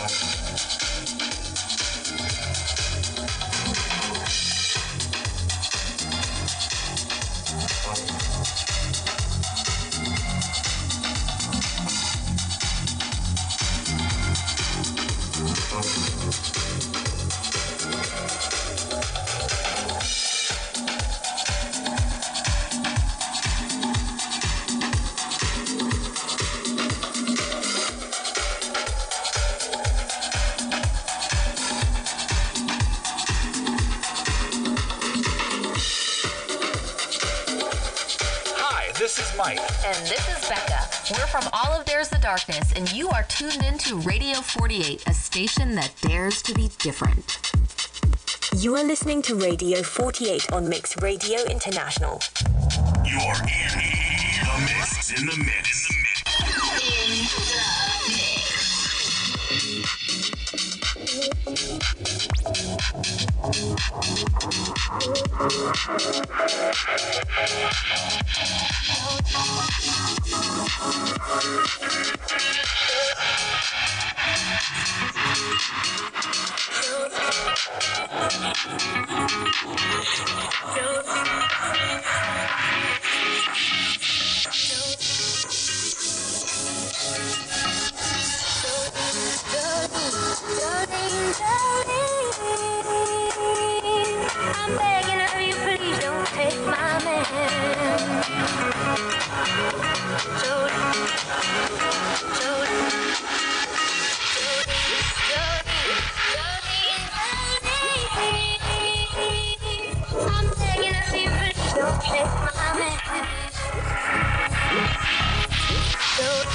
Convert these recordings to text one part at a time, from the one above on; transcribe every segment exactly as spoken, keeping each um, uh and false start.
This is Mike. And this is Becca. We're from All of There's the Darkness, and you are tuned into Radio forty-eight, a station that dares to be different. You are listening to Radio forty-eight on Mix Radio International. You're in the mix. In the mix. In the mix. In the I'm begging of you, please don't take my man. Jody, Jody, I'm begging of you, please don't take my man. Jody,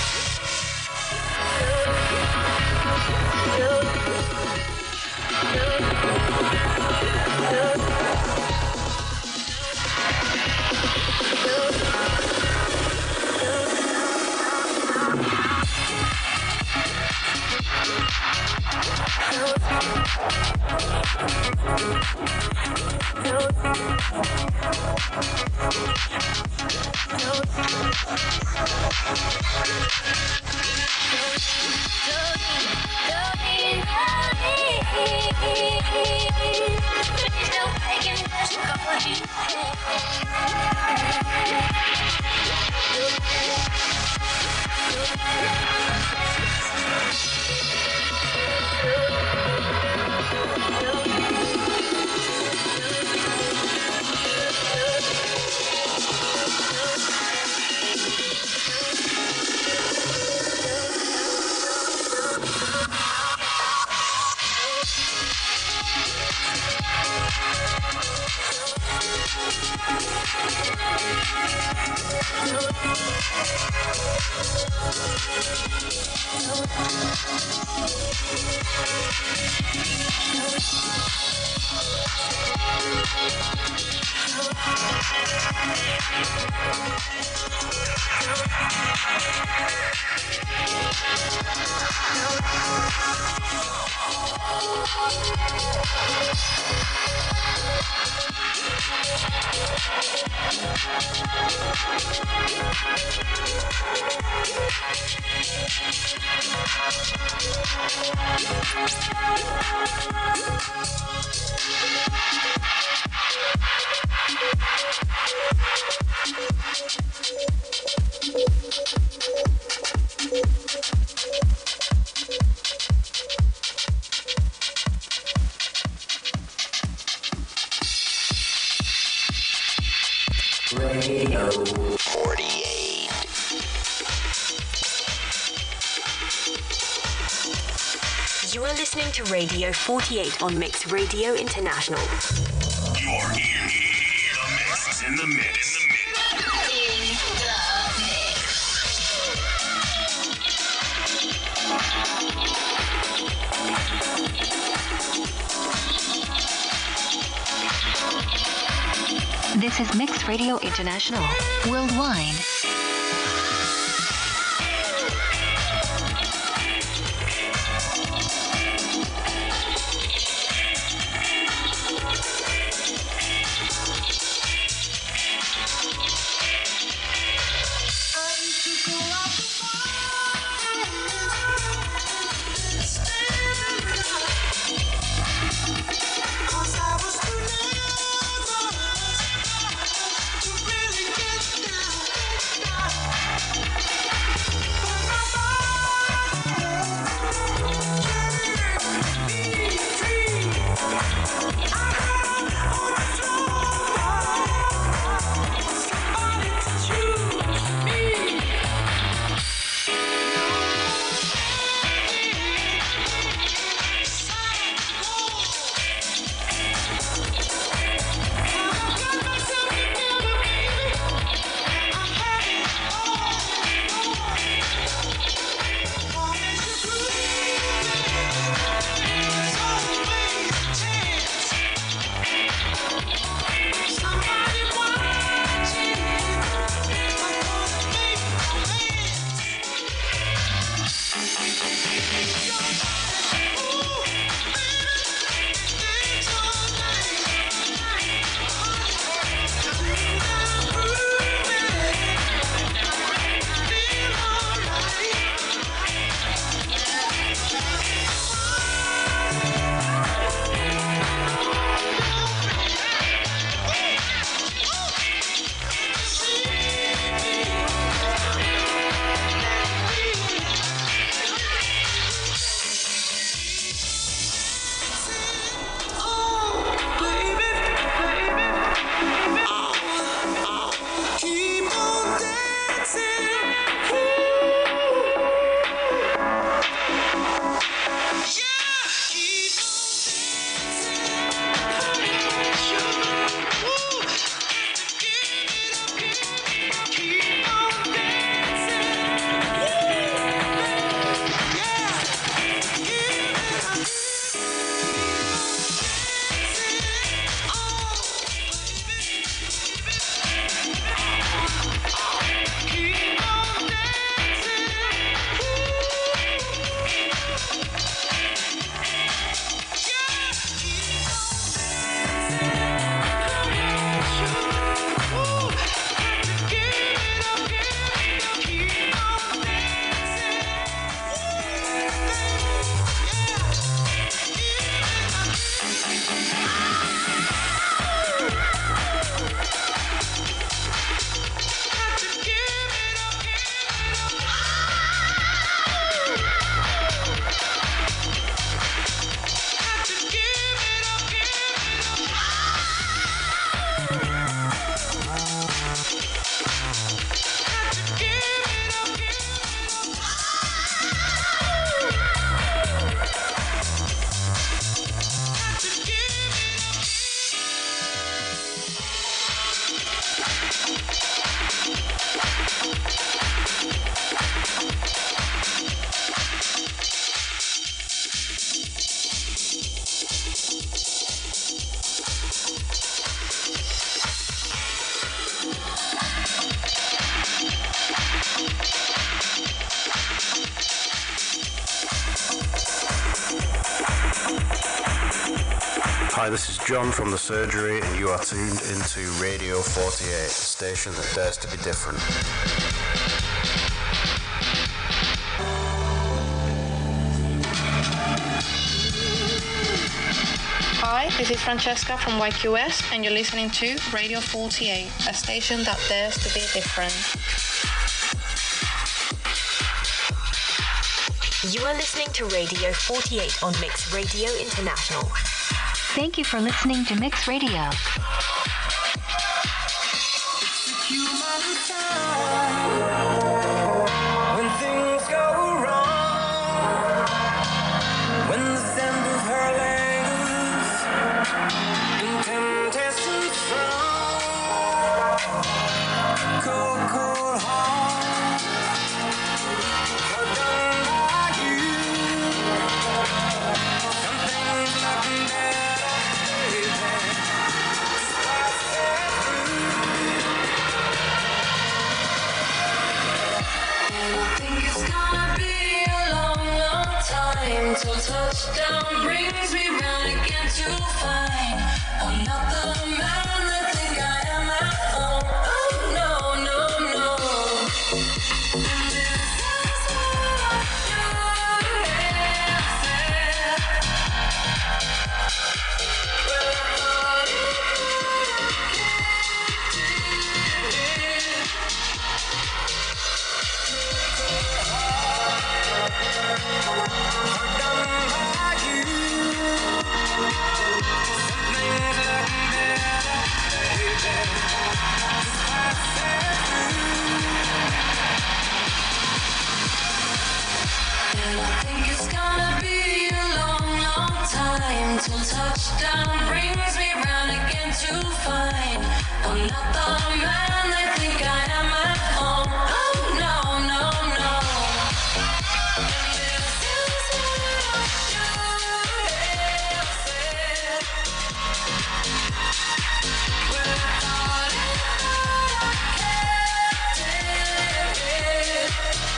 Radio forty-eight. You are listening to Radio forty-eight on Mix Radio International. You're in the mix. In the mix. In the mix. This is Mix Radio International, worldwide. Stay Hi, this is John from The Surgery, and you are tuned into Radio forty-eight, a station that dares to be different. Hi, this is Francesca from Y Q S, and you're listening to Radio forty-eight, a station that dares to be different. You are listening to Radio forty-eight on Mix Radio International. Thank you for listening to Mix Radio. When things go wrong, when the sound of her language in temptation strong, cold, cold heart, you're done by you. Something's looking better, baby. Just pass it through. And I think it's gonna be a long, long time till touchdown brings me round again to find I'm not the man that think I am at home. Oh no, no, no. And this is what I should have said. Well, I thought it and I think it's gonna be a long, long time till touchdown brings me round again to find I'm not the man they think I am at home. Oh no, no, no. And this is what I should have said. Well, I thought it, but I kept it.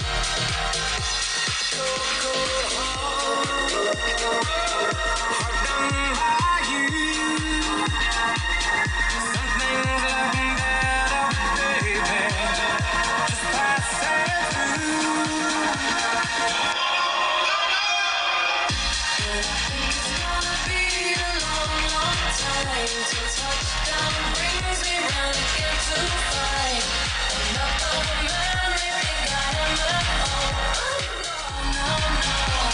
Cold, cold heart, heart done by you. Something's looking better, baby. Just pass it through. And I think it's gonna be a long, long time till touchdown brings me round again to find I'm not the man they think I am at home. Oh no, no, no.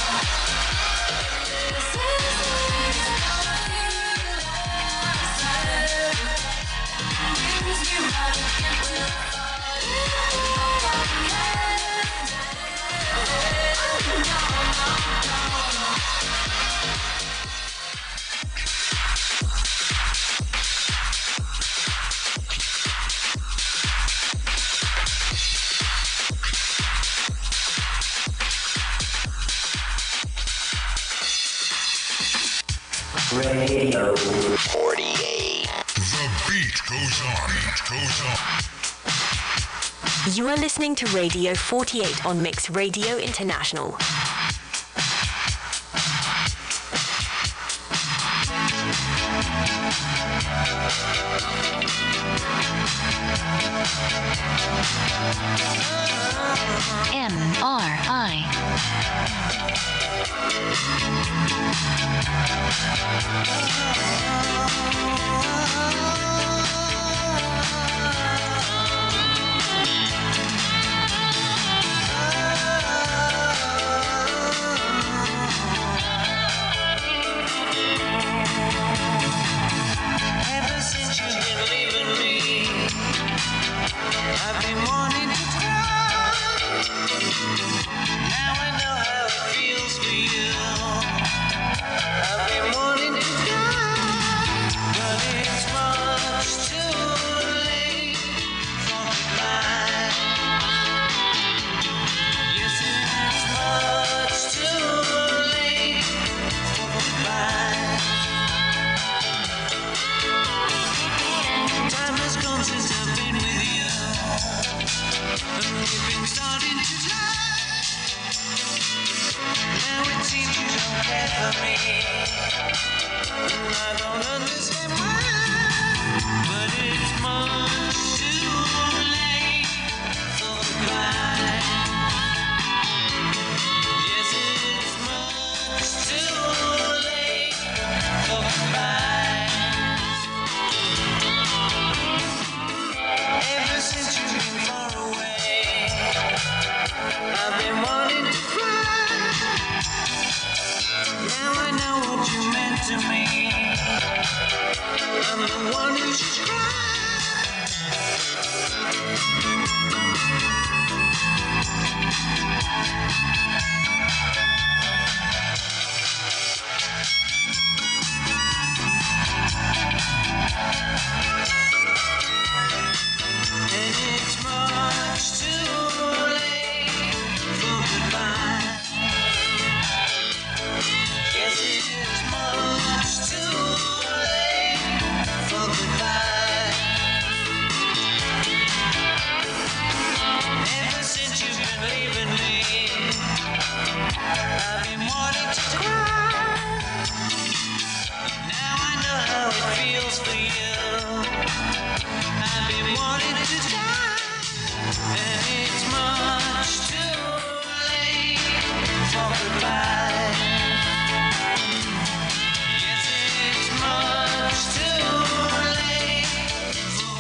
This is what it's gonna be last time. Brings me round again to find I'm not the man. Oh no, no, no. Radio forty-eight. The beat goes on. Beat goes on. You are listening to Radio forty-eight on Mix Radio International. M R I. Ever since you've been leaving me, I've been wanting to cry. Now I know how it feels for you. I've been wanting to cry. to me. I'm the one who should cry. And it's much too late for goodbye. Yes, it is much too late for goodbye. Ever since you've been leaving me, I've been wanting to cry. Now I know how it feels for you. I've been wanting to die, and it's much too late for goodbye. Yes, it's much too late for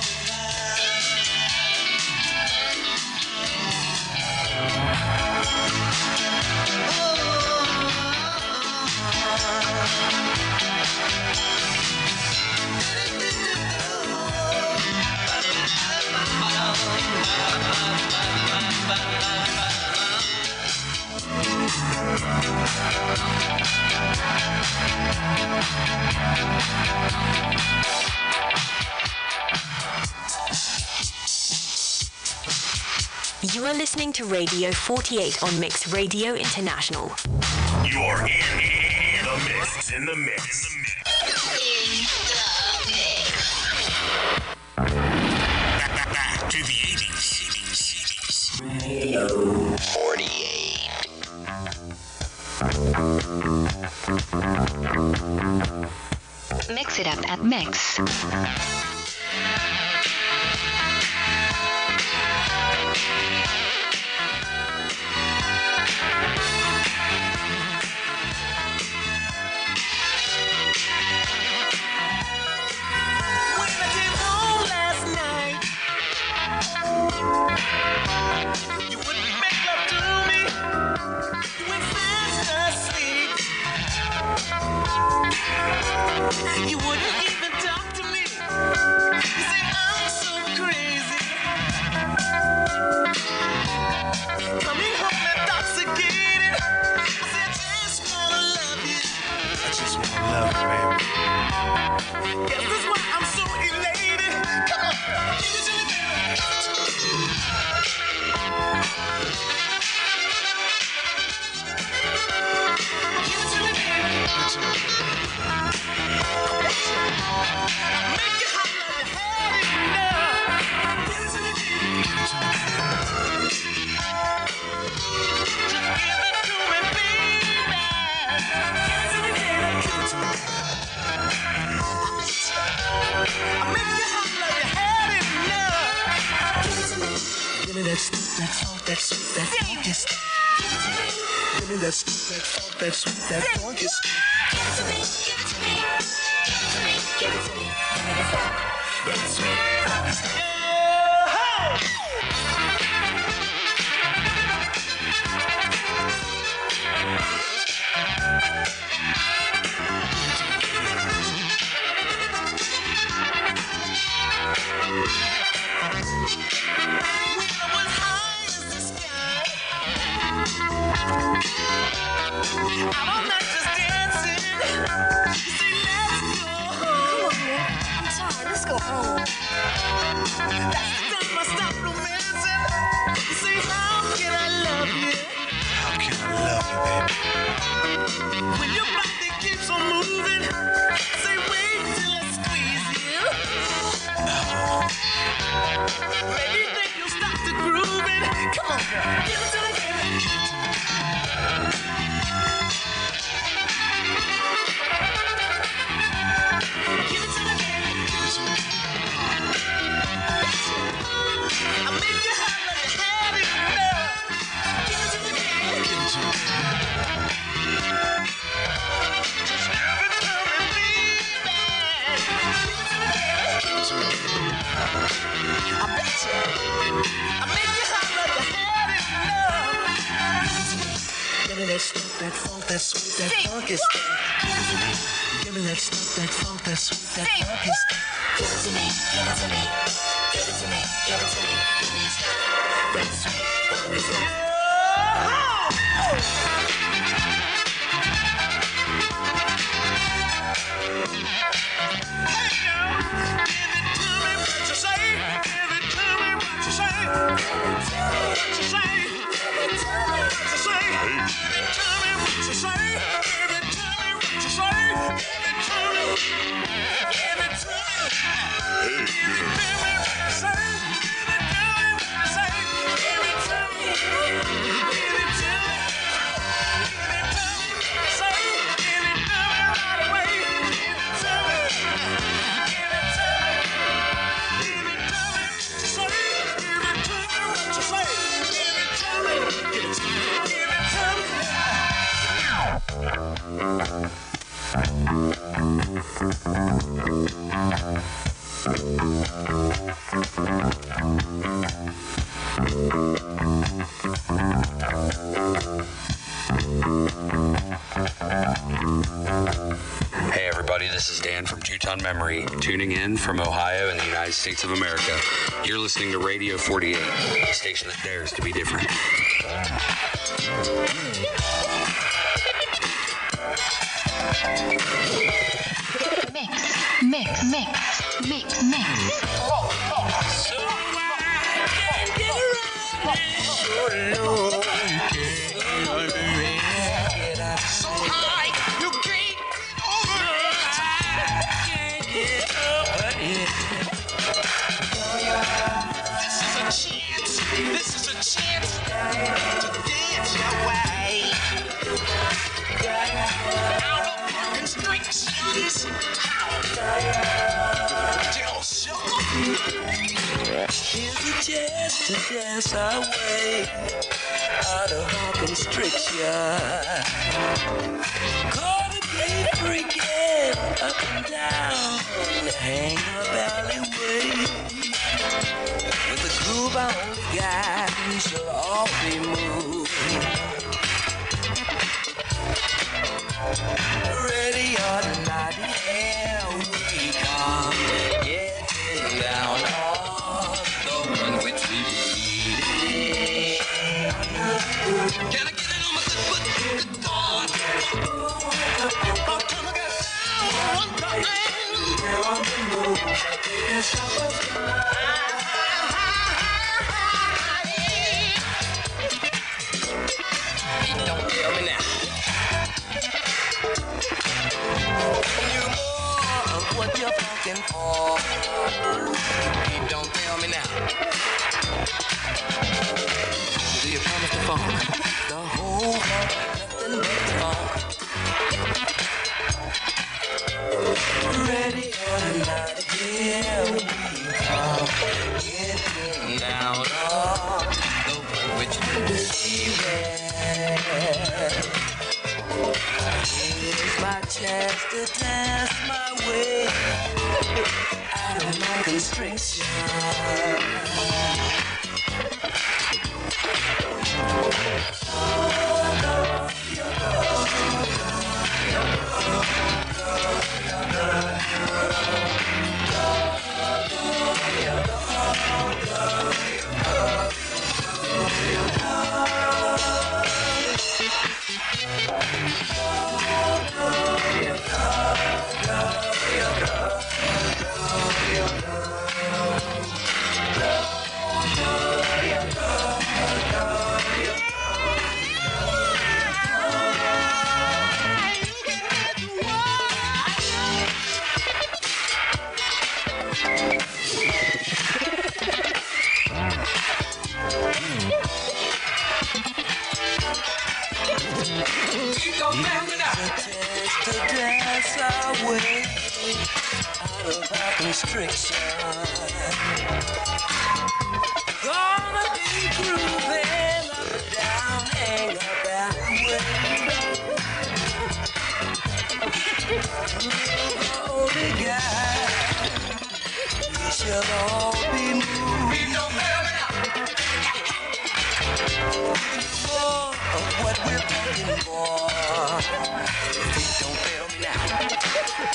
You are listening to Radio forty-eight on Mix Radio International. You're in, in the mix. In the mix. In the mix. Back, back, back to the eighties. Radio forty-eight. Mix it up at Mix. you wouldn't make love to me. You went fast asleep. You wouldn't even talk to me. You say I'm so crazy. Coming home intoxicated. I say I just wanna love you. I just wanna love you, baby. Guess that's why I'm so elated. Come on, give it to me, baby. Make it hot like you had it enough. Give it to me, baby. Just give it to me, baby. Give it to me, baby. Give it to me. I make it hot like you had it enough. Give it to me. Give me that sweet, that funk, that sweet, that funky stuff. Give me that sweet, that funk, that sweet, that funky stuff. Give it to me, give it to me. Give it to me, give it to me. Give me the funk, that sweet, funky stuff. I'm not just dancing. You say, let's go home. Come on, man. I'm tired. Let's go home. That's the time I stop romancing. You say, how can I love you? How can I love you, baby? When your body keeps on moving, say, wait till I squeeze you. No. Maybe then you'll stop the grooving. Come on, girl. Give it to me, baby. Give it to me. Give it to me, baby. Give it to me. I make you hot like you had it enough. Give it to me, baby. Give it to me. Just give it to me, baby. Give it to me, baby. Give it to me. I bet you. I make you hot like you had it enough. Give me that stuff, that funk, that sweet, that funky stuff. Give me that stuff, that funk, that sweet, that funky stuff. Give it to me, give it to me, give it to me, give it to me. Give me stuff, that sweet, funky stuff. Hey girl, give it to me, what you say? Give it to me, what you say? What you say? Give it to me, what you say? Give it to me, what you say? Give it to me, what you say? Give it to me, give it to me. Hey, give it to me, what you say? Give it to me, what you say? Give it to me, give it to me, give it to me, what you say? Give it to me right away. Give it to me, give it to me, give it to me, what you say? Give it to me, what you say? Give it to me, give it to me, give it to me. Hey everybody, this is Dan from Two-Ton Memory, tuning in from Ohio in the United States of America. You're listening to Radio forty-eight, a station that dares to be different. Mix, mix, mix, mix, mix. So I can't get around it. So low, you can't get up. So high, you can't get over it. I can't get over it. This is a chance. This is a chance to dance your way out of constrictions. Here's a chance to dance our way out of our constriction. Gonna be freaking up and down the hang up alleyway. With the groove I only got, we shall all be moved. Ready or not, here we come. Getting down on the one which we believe. Can I get it on my good foot? Good God. Oh, can I get down one time? Don't tell me now. You more of what you're fucking for. You don't tell me now. Do you promise to funk? The whole funk, nothing but the funk. Ready or not, here we come. Getting down on the one which we deceive. Here's my chance to dance my way out of my constriction. To dance our way out of our constriction. Gonna be grooving up and down, hang up alleyway. Only God, we shall all be moved. More of what we're looking for. If you don't fail me now.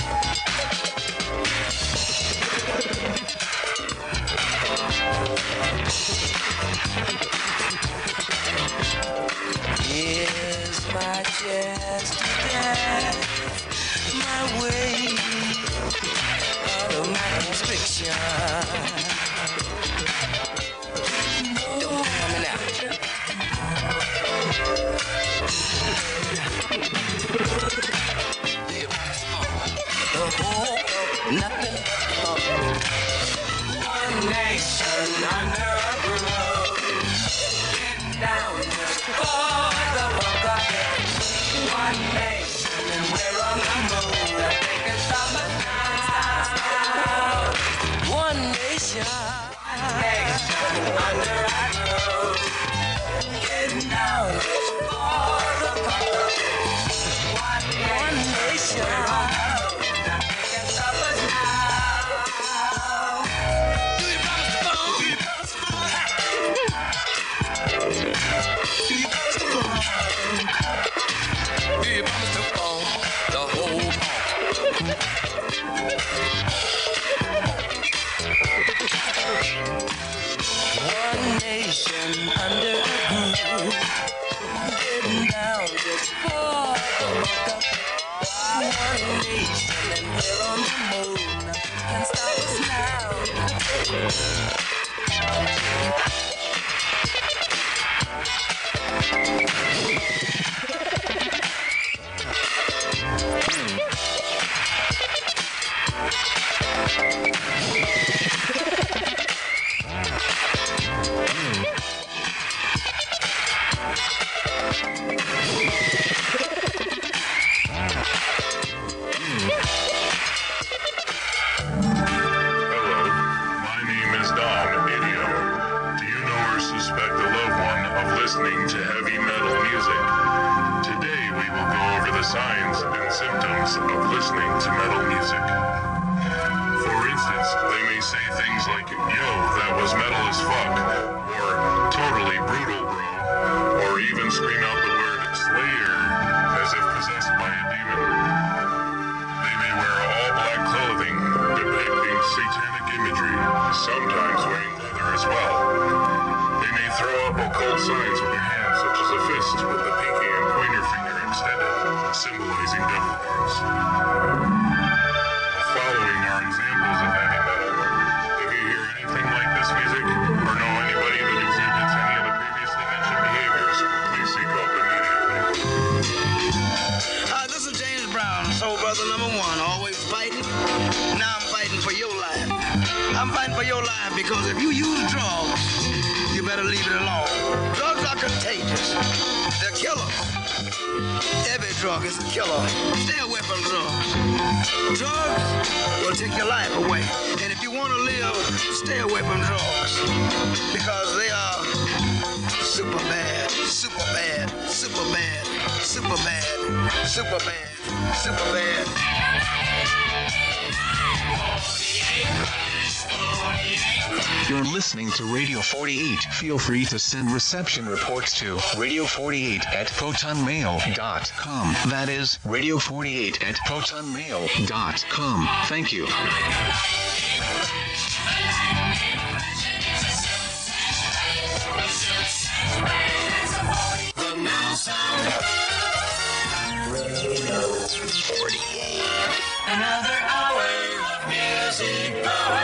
nation. Don't tell me now. The whole nothing but one nation under a roof. Getting down just for the fuck of it. One nation and we're on the move. They can stop us now. One nation, one nation under a roof. Getting down just for the fuck of it. One, one nation, we're on the move. They can stop us now. Do you promise to phone? Do you promise to phone? Do you promise to phone? Do you promise to phone the whole one nation under a groove, getting down just for the fuck of it. One nation and we're on the move. Nothing can stop us now. Listening to heavy metal music. Today we will go over the signs and symptoms of listening to metal music. For instance, they may say things like, yo, that was metal as fuck, or totally brutal, bro, or even scream out the word Slayer as if possessed by a demon. They may wear all black clothing depicting satanic imagery, sometimes wearing leather as well. They may throw up occult signs with their hands, such as a fist with the pinky and pointer finger extended, symbolizing devil horns. The following are examples of heavy metal. If you hear anything like this music, or know anybody that exhibits any of the previously mentioned behaviors, please seek help immediately. Uh, this is James Brown, soul brother number one, always fighting. Now I'm fighting for your life. I'm fighting for your life because if you use drugs, you better leave it alone. Drugs are contagious. They're killers. Every drug is a killer. Stay away from drugs. Drugs will take your life away. And if you want to live, stay away from drugs. Because they are super bad, super bad, super bad, super bad, super bad, super bad. You're listening to Radio forty-eight. Feel free to send reception reports to radio forty-eight at protonmail dot com. That is radio forty-eight at protonmail dot com. Thank you. The now sound. Radio forty-eight. Another hour of music power.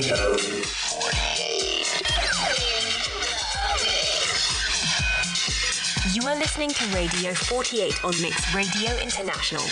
Radio You are listening to Radio forty-eight on Mix Radio International.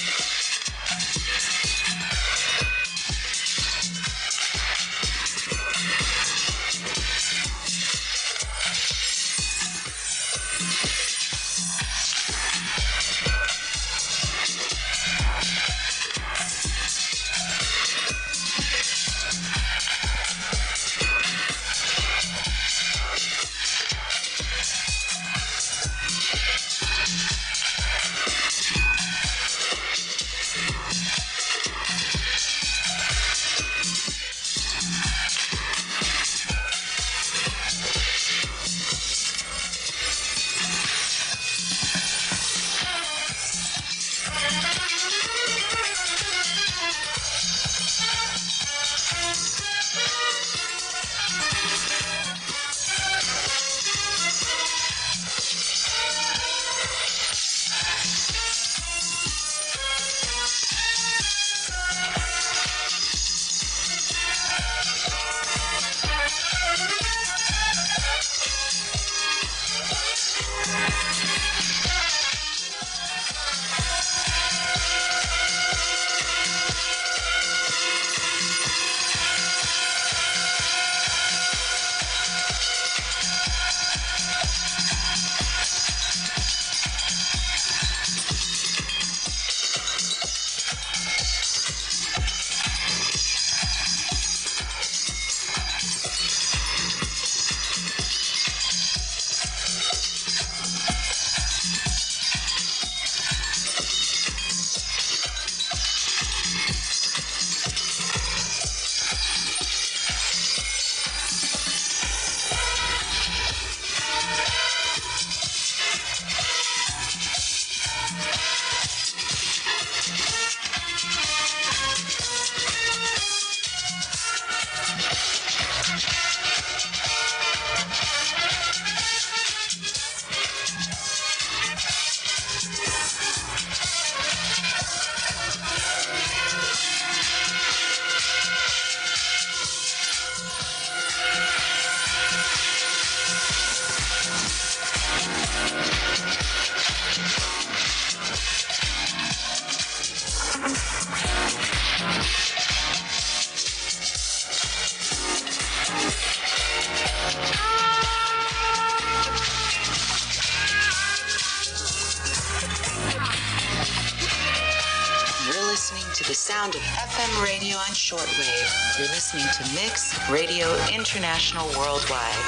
The sound of F M radio on shortwave. You're listening to Mix Radio International Worldwide.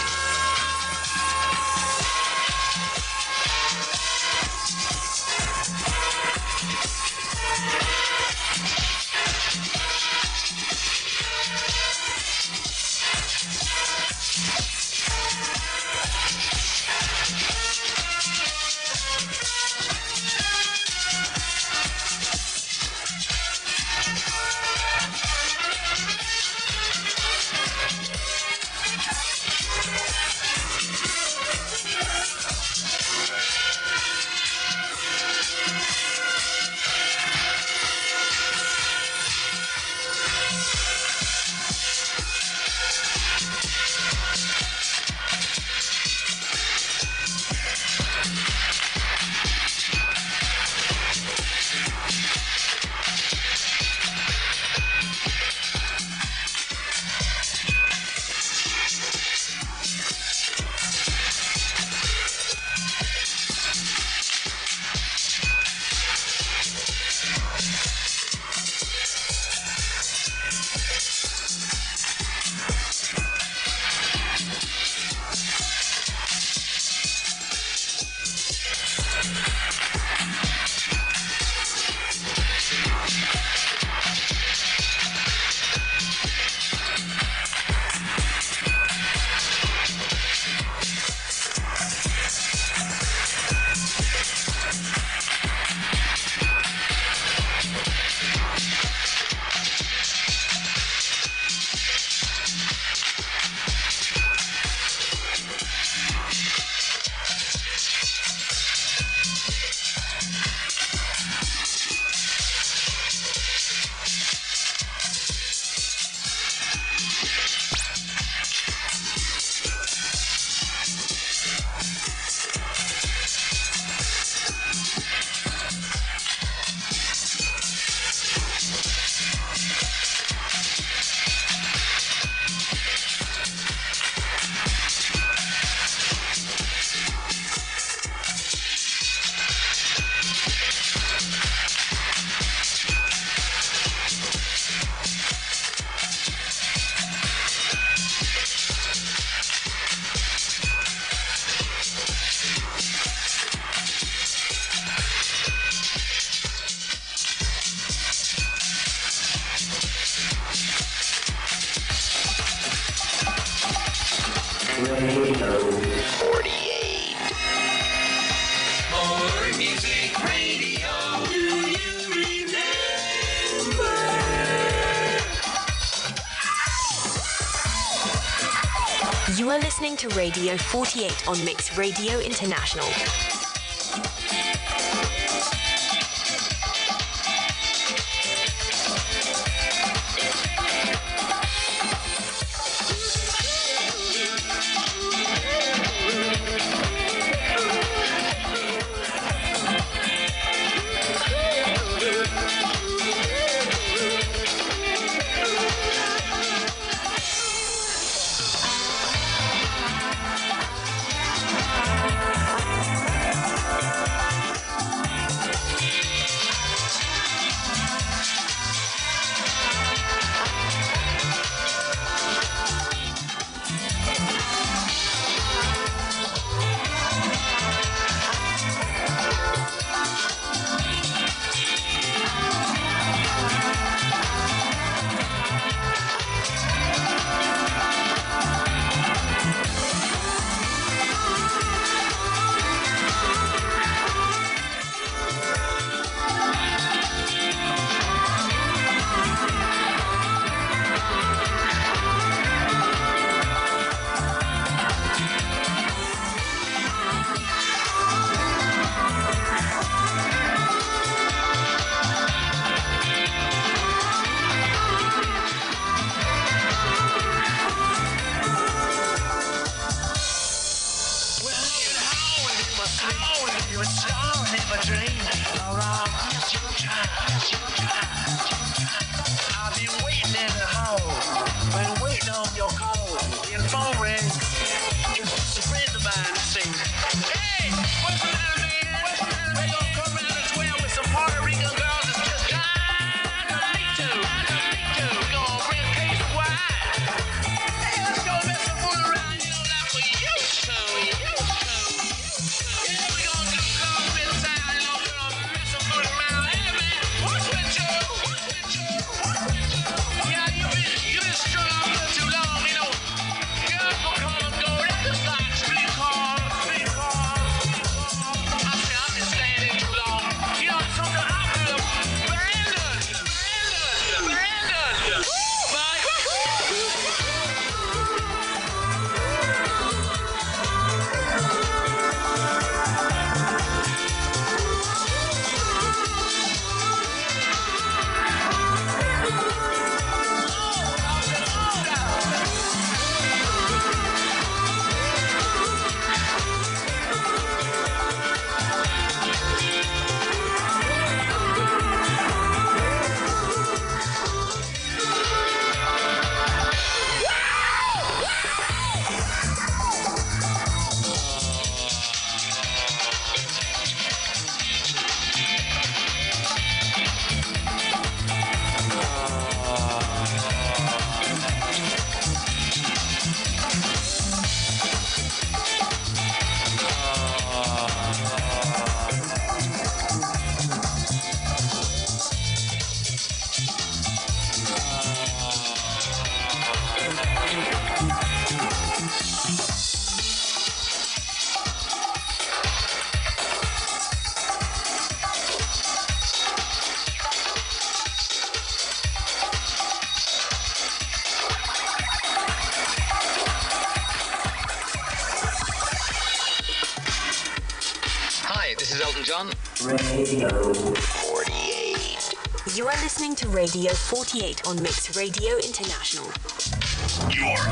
forty-eight. More music radio. Do you remember? You are listening to Radio forty-eight on Mix Radio International. John. Radio forty-eight. You are listening to Radio forty-eight on Mix Radio International. You're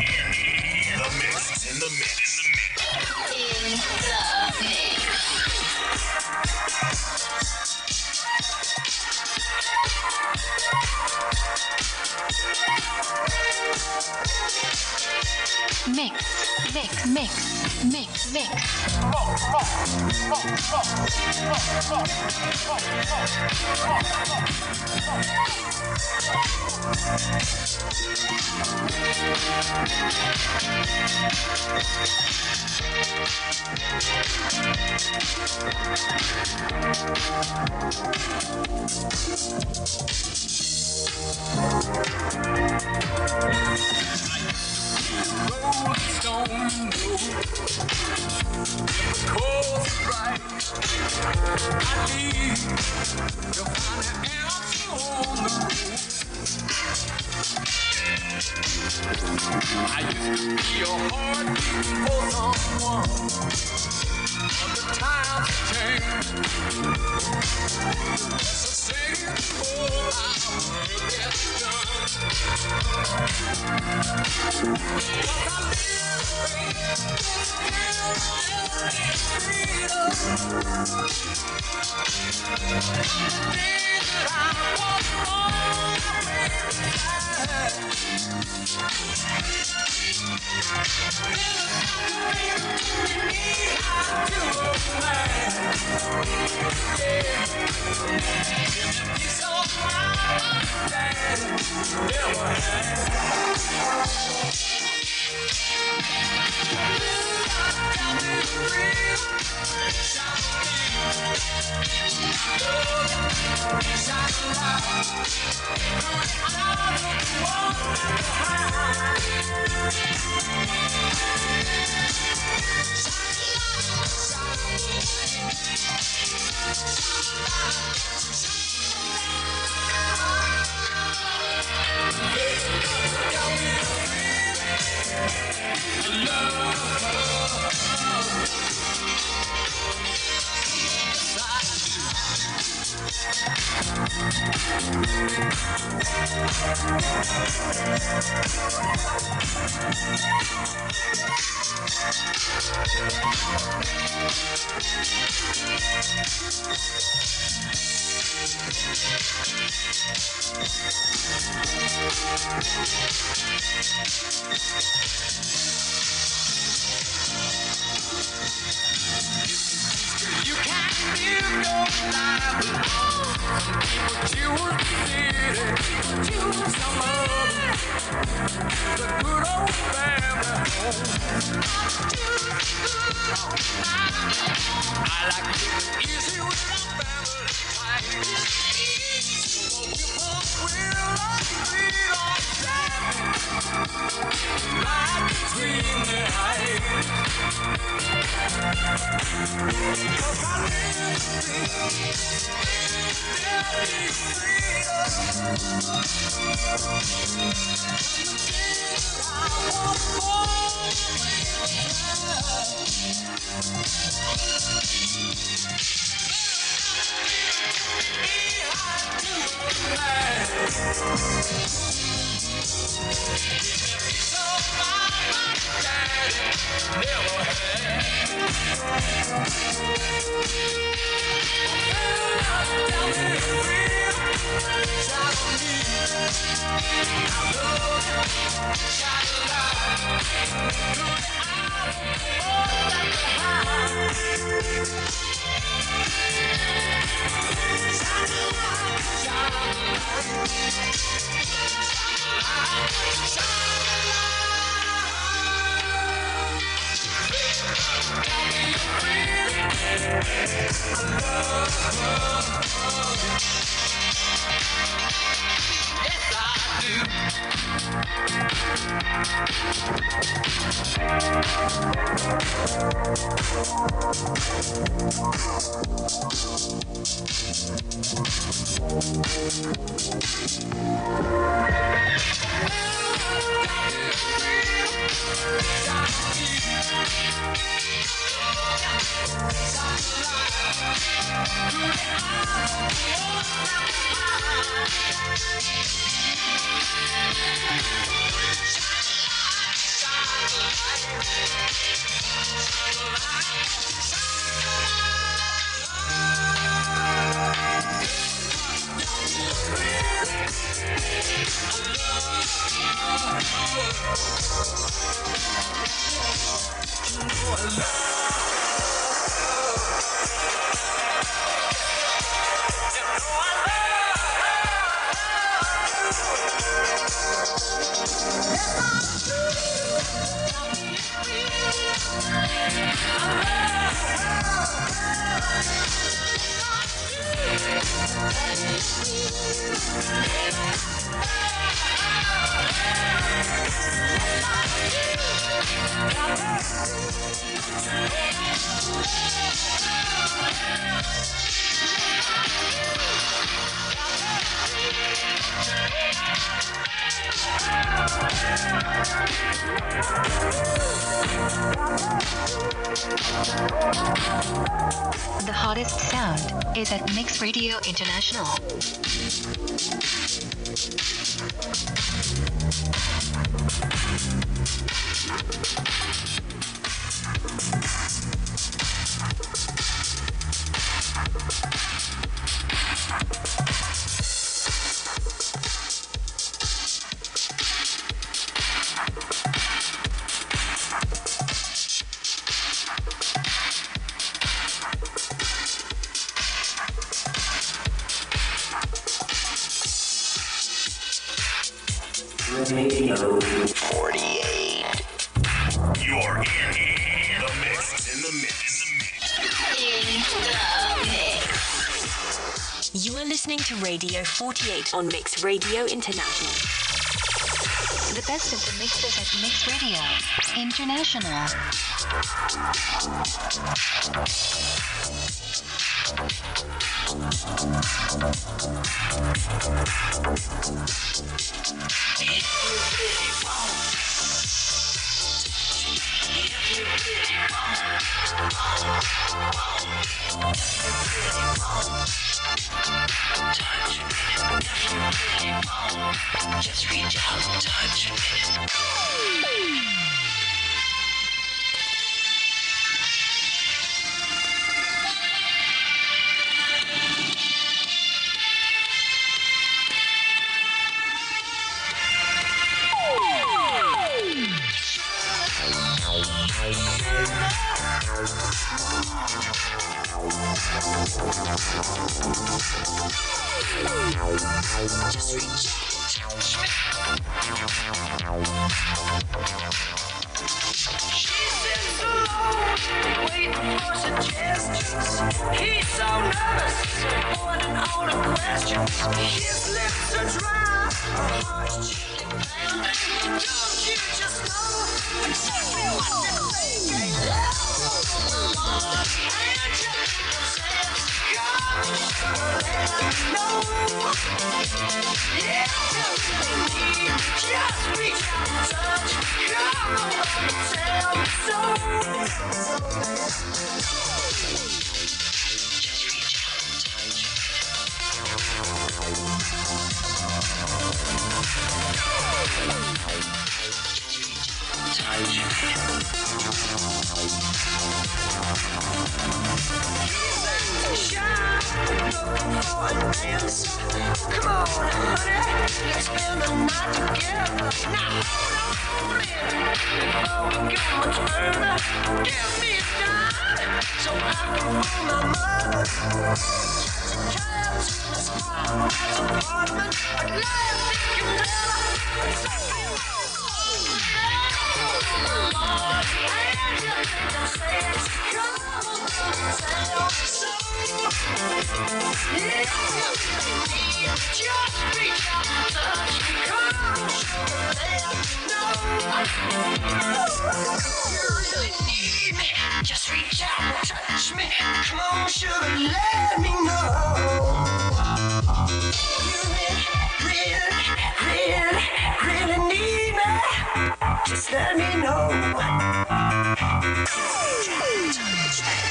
in the mix. In the mix. In the mix. Mix, mix, mix, mix, mix. Rolling Stone. Cold right, I need to find an answer on the road. I used to be a heartbeat for someone, but the times have changed. It's a shame before our work gets done. 'Cause I live freedom. The day that I was born, you can't live your life alone. Choose the city, choose some other. The good old family home. Choose the good old family. I like it easy with a family tight. So we both will agree on that. Right between the heights. 'Cause I live free, there'll be freedom. The day that I was born, behind to the man. So my daddy never had. The hottest sound is at Mix Radio International. Radio forty-eight. You're in, in the mix. In the mix. In the mix. You are listening to Radio forty-eight on Mix Radio International. The best of the mixes at Mix Radio International. Just reach out and touch me. Just reach out and touch me. She sits alone, waiting for suggestions. He's so nervous, avoiding all the questions. His lips are dry, her heart's gently pounding. Don't you just know exactly what they're thinking? And you said, God, let me know. Yeah, just reach out and touch. Come on, tell me so. Just reach out and touch. Just reach out and touch. He's acting shy, looking for an answer. Come on, honey, let's spend the night together. Now hold on in, before we go much further. Give me a dime, so I can phone my mother. Catch a cab to the spotlight's apartment. But last thing you tell her, it's okay. And you think I'm saying, come on, tell me so. Yeah, just reach out and touch me. Come on, sugar, let me know. You really need me. Just reach out and touch me. Come on, sugar, let me know. You really, really, really, really need me. Just let me know. Touch me, touch me.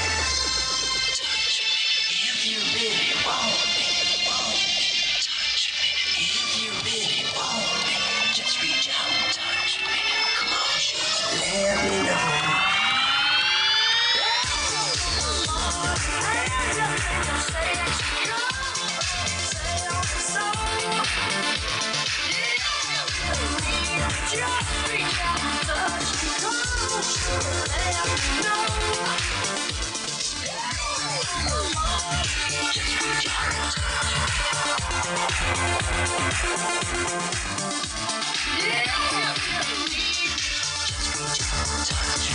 If you really want me, want me, touch me. If you really want me, just reach out and touch me. Come on, just let me know. Just reach out and touch me. Come on, just let me know. Just reach out and touch me. Yeah, just reach out and touch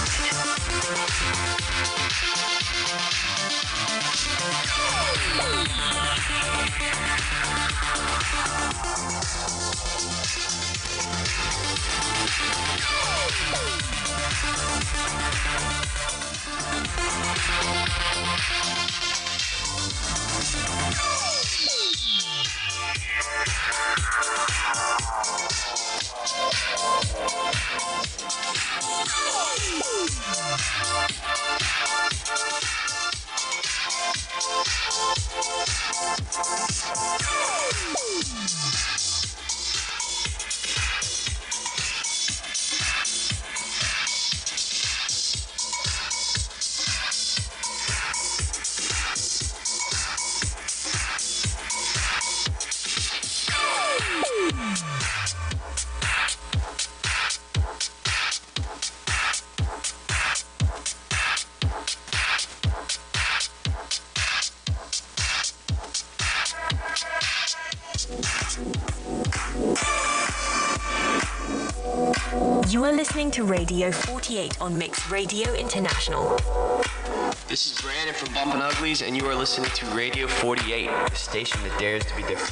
listening to Radio forty-eight on Mix Radio International. This is Brandon from Bumpin' Uglies, and you are listening to Radio forty-eight, the station that dares to be different.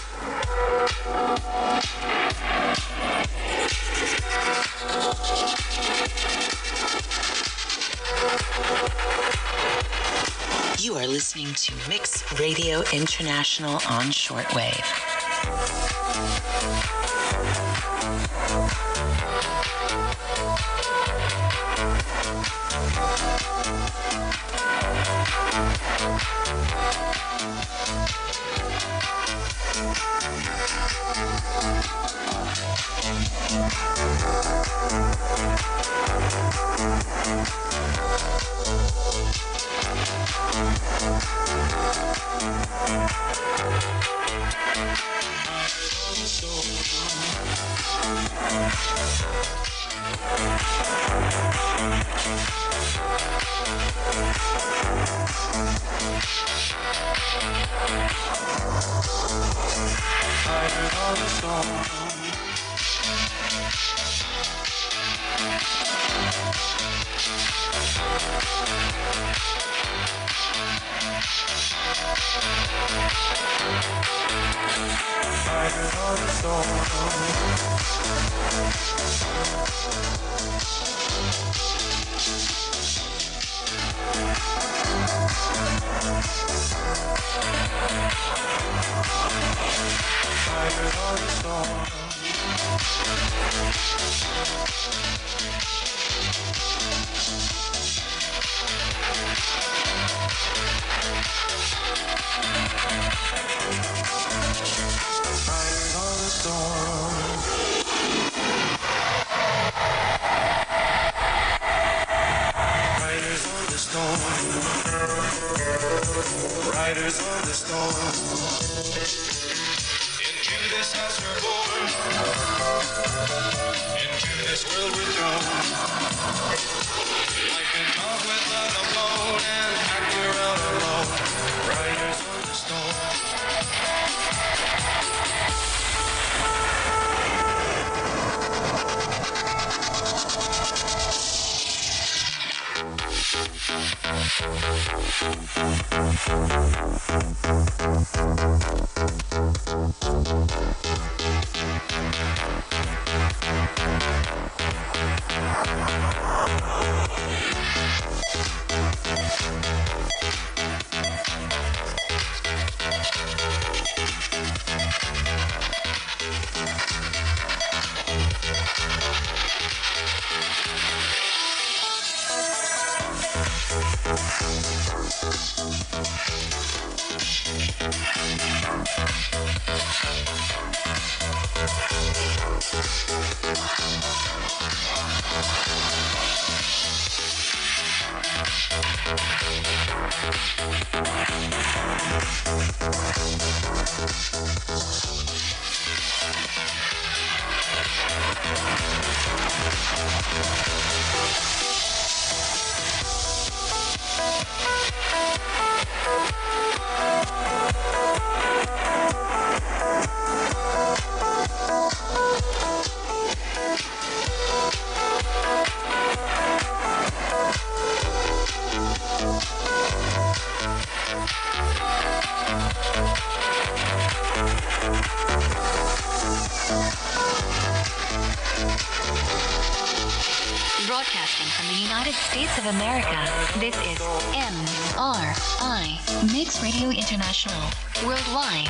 You are listening to Mix Radio International on shortwave. Riders on the storm. Into this house we're born. Into this world we're thrown. I can talk without a moan and act we're out alone. Riders on the storm. Broadcasting from the United States of America, this is M R I, Mix Radio International, worldwide.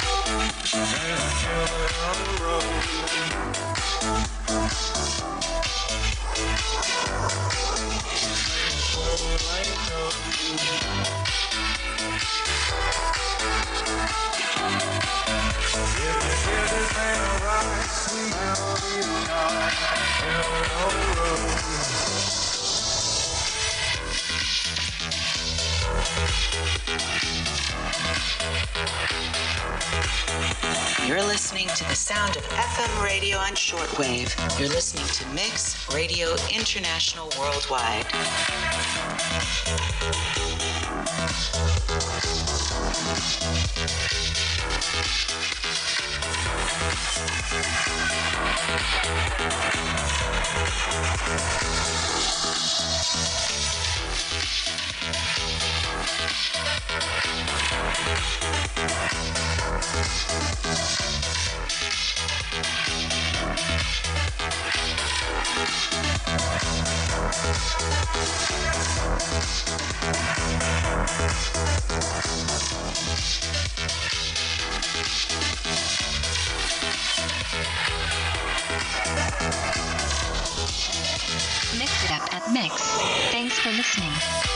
You're listening to the sound of F M radio on shortwave. You're listening to Mix Radio International Worldwide. Mix it up at Mix. Thanks for listening.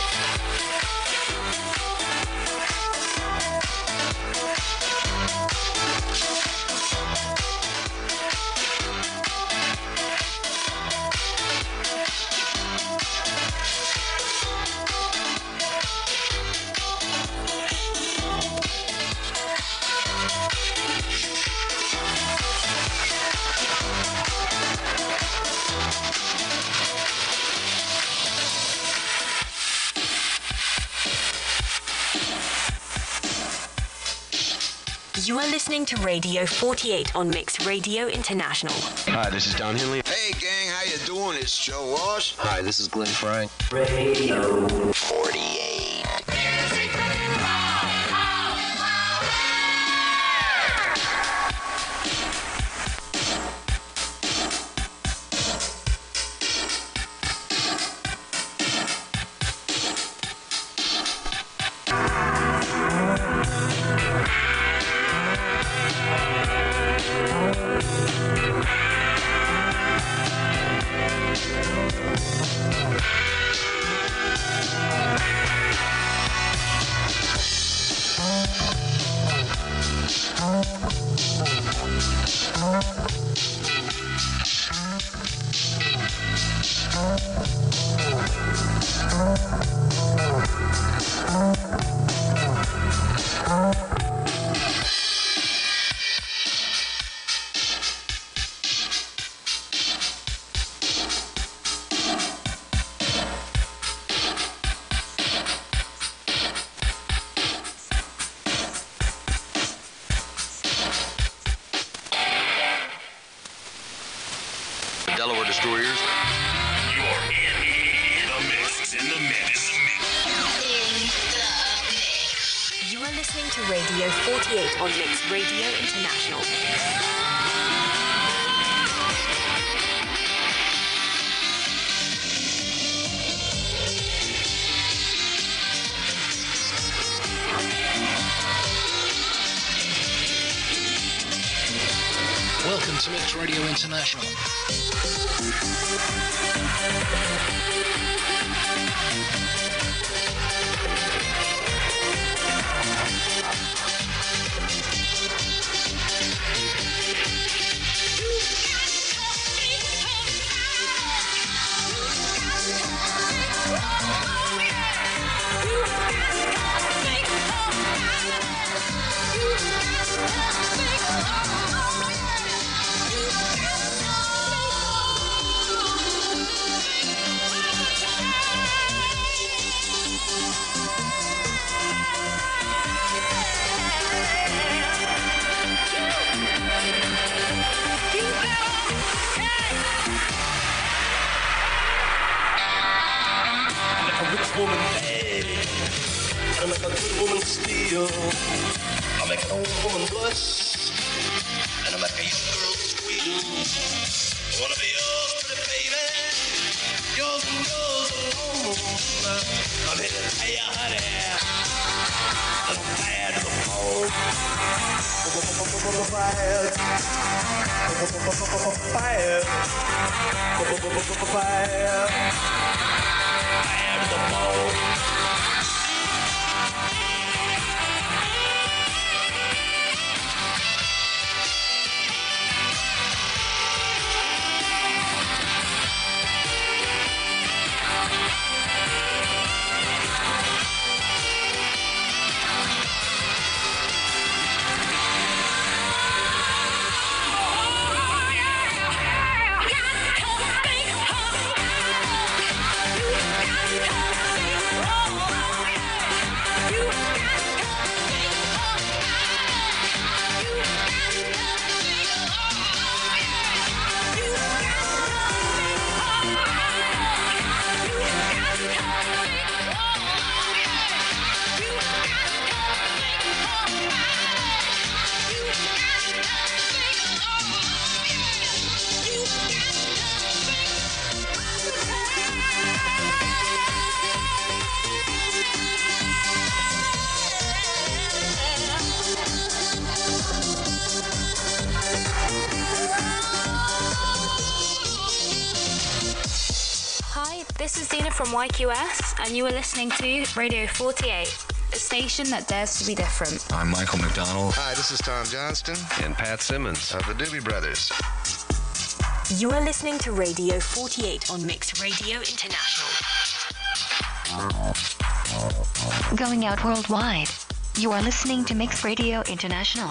You are listening to Radio forty-eight on Mix Radio International. Hi, this is Don Henley. Hey, gang, how you doing? It's Joe Walsh. Hi, this is Glenn Frank. Radio forty-eight. Delaware Destroyers. You're in the mix. In the mix. You are listening to Radio forty-eight on Mix Radio International. Welcome to Mix Radio International. Woman bad, I make a good woman steal. I make an old woman blush, and I make a young girl squeal. I wanna be yours, pretty baby, yours and yours alone. I'm here to tell you, honey, that I'm bad to the bone. Bad, bad, bad, bad. The ball. Hi, this is Dina from Y Q S, and you are listening to Radio forty-eight, a station that dares to be different. I'm Michael McDonald. Hi, this is Tom Johnston. And Pat Simmons. Of the Doobie Brothers. You are listening to Radio forty-eight on Mix Radio International. Going out worldwide. You are listening to Mix Radio International.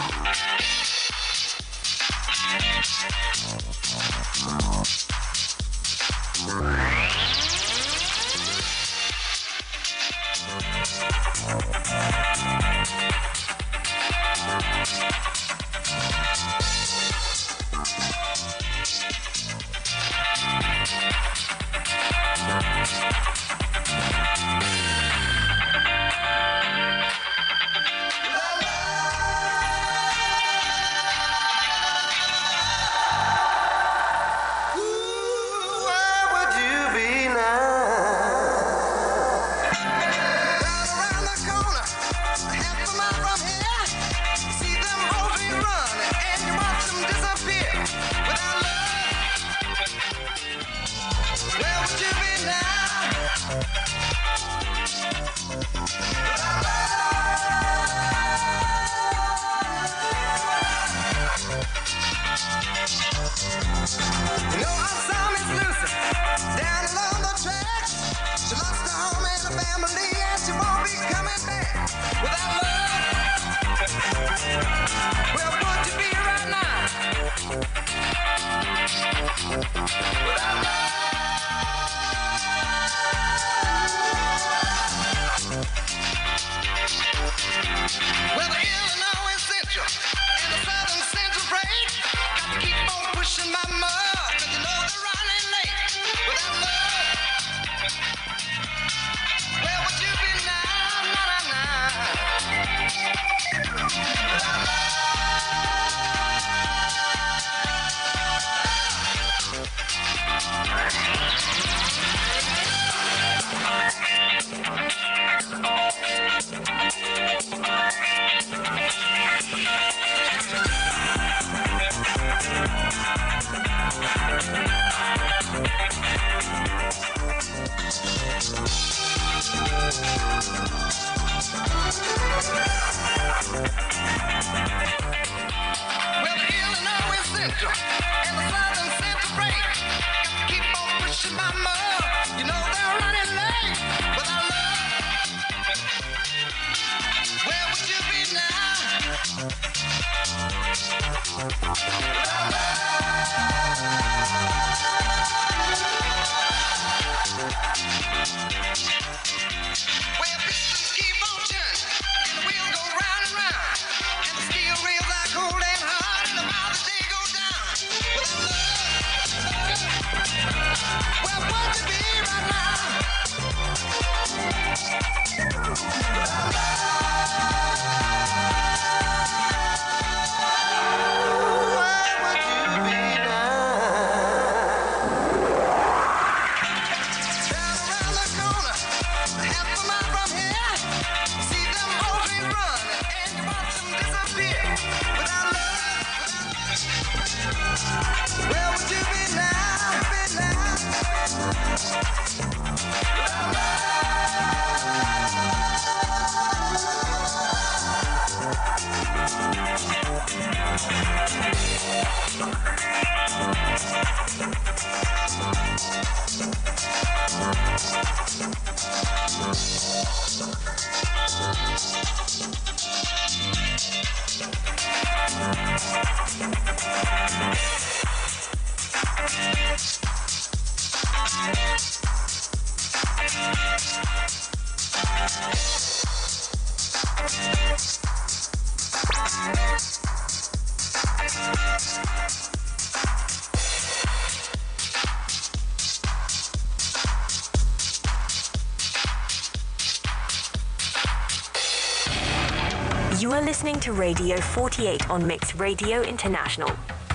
You are listening to Radio forty-eight on Mix Radio International.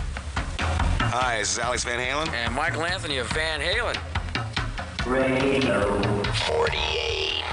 Hi, this is Alex Van Halen. And Michael Anthony of Van Halen. Radio forty-eight.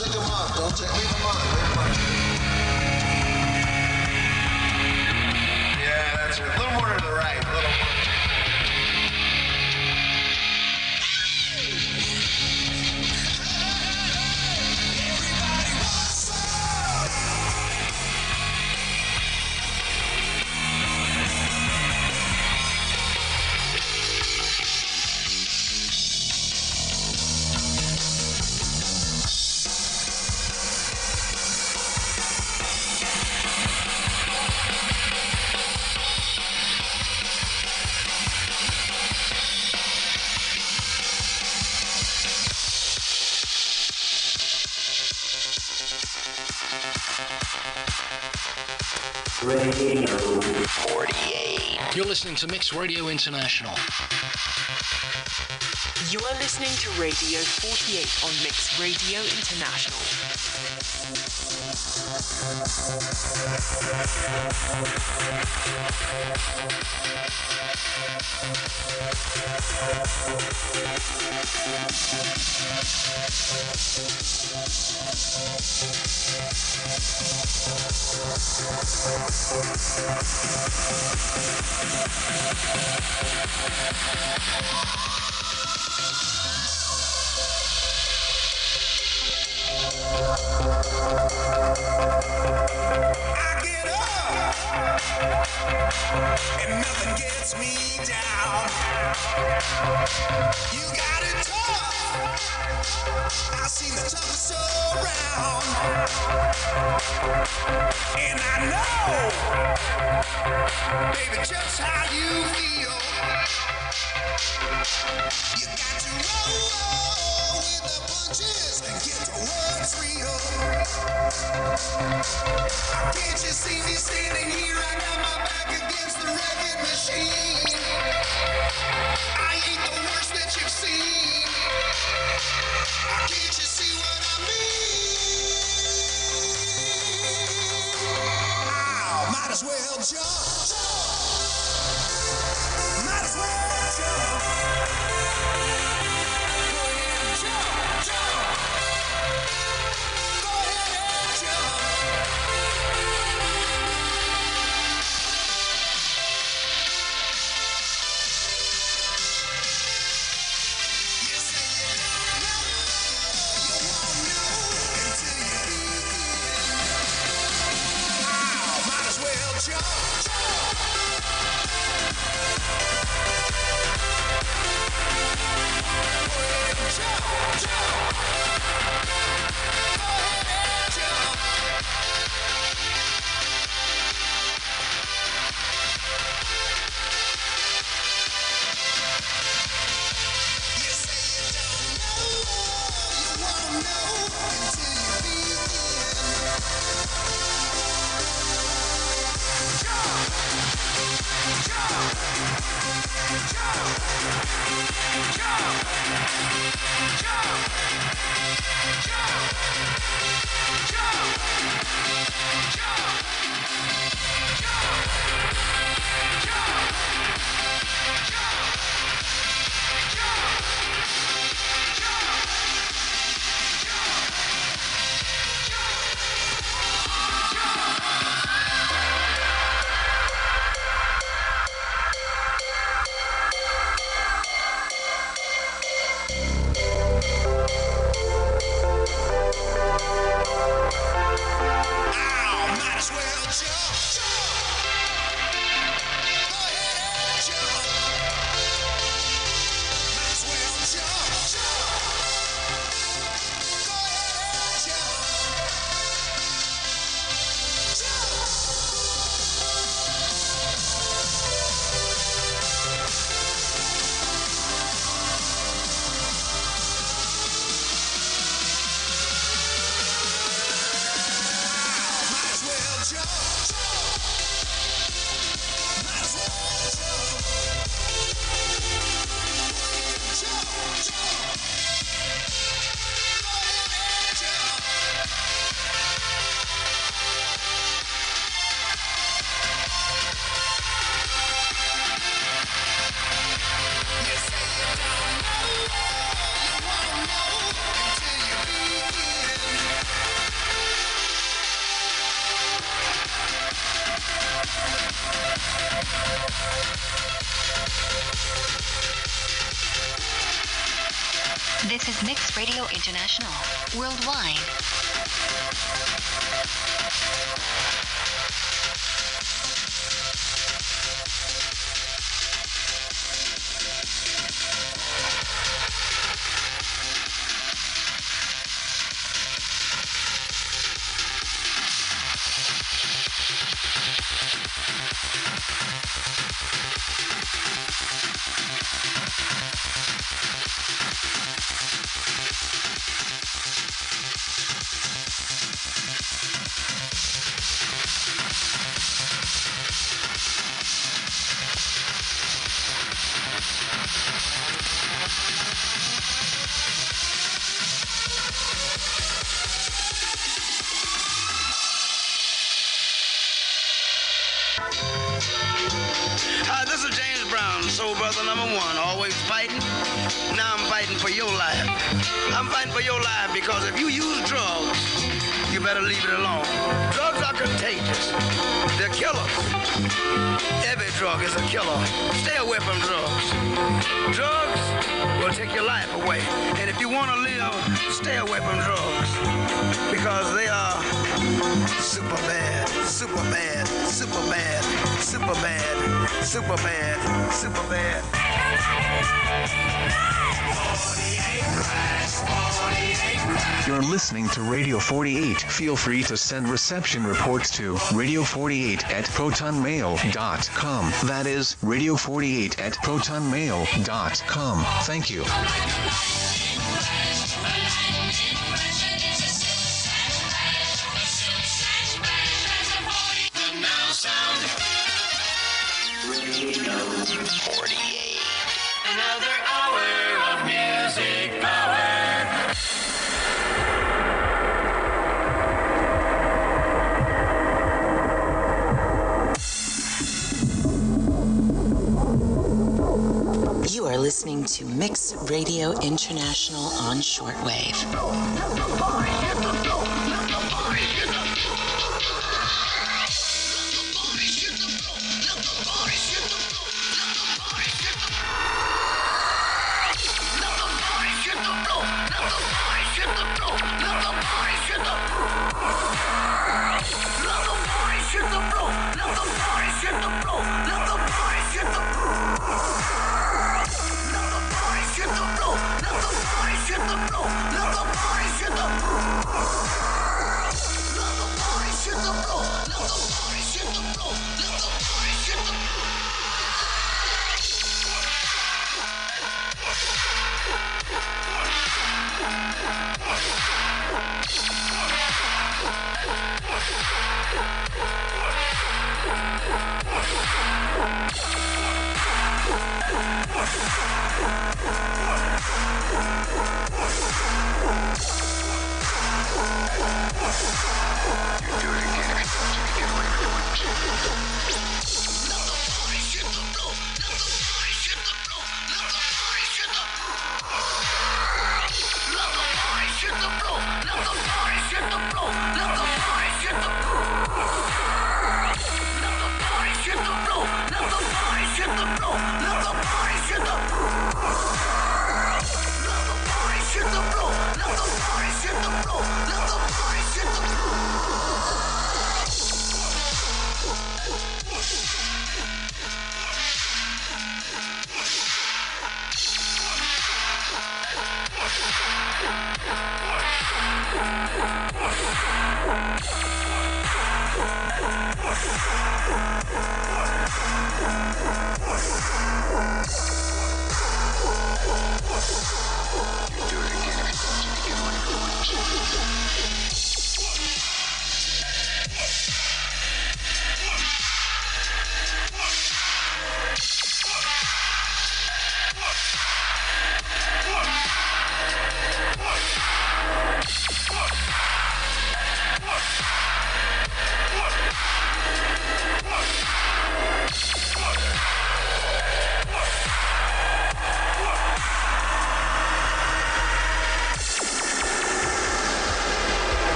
take them off. Don't take, leave them on. Leave them on. Yeah, that's right. A little more to the right. A little more. Radio forty-eight. You're listening to Mix Radio International. You are listening to Radio forty-eight on Mix Radio International. I get up and nothing gets me down. You got it tough. I've seen the toughest around, and I know, baby, just how you feel. You got to roll with the punches and get to what's real. Can't you see me standing here? I got my back against the wrecking machine. I ain't the worst that you've seen. Can't you see what I mean? Oh, might as well jump. Might as well jump. Go ahead and jump, jump. Go ahead and jump. Radio International. Worldwide. Hi, this is James Brown, soul brother number one, always fighting. Now I'm fighting for your life. I'm fighting for your life because if you use drugs, you better leave it alone. Drugs are contagious. They're killers. Every drug is a killer. Stay away from drugs. Drugs will take your life away. And if you want to live, stay away from drugs because they are super bad, super bad, super bad, super bad, super bad, super bad. You're listening to Radio forty-eight. Feel free to send reception reports to radio forty-eight at proton mail dot com. That is radio forty-eight at proton mail dot com. Thank you. forty-eight. Another hour of music power. You are listening to Mix Radio International on shortwave.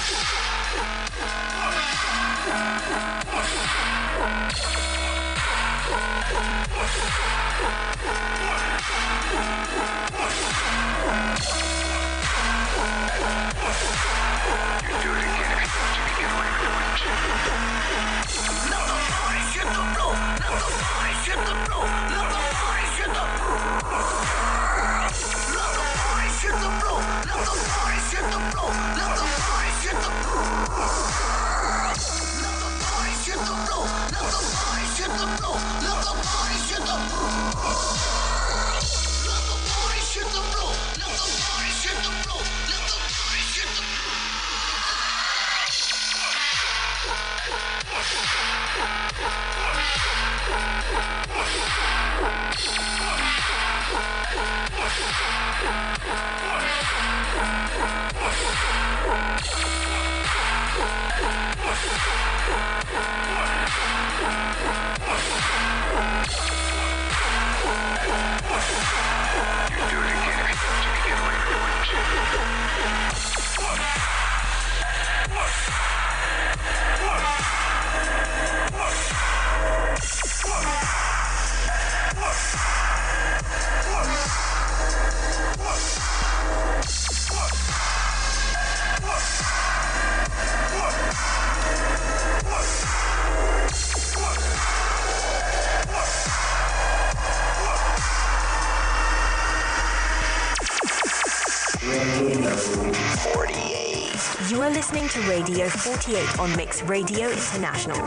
You are listening to Radio forty-eight on Mix Radio International.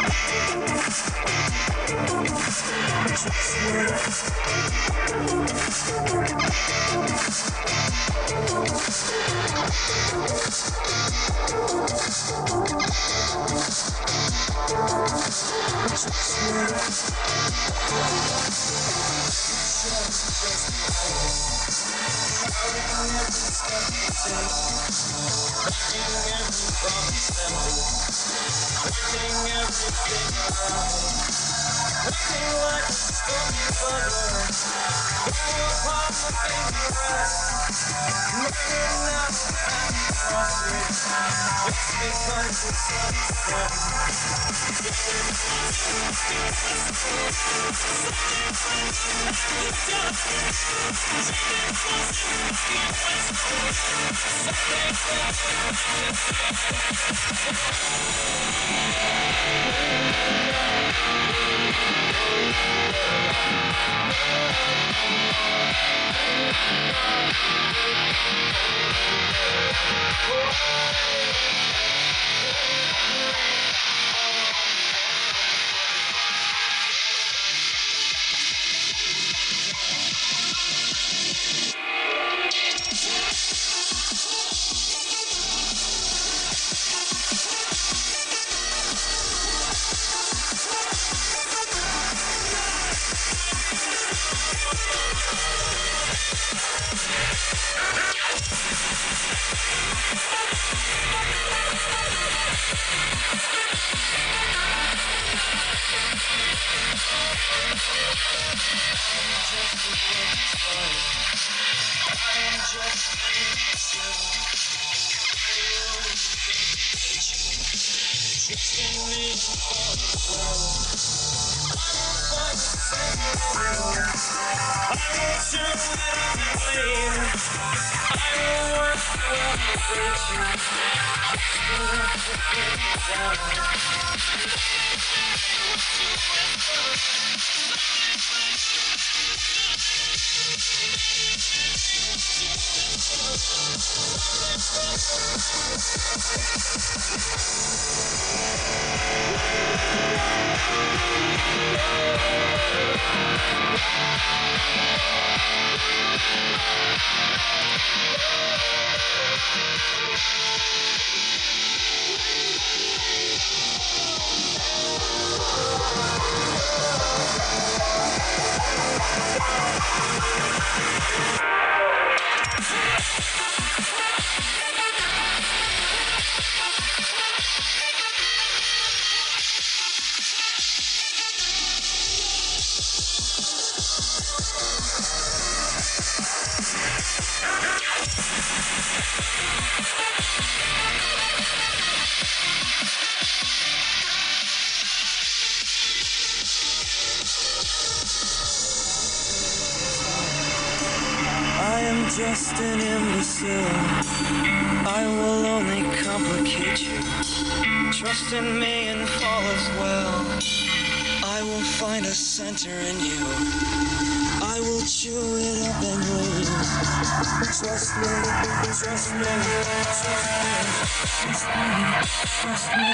just an imbecile. I will only complicate you. Trust in me and all is well. I will find a center in you. I will chew it up and leave. Trust me, trust me, trust me, trust me, trust me.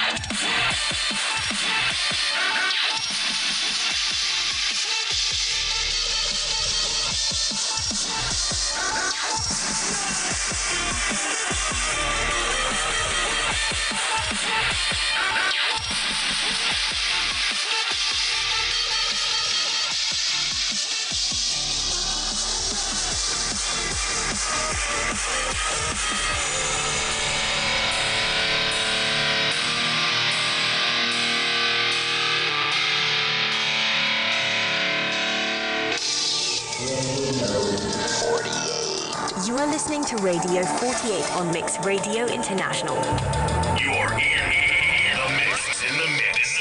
You are listening to Radio forty-eight on Mix Radio International. You're in the mix, in the mix.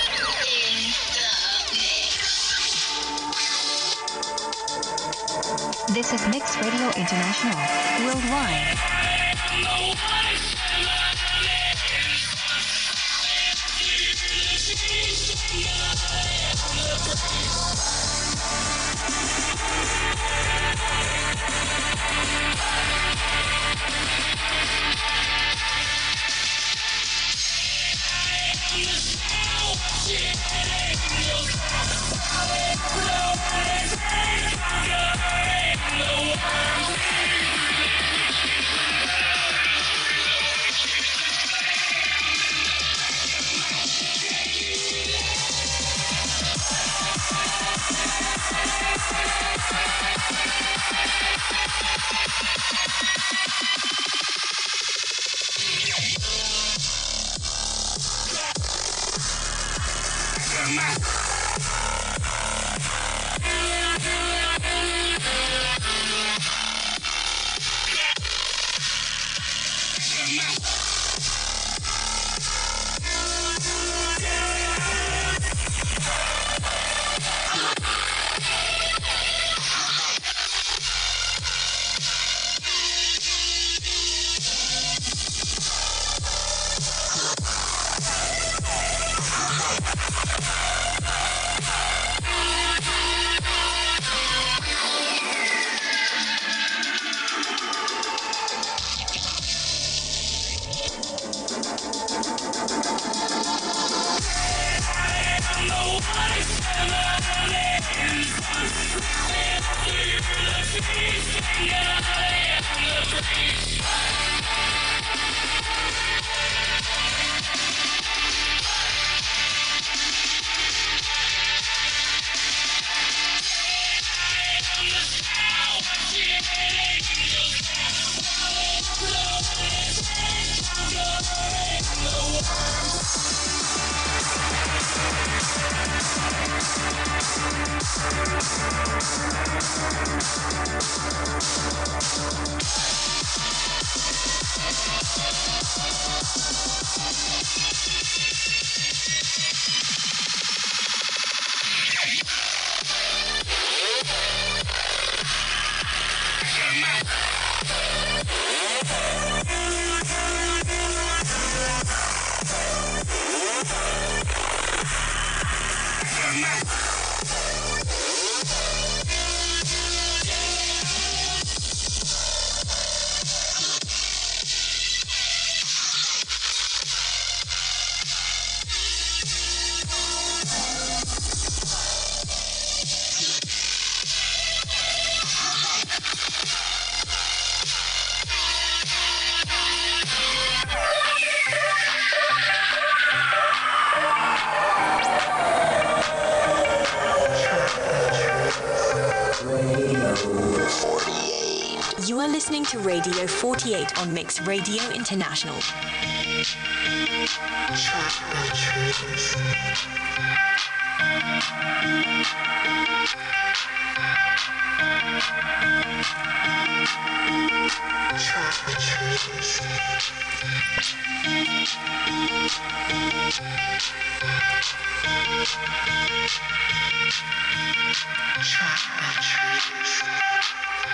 This is Mix Radio International, worldwide. You are listening to Radio forty-eight on Mix Radio International. Trap the trees.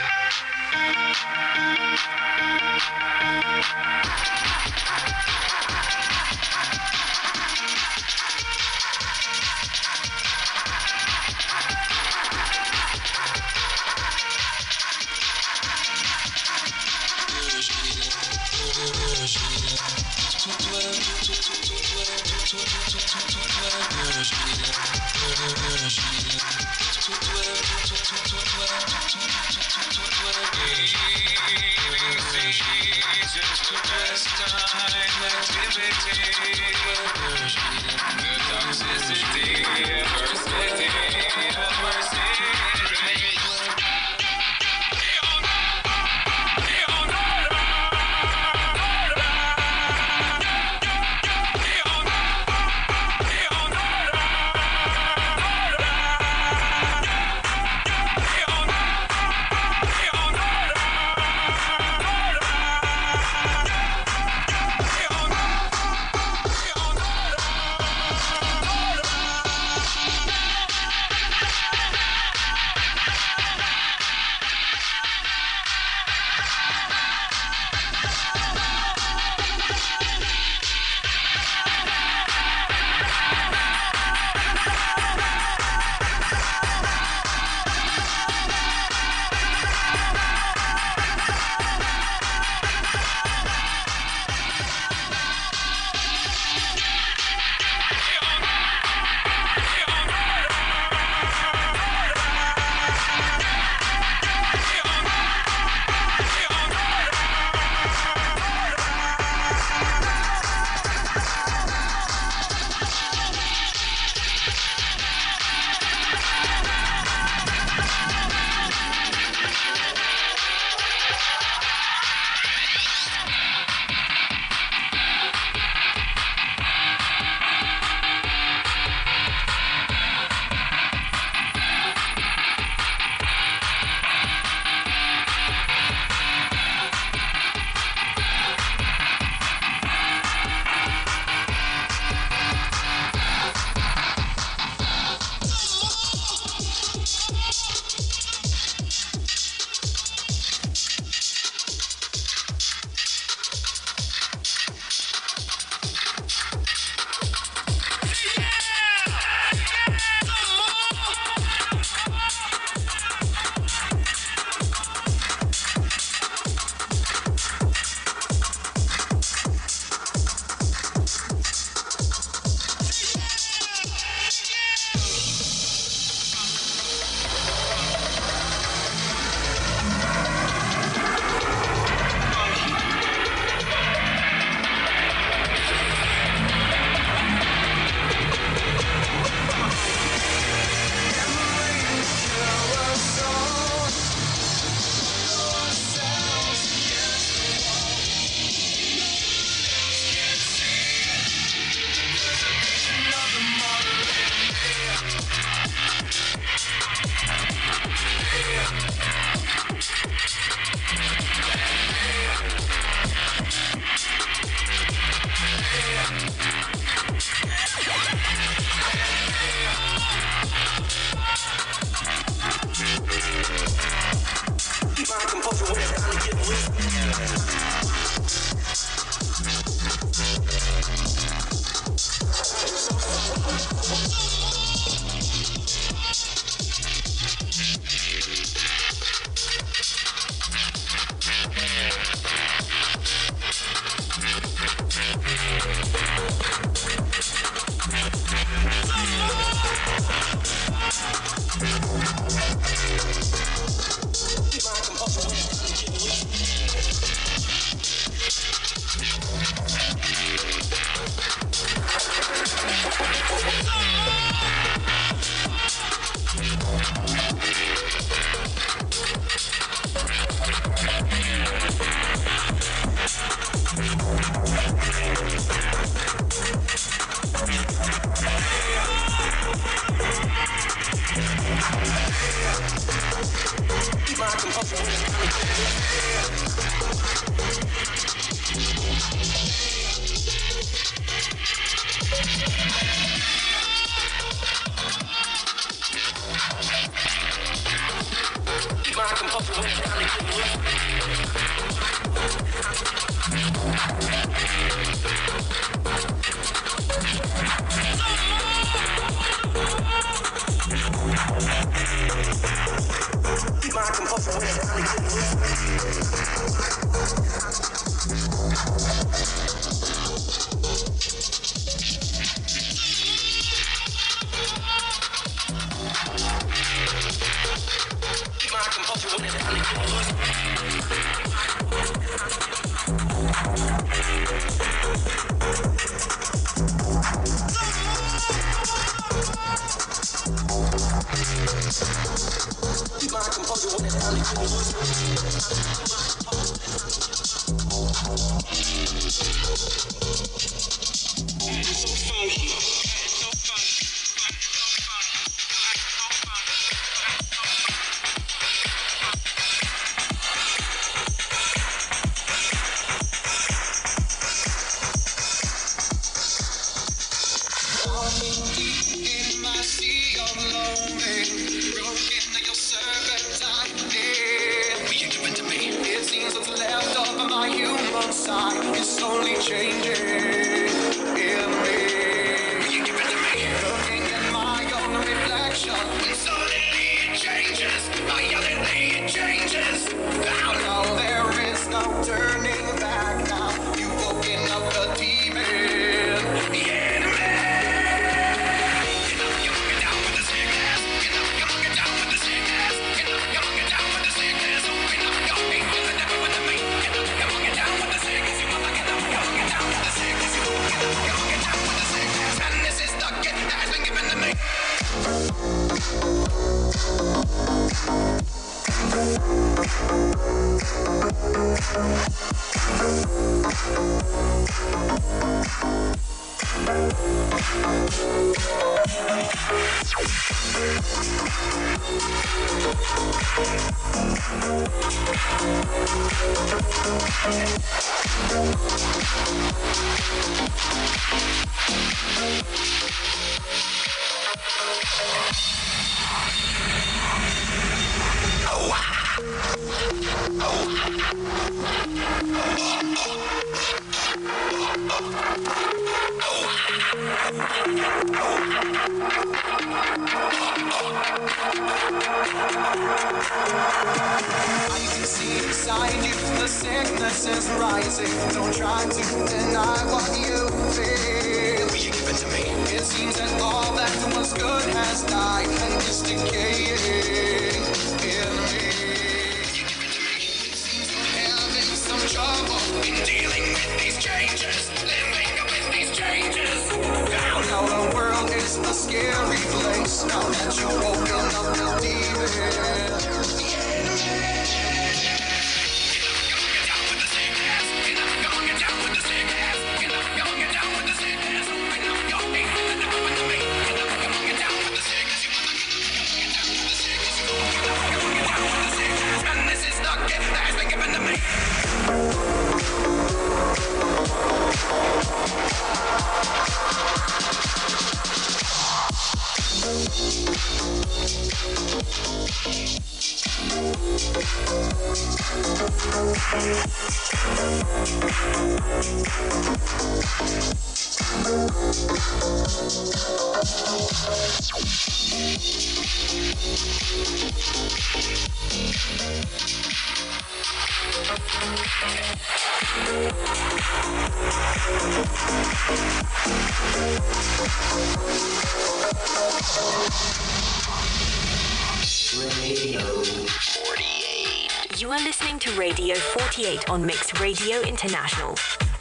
You are listening to Radio forty-eight on Mix Radio International.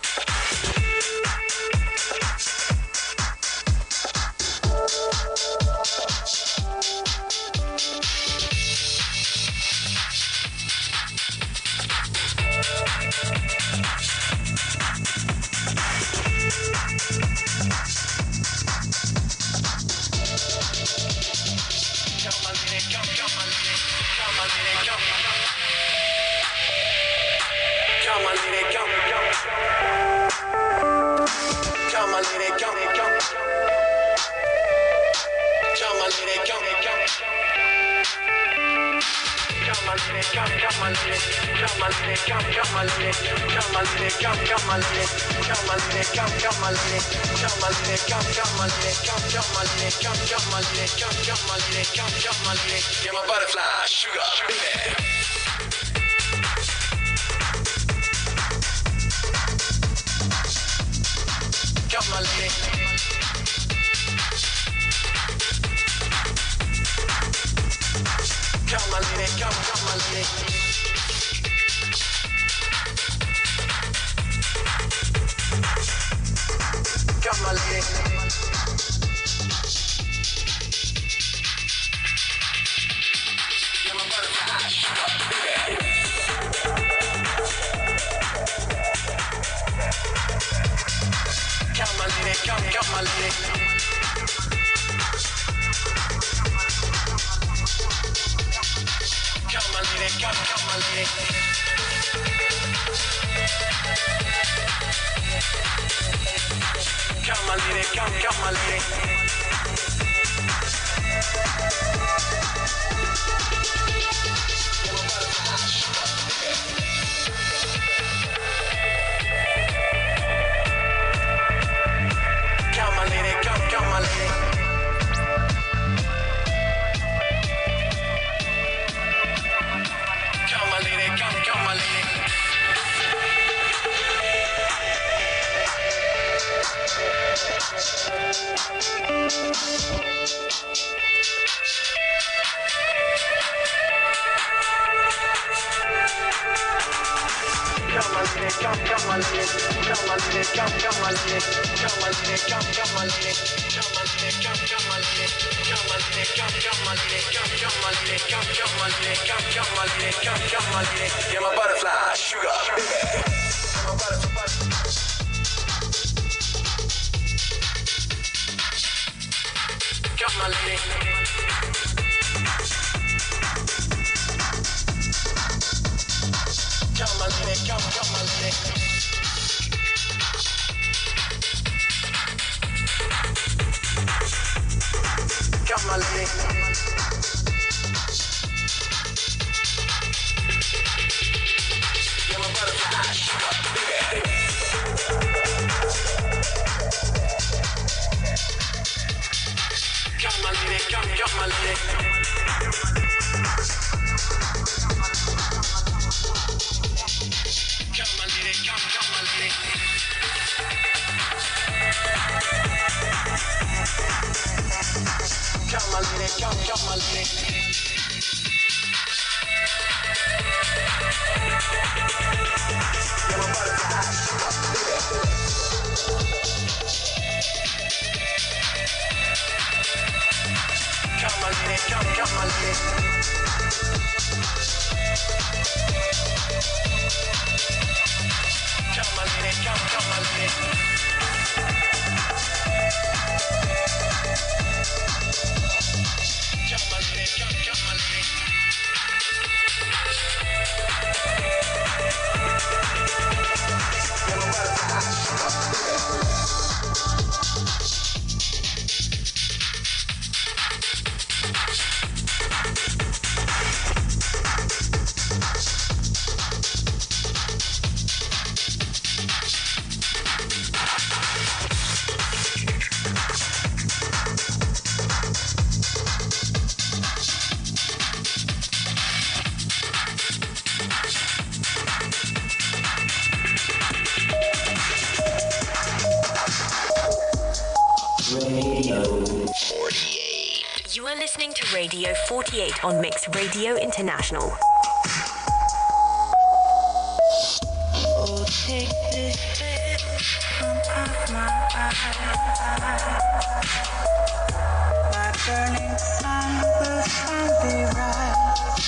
You're my butterfly, sugar, baby. Come my lady. Come my lady, come, come my lady. Come my lady. You're my butterfly, sugar. come, come my lady. Come my lady, come, come my lady. Come my lady, come, come my lady. Come on, lady, come, come on, lady. Come on, lady, come, come on, lady. Come on, lady, come, come on, lady. Come on, lady, come, come on, lady. Come on, lady, come, come on, lady. Come, come on, lady. Come, come on, lady. Come, come on, lady. Come, come on, lady. You're my butterfly, sugar, baby. You're my butterfly. Come on, lady. Come on, lady, come, come on, lady. Come on, lady. You're my butterfly, sugar, baby. Come on, lady, come, come on, lady. Come on, lady, come, come on, lady. Come on, lady, come, come on, lady. You're my butterfly, sugar, baby. Come on, lady, come, come on, lady. Come on, lady, come, come on, lady. Come on, lady, come, come on, lady. You're my butterfly, sugar, baby. You are listening to Radio forty-eight on Mix Radio International. Oh, take this veil from off my eyes. My burning sun will finally rise.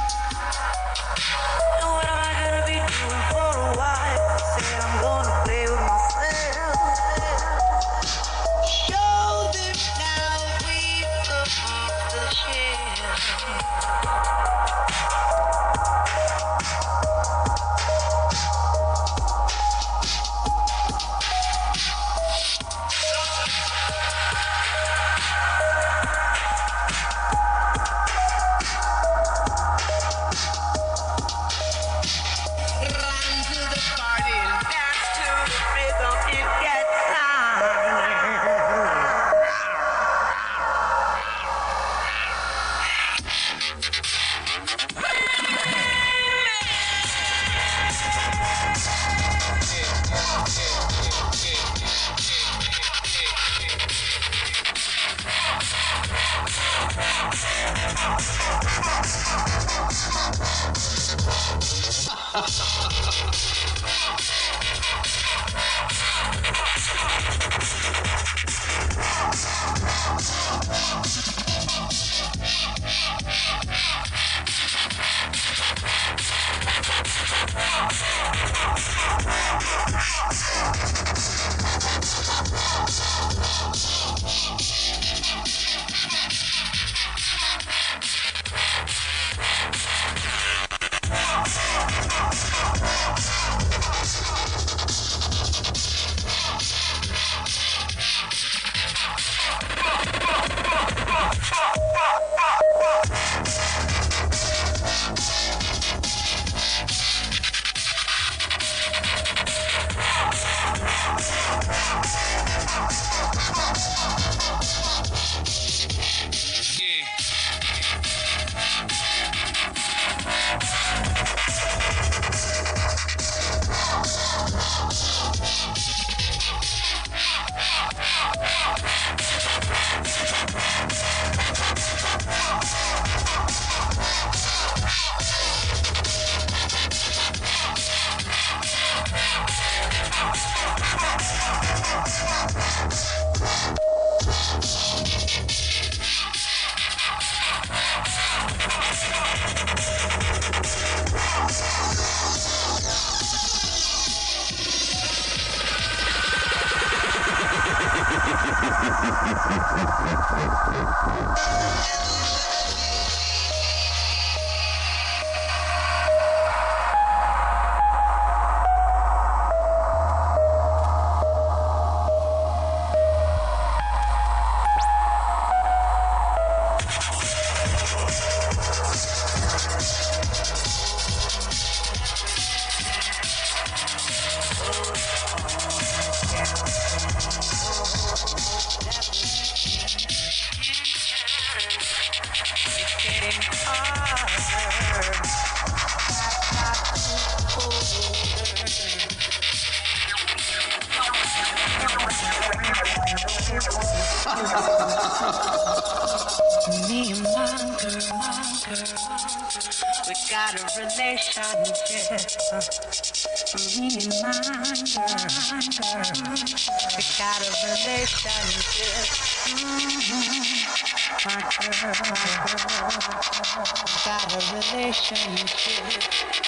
And what am I gonna be doing for a while? Say I'm gonna play with myself. Show them now we come off the shelf. got a relationship. Me and my girl. We got a relationship. Mm-hmm. My girl, my girl. Got a relationship.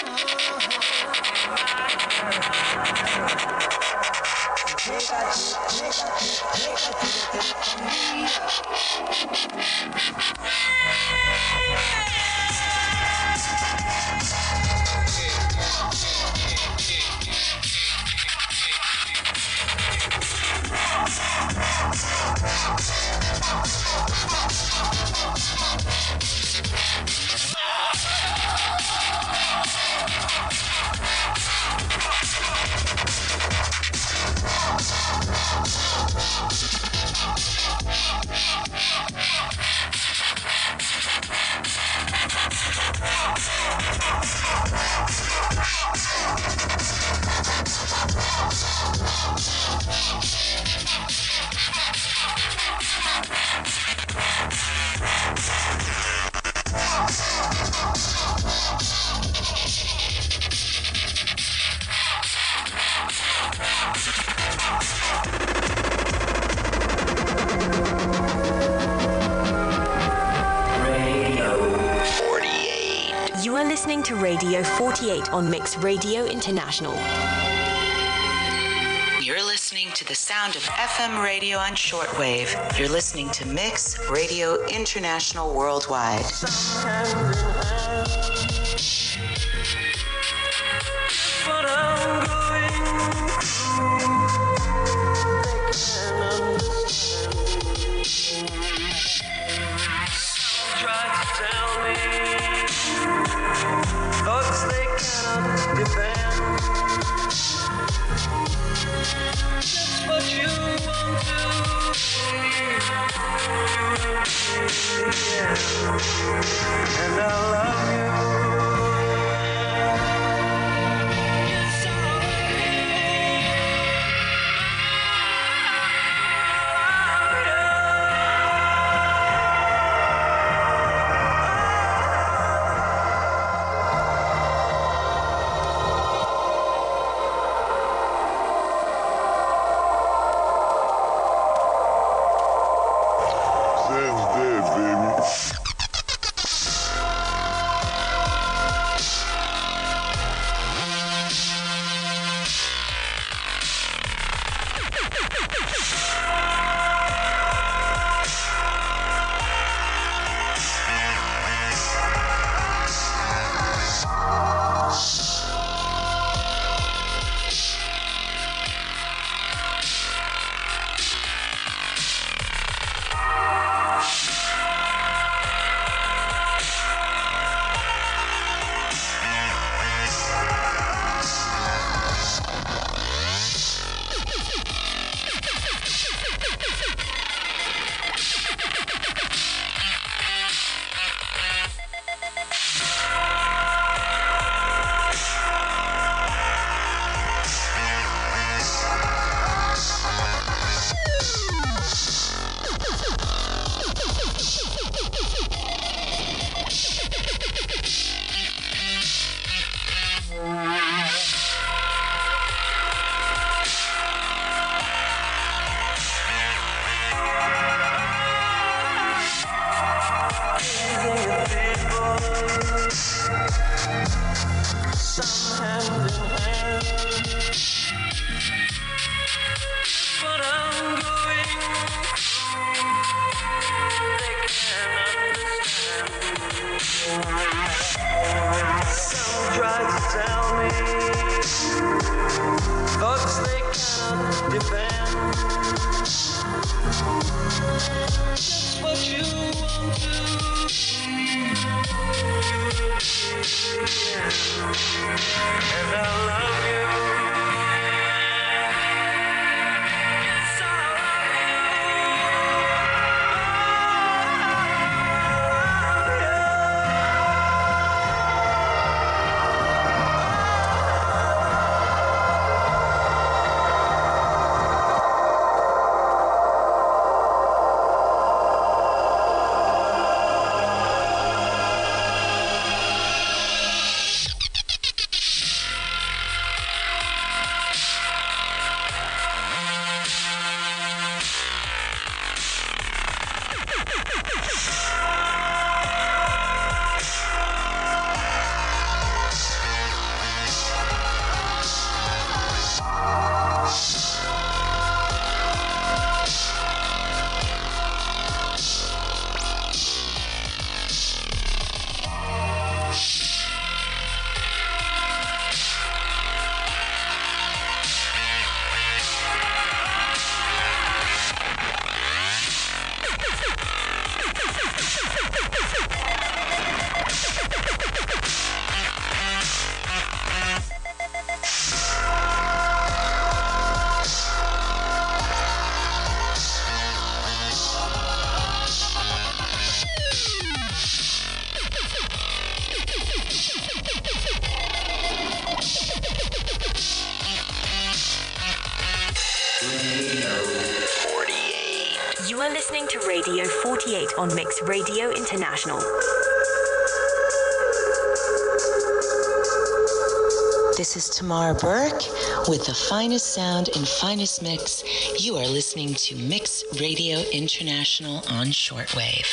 You are listening to Radio forty-eight on Mix Radio International. You're listening to the sound of F M radio on shortwave. You're listening to Mix Radio International Worldwide. What I'm going through, they can't understand. Try to tell me thoughts they cannot defend. That's what you want to believe. Yeah. And I love you. You are listening to Radio forty-eight on Mix Radio International. This is Tamara Burke with the finest sound and finest mix. You are listening to Mix Radio International on shortwave.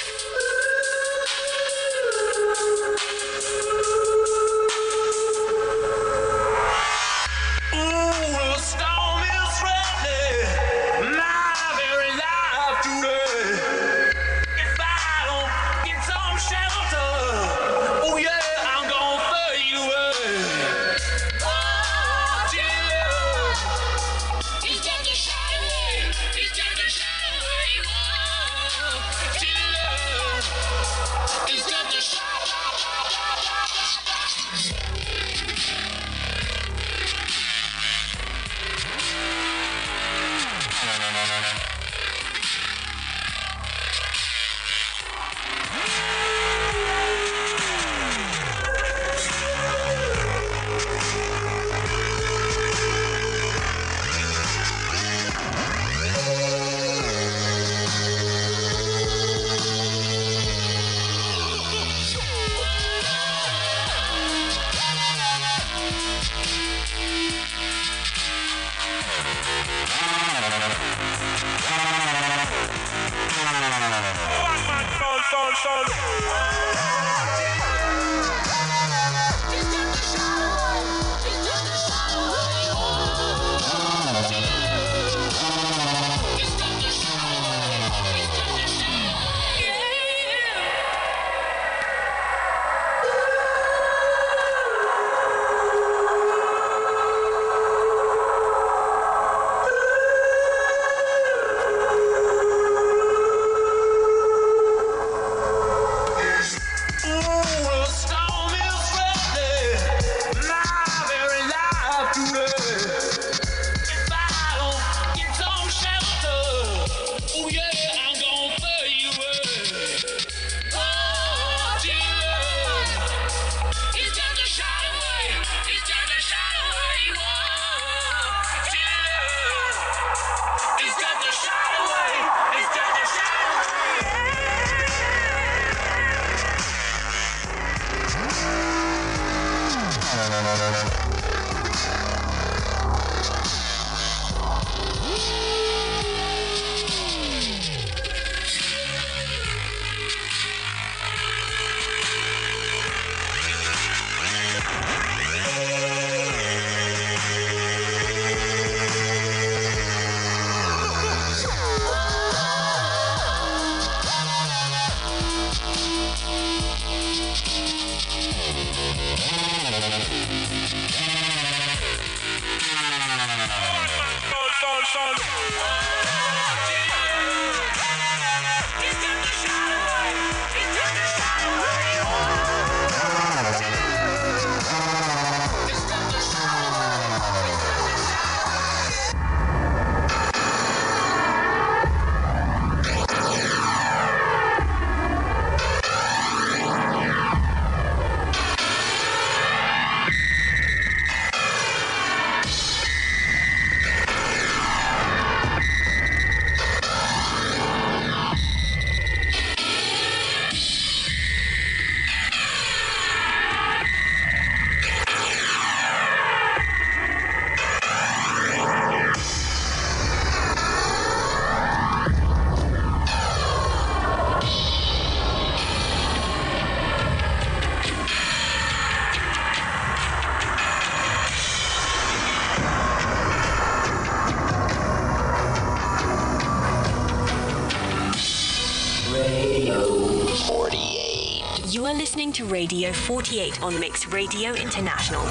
You are listening to Radio forty-eight on Mix Radio International.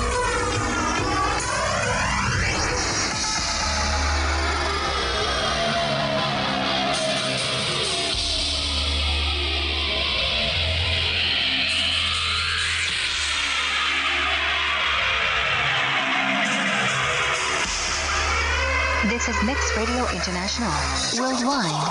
This is Mix Radio International, worldwide.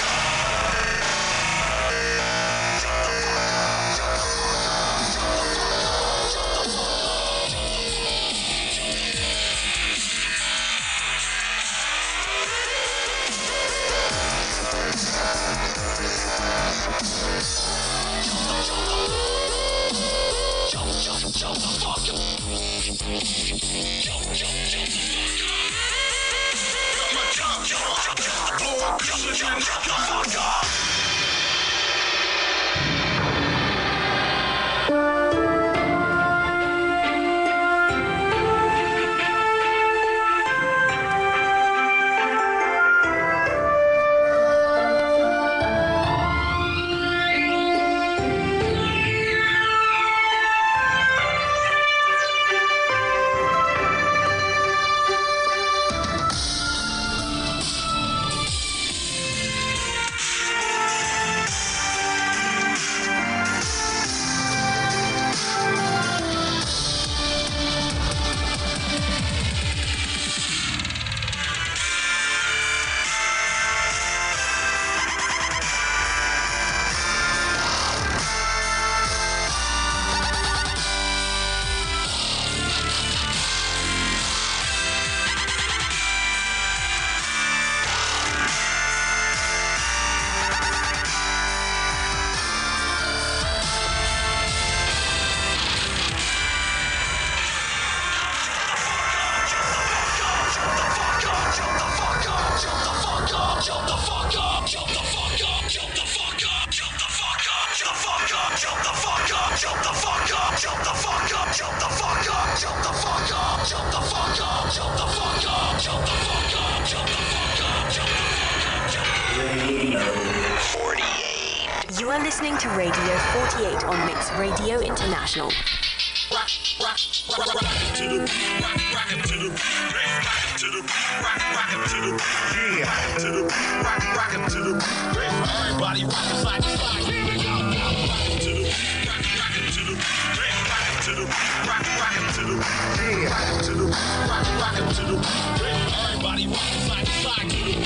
You are listening to Radio forty-eight on Mix Radio International. Rock, rock, rock, rock, rock to the beat, rock, rock it to the beat, rock to the beat, rock, rock it to the beat, yeah, to the beat, rock, rock it to the beat. Everybody rock it side to side. Here we go. Rock it to the beat, rock, rock it to the beat, rock it to the beat, rock, rock it to the beat, rock it to the beat, rock, rock it to the beat. Everybody rock it side to side to the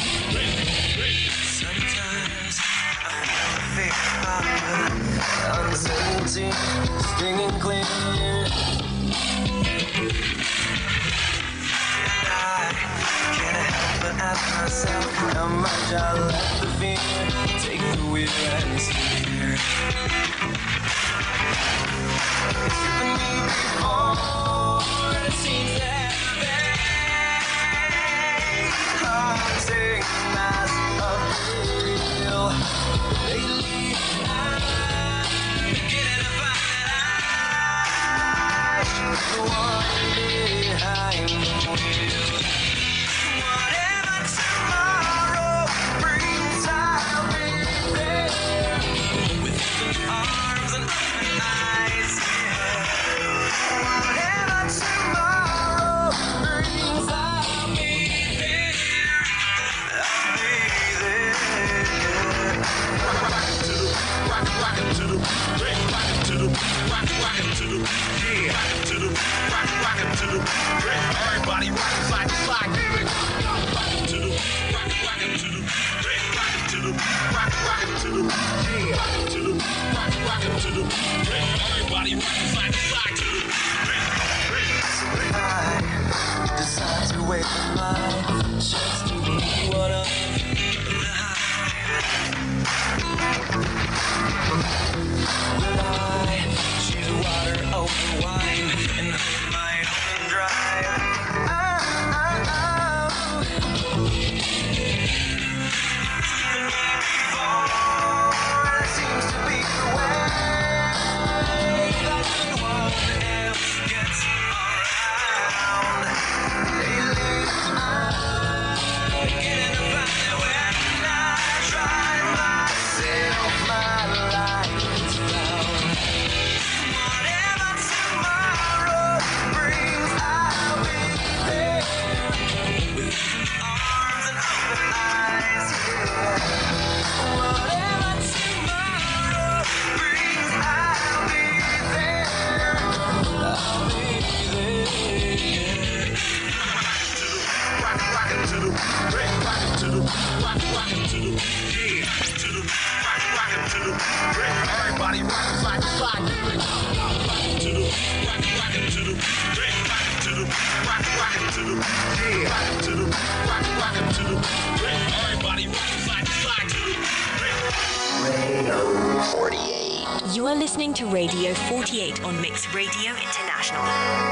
beat. Sometimes I think about uncertainty, stinging clear. And I can't help but ask myself how much I let the fear take the wheel and steer. It's given me before, it seems that they haunting mass appeal. Lately, I'm beginning to find that I'm the one behind the wheel. Whatever tomorrow brings, I'll be there with open arms and rock it to the yeah, rock it to the rock, rock it to the everybody rock it, rock it, rock it. Radio forty-eight. You are listening to Radio forty-eight on Mix Radio International.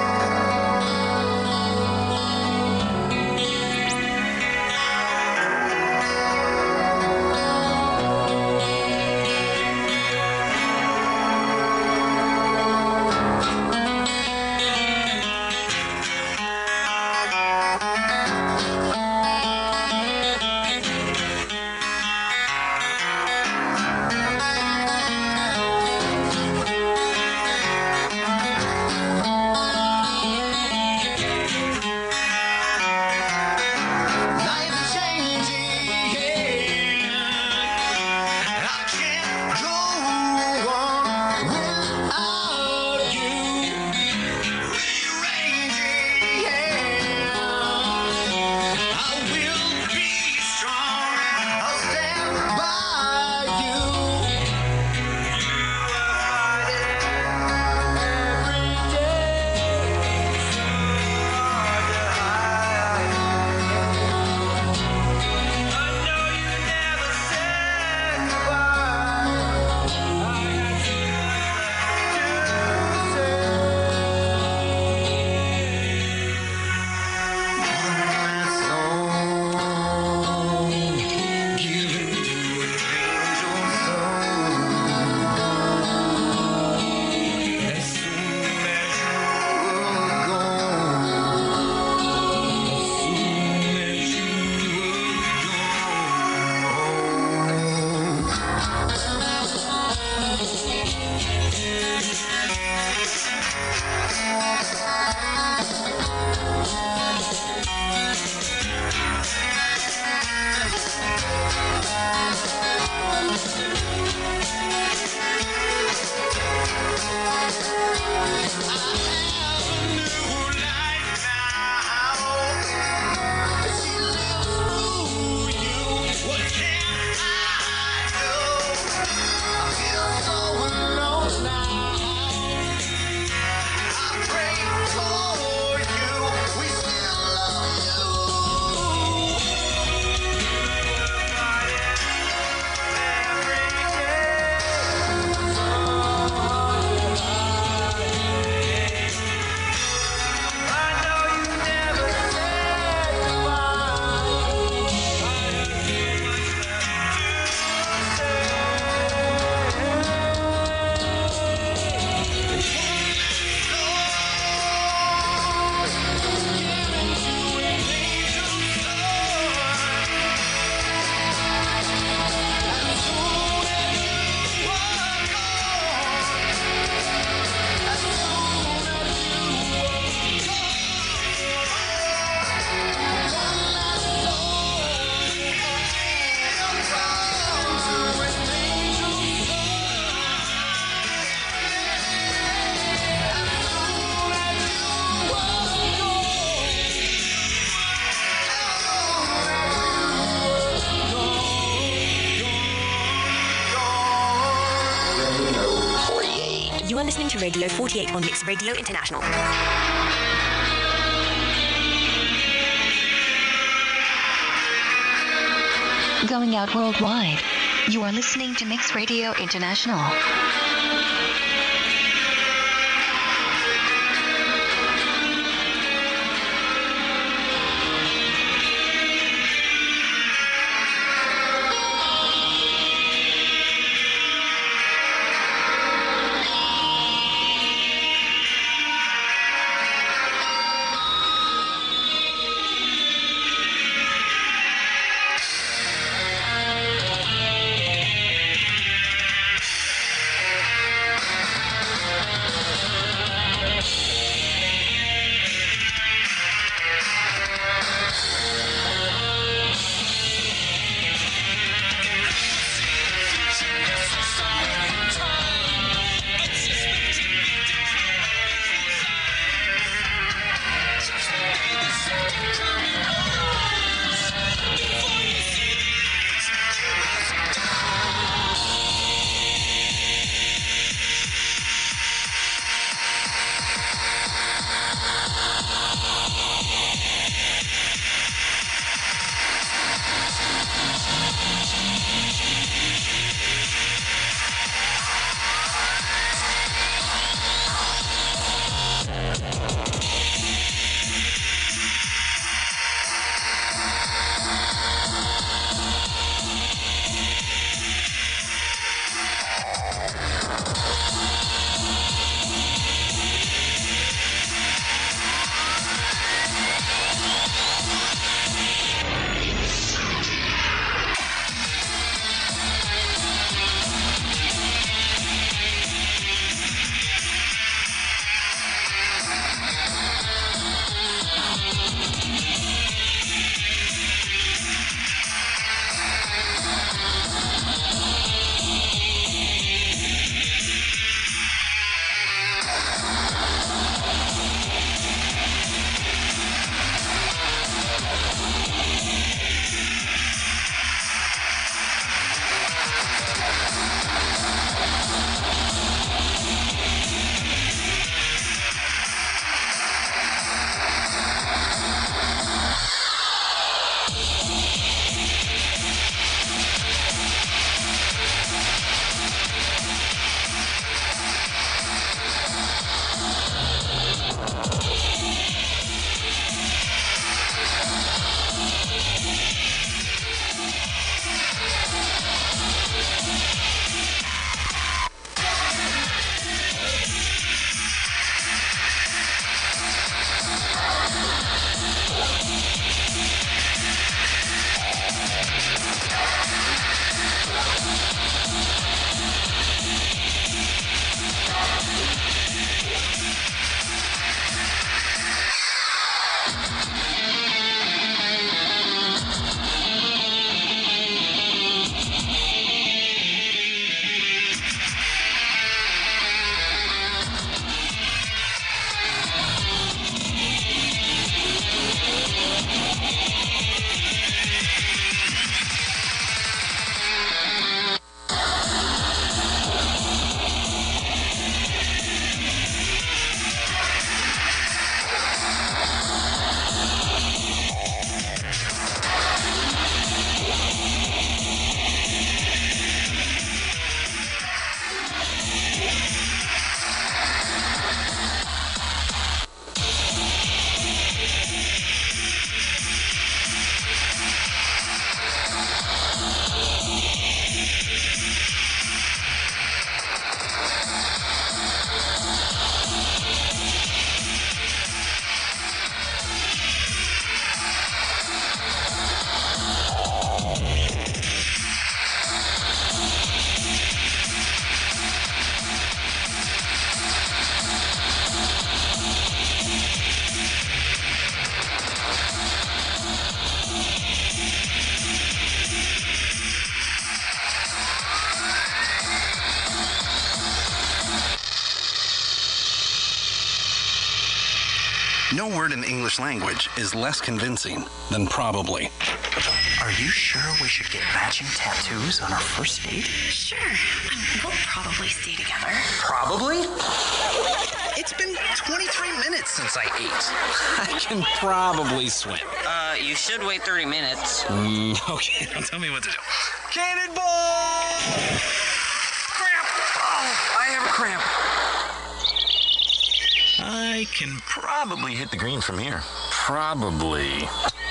You are listening to Radio forty-eight on Mix Radio International. Going out worldwide. You are listening to Mix Radio International. No word in the English language is less convincing than probably. Are you sure we should get matching tattoos on our first date? Sure. Um, we'll probably stay together. Probably? It's been twenty-three minutes since I ate. I can probably swim. Uh, you should wait thirty minutes. Mm, okay, now tell me what to do. Cannonball! Cramp! Oh, I have a cramp. I can probably hit the green from here. Probably.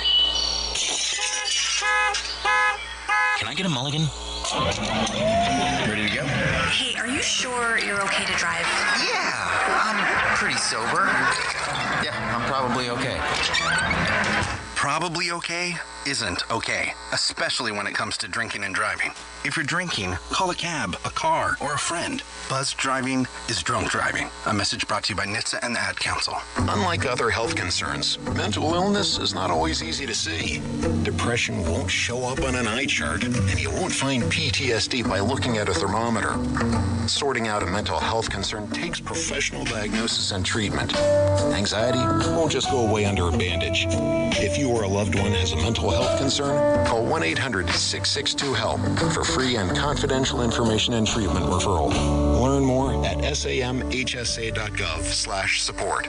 Can I get a mulligan? Ready to go? Hey, are you sure you're okay to drive? Yeah, I'm pretty sober. Yeah, I'm probably okay. Probably okay isn't okay, especially when it comes to drinking and driving. If you're drinking, call a cab, a car, or a friend. Buzz driving is drunk driving. A message brought to you by N H T S A and the Ad Council. Unlike other health concerns, mental illness is not always easy to see. Depression won't show up on an eye chart, and you won't find P T S D by looking at a thermometer. Sorting out a mental health concern takes professional diagnosis and treatment. Anxiety won't just go away under a bandage. If you or a loved one has a mental health concern, call one eight hundred six six two HELP for free and confidential information and treatment referral. Learn more at samhsa.gov slash support.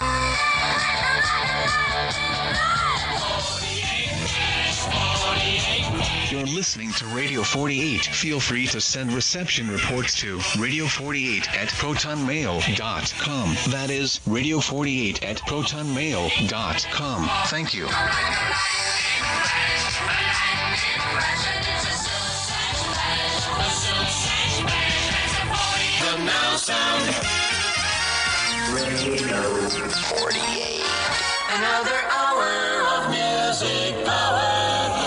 You're listening to Radio forty-eight. Feel free to send reception reports to radio forty-eight at protonmail dot com. That is radio forty-eight at protonmail dot com. Thank you. The now sound. Radio forty-eight. Another hour of music power.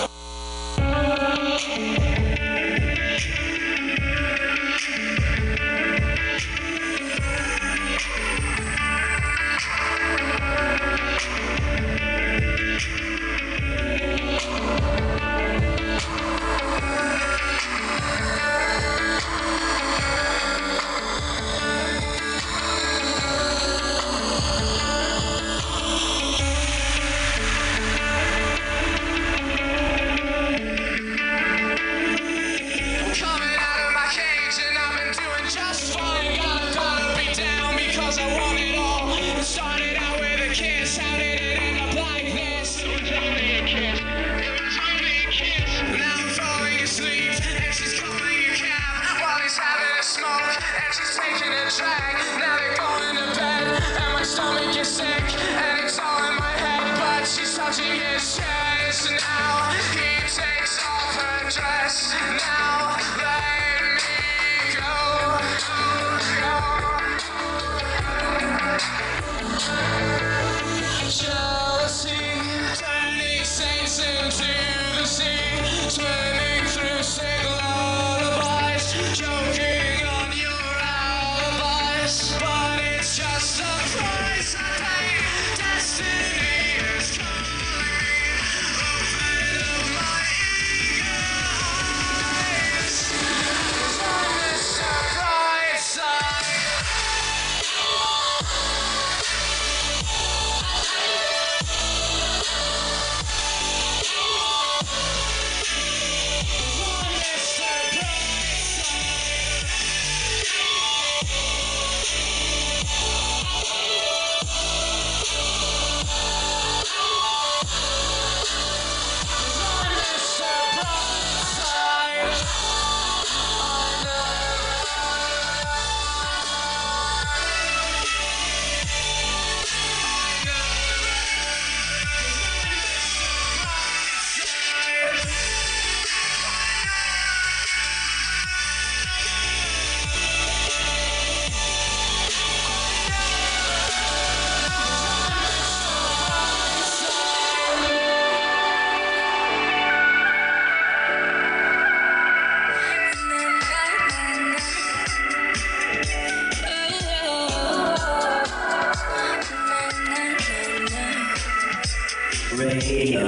Radio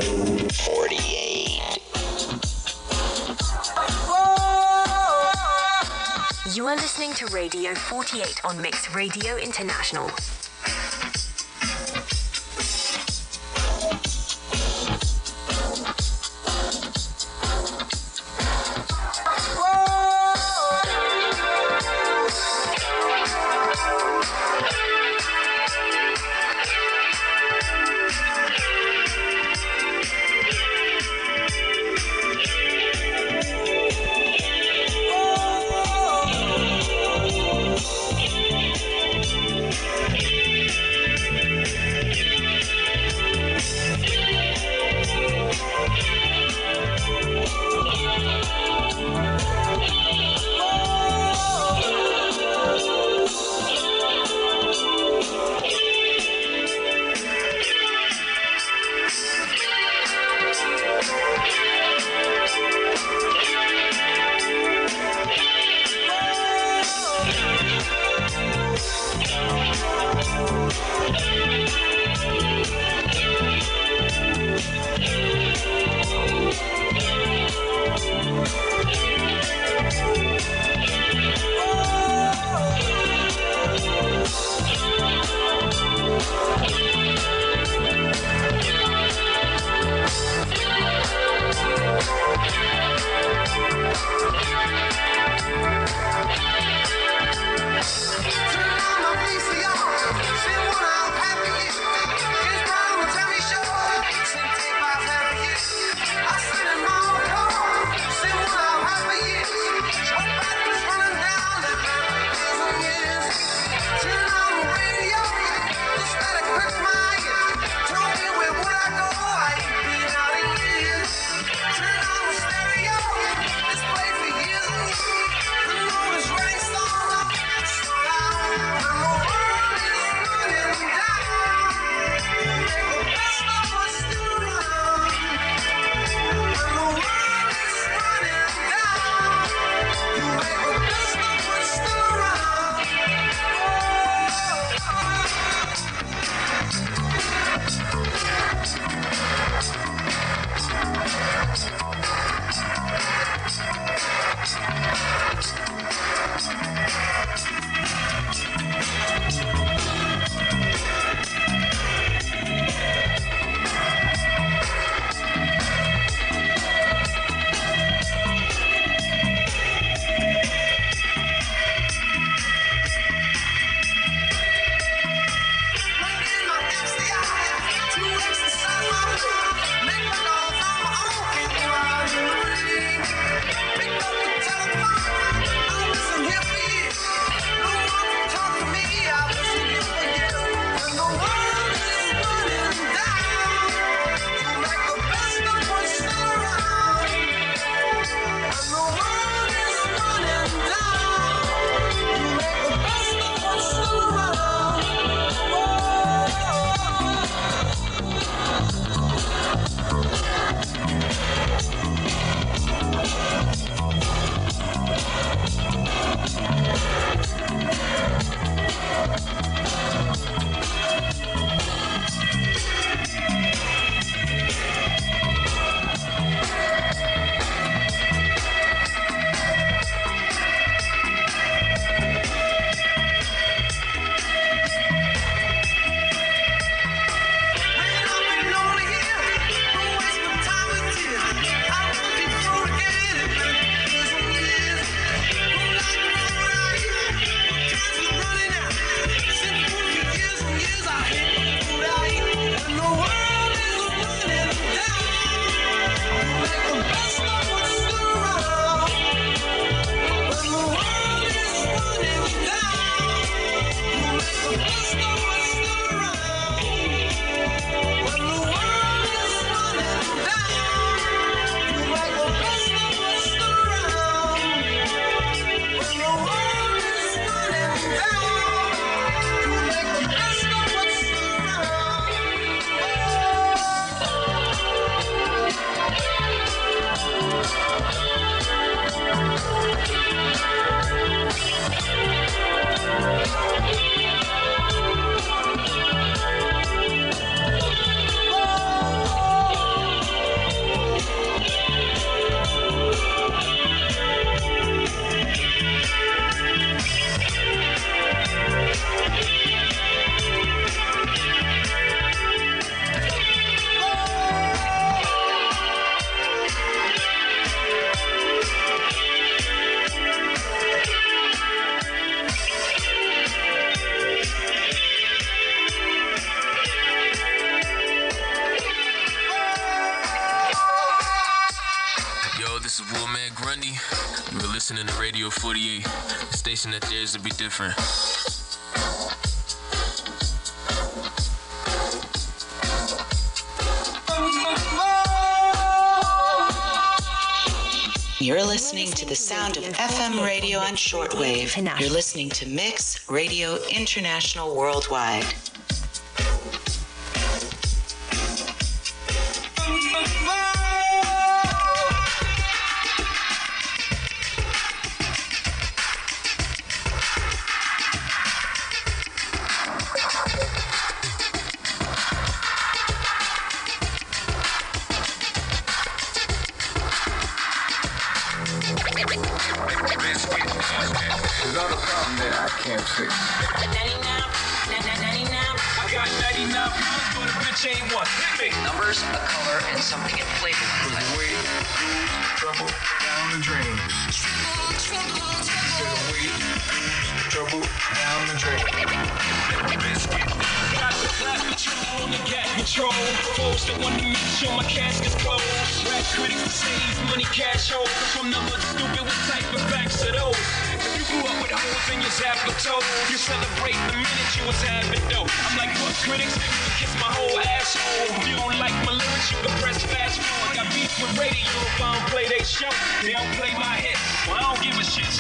forty-eight. You are listening to Radio forty-eight on Mix Radio International. listening to Radio forty-eight, the station that dares to be different. You're listening to the sound of F M radio on shortwave. You're listening to Mix Radio International Worldwide. Numbers, a color, and something in flavor. Weight, trouble, down the drain. Weight, trouble, down the drain. Got the flat control, the cat control. Foes that want to make sure my casket's closed. Rap critics to save money, cash hold. From the hood, stupid, what type of facts are those? If you grew up with holes in your zapper toes, you celebrate the minute you was having dope. I'm like, fuck critics, you kiss my whole asshole. If you don't like my lyrics, you can press fast forward. Got beef with radio if I don't play they show. They don't play my hit, well, I don't give a shit.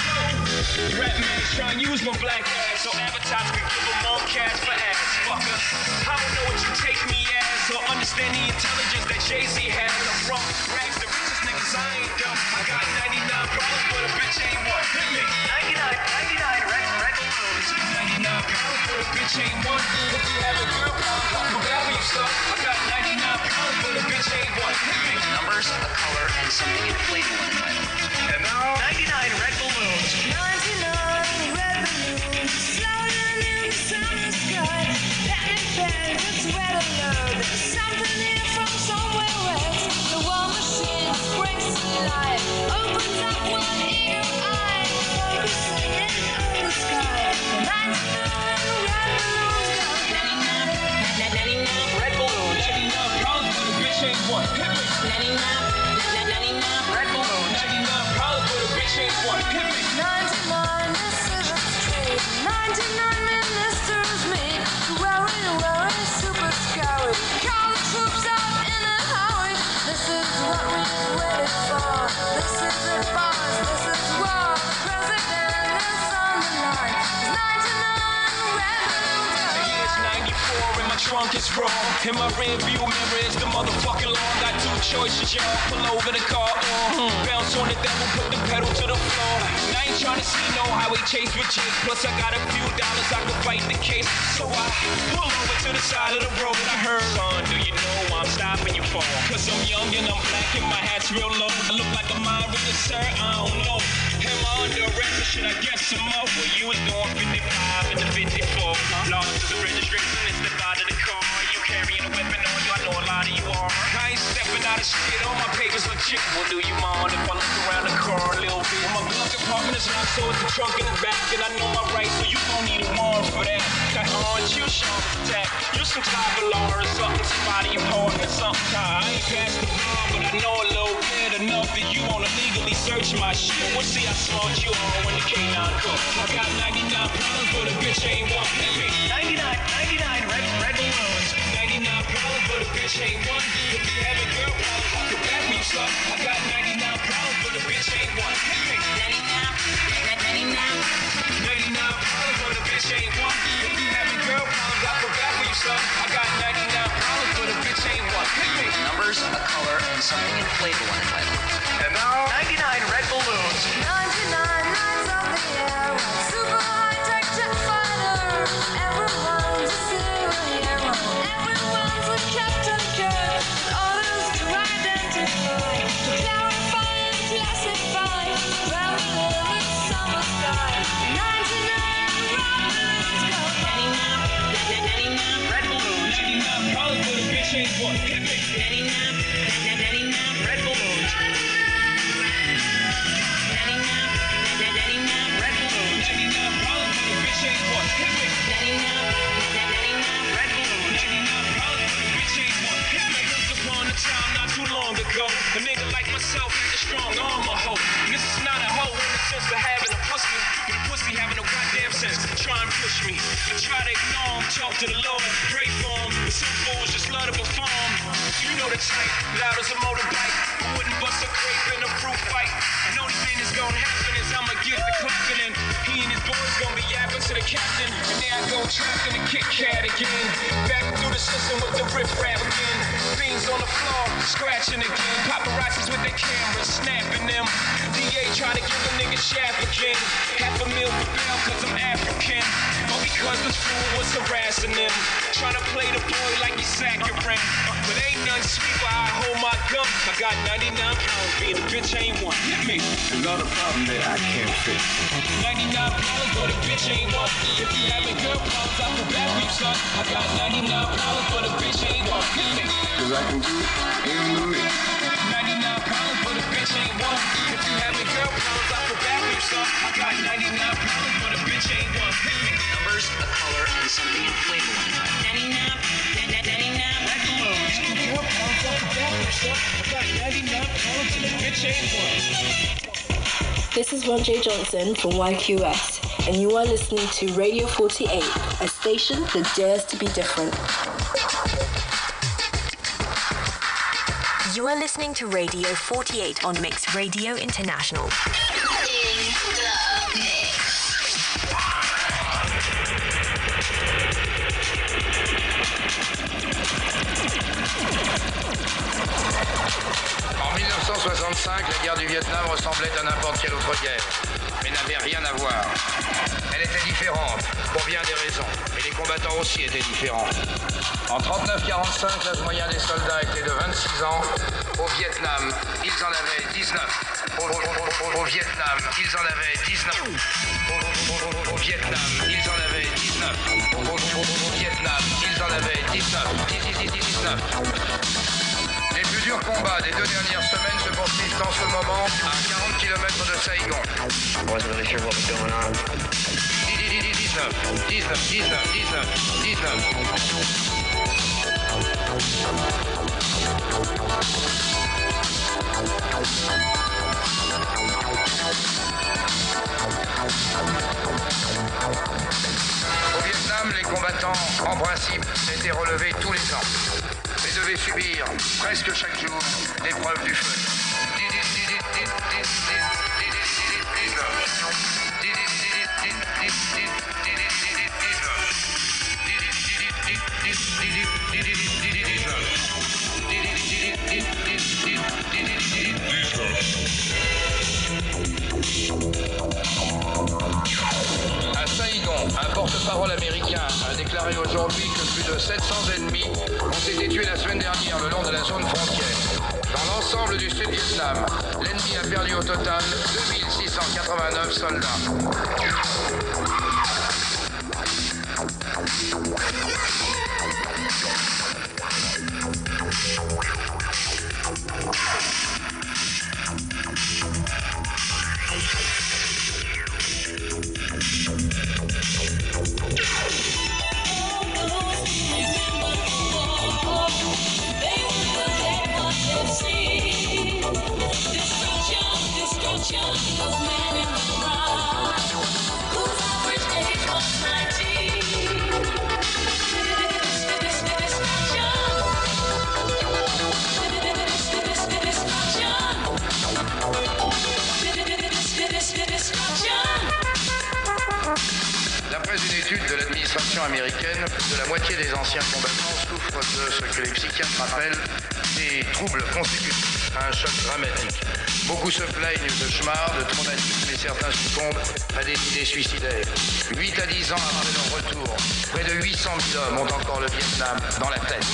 Rap man is trying to use my black ass so advertisers can give them more cash for ass. Fucker, I don't know what you take me as or understand the intelligence that Jay-Z has. I'm from rags, the richest niggas, I ain't dumb. I got ninety-nine problems, but a bitch ain't one. Hit me. ninety-nine, ninety-nine, red, red balloons. ninety-nine pounds, but a bitch ain't one. If you have a girl problem, I'll forget where you stuck. I got ninety-nine pounds, but a bitch ain't one. Hit me. Numbers, a color, and something in flavor when entitled. And now, ninety-nine red balloons. ninety-nine red balloons floating in the summer sky. Panic bag, it's red alert. There's something here from somewhere west. The war machine springs to life. Opens up one eager eye, focusing in on the sky. ninety-nine red balloons go. ninety-nine, ninety-nine red balloons. ninety-nine problems, but a bitch ain't one. Hit me. ninety-nine, ninety-nine red balloons. ninety-nine problems, but a bitch ain't one. Hit me. ninety-nine decisions trade. ninety-nine ministers meet. Worry, worry, super scary. Call the troops out in a hurry. This is what we waited for. This is it, boss. This is war. The president is on the line. ninety-nine red balloons. The year's ninety-four and my trunk is raw. In my rear view mirror is the motherfucking law. Got two choices, y'all. Pull over the car or mm, bounce on the devil, put the pedal to the floor. And I ain't trying to see no highway chase with Jake. Plus I got a few dollars I can fight the case. So I pull over to the side of the road. I heard, son, do you know I'm stopping you for? Cause I'm young and I'm black and my hat's real low. I look like a mind reader, sir, I don't know. Am I under arrest or should I get some more? Well, you was doing fifty-five and the fifty-four. Lost to the registration and step out of the car. You carrying a weapon on you, I know a lot of you are. I ain't stepping out of shit, all my papers legit. Well, do you mind if I look around the car a little bit? Well, my glove compartment is locked, so it's the trunk in the back. And I know my rights, so you gon' need a warrant for that. Cut on, you sharp as attack. You some type of law or something, somebody important or something. I ain't past the bar, but I know a little bit enough that you wanna legally search my shit. We'll see how smart you are when the K nine comes. I got ninety-nine problems, but a bitch ain't one. ninety-nine, ninety-nine red, red balloons. ninety-nine problems, but a bitch ain't one. If you having girl problems, I'll go back when you suck. I got ninety-nine problems, but a bitch ain't one. ninety-nine, ninety-nine, ninety-nine problems, but a bitch ain't one. If you having girl problems, I'll go back when you suck. I got ninety-nine problems, but a bitch ain't one. Numbers, a color, and something in flavor when entitled. And now, ninety-nine red balloons. ninety-nine nights on the air, super high-tech jet fighter. Everyone's a superhero. Everyone's a Captain Kirk. Orders to identify, to clarify and classify. Traveling in the summer sky. ninety-nine red balloons go. ninety-nine, ninety-nine red balloons. ninety-nine problems, but a bitch ain't one. Hit me. ninety-nine, ninety-nine red balloons. ninety-nine, ninety-nine red balloons. ninety-nine problems, but a bitch ain't one. Hit me. ninety-nine, ninety-nine red balloons. ninety-nine problems, but a bitch ain't one. Hit me. Once upon a time, not too long ago, a nigga like myself had a strong arm, a hoe. This is not a hoe in the sense trust me. I try to ignore him, talk to the Lord, pray for him. But some fools just love to perform. You know the type, loud as a motorbike. Who wouldn't bust a grape in a fruit fight? And only thing that's gonna happen is I'ma get the clapping, and he and his boys gonna be yapping to the captain. And there I go trapped in a Kit Kat again. Back through the system with the riff rap again. Beans on the floor, scratching again. Paparazzis with their cameras, snapping them. D A try to give a nigga shaft again. Half a meal for bail cause I'm African. Or because this fool was harassing them. Trying to play the boy like he's saccharine. But ain't none sweet but I hold my gun. I got ninety-nine pounds, being a bitch ain't one. Hit me. Another problem that I can't fix. ninety-nine pounds, but a bitch ain't one. If you having girl problems, I feel bad for you, son. I got ninety-nine pounds, but a bitch ain't one. Hit me. Cause I can do any of it. ninety-nine pounds, but a bitch ain't one. If you having girl problems, I feel bad for you, son. I got ninety-nine pounds, but a bitch ain't one. Hit me. Numbers, a color, and something inflatable. ninety-nine, ninety-nine. Girl problems, I feel bad for you, son. I got ninety-nine pounds, but a bitch ain't one. This is Ron J. Johnson from Y Q S, and you are listening to Radio forty-eight, a station that dares to be different. You are listening to Radio forty-eight on Mix Radio International. En mille neuf cent soixante-cinq, la guerre du Vietnam ressemblait à n'importe quelle autre guerre, mais n'avait rien à voir. Elle était différente, pour bien des raisons, mais les combattants aussi étaient différents. En trente-neuf quarante-cinq, l'âge moyen des soldats était de vingt-six ans. Au Vietnam, ils en avaient dix-neuf. Au, au, au, au Vietnam, ils en avaient dix-neuf. Au, au, au Vietnam, ils en avaient dix-neuf. Au, au, au Vietnam, ils en avaient dix-neuf. dix-neuf. Les plus durs combats des deux dernières semaines se poursuivent en ce moment à quarante kilomètres de Saigon. I wasn't really sure what was going on. dix-neuf, dix-neuf, dix-neuf, dix-neuf, dix-neuf. Au Vietnam, les combattants, en principe, étaient relevés tous les ans, mais devaient subir, presque chaque jour, l'épreuve du feu. À Saigon, un porte-parole américain a déclaré aujourd'hui que plus de sept cents ennemis ont été tués la semaine dernière le long de la zone frontière. Dans l'ensemble du Sud-Vietnam, l'ennemi a perdu au total deux mille six cent quatre-vingt-neuf soldats. D'après une étude de l'administration américaine, plus de la moitié des anciens combattants souffrent de ce que les psychiatres appellent des troubles consécutifs à un choc dramatique. Beaucoup se plaignent de schmar, de traumatisme et certains succombent à des idées suicidaires. huit à dix ans après leur retour, près de huit cent mille hommes ont encore le Vietnam dans la tête.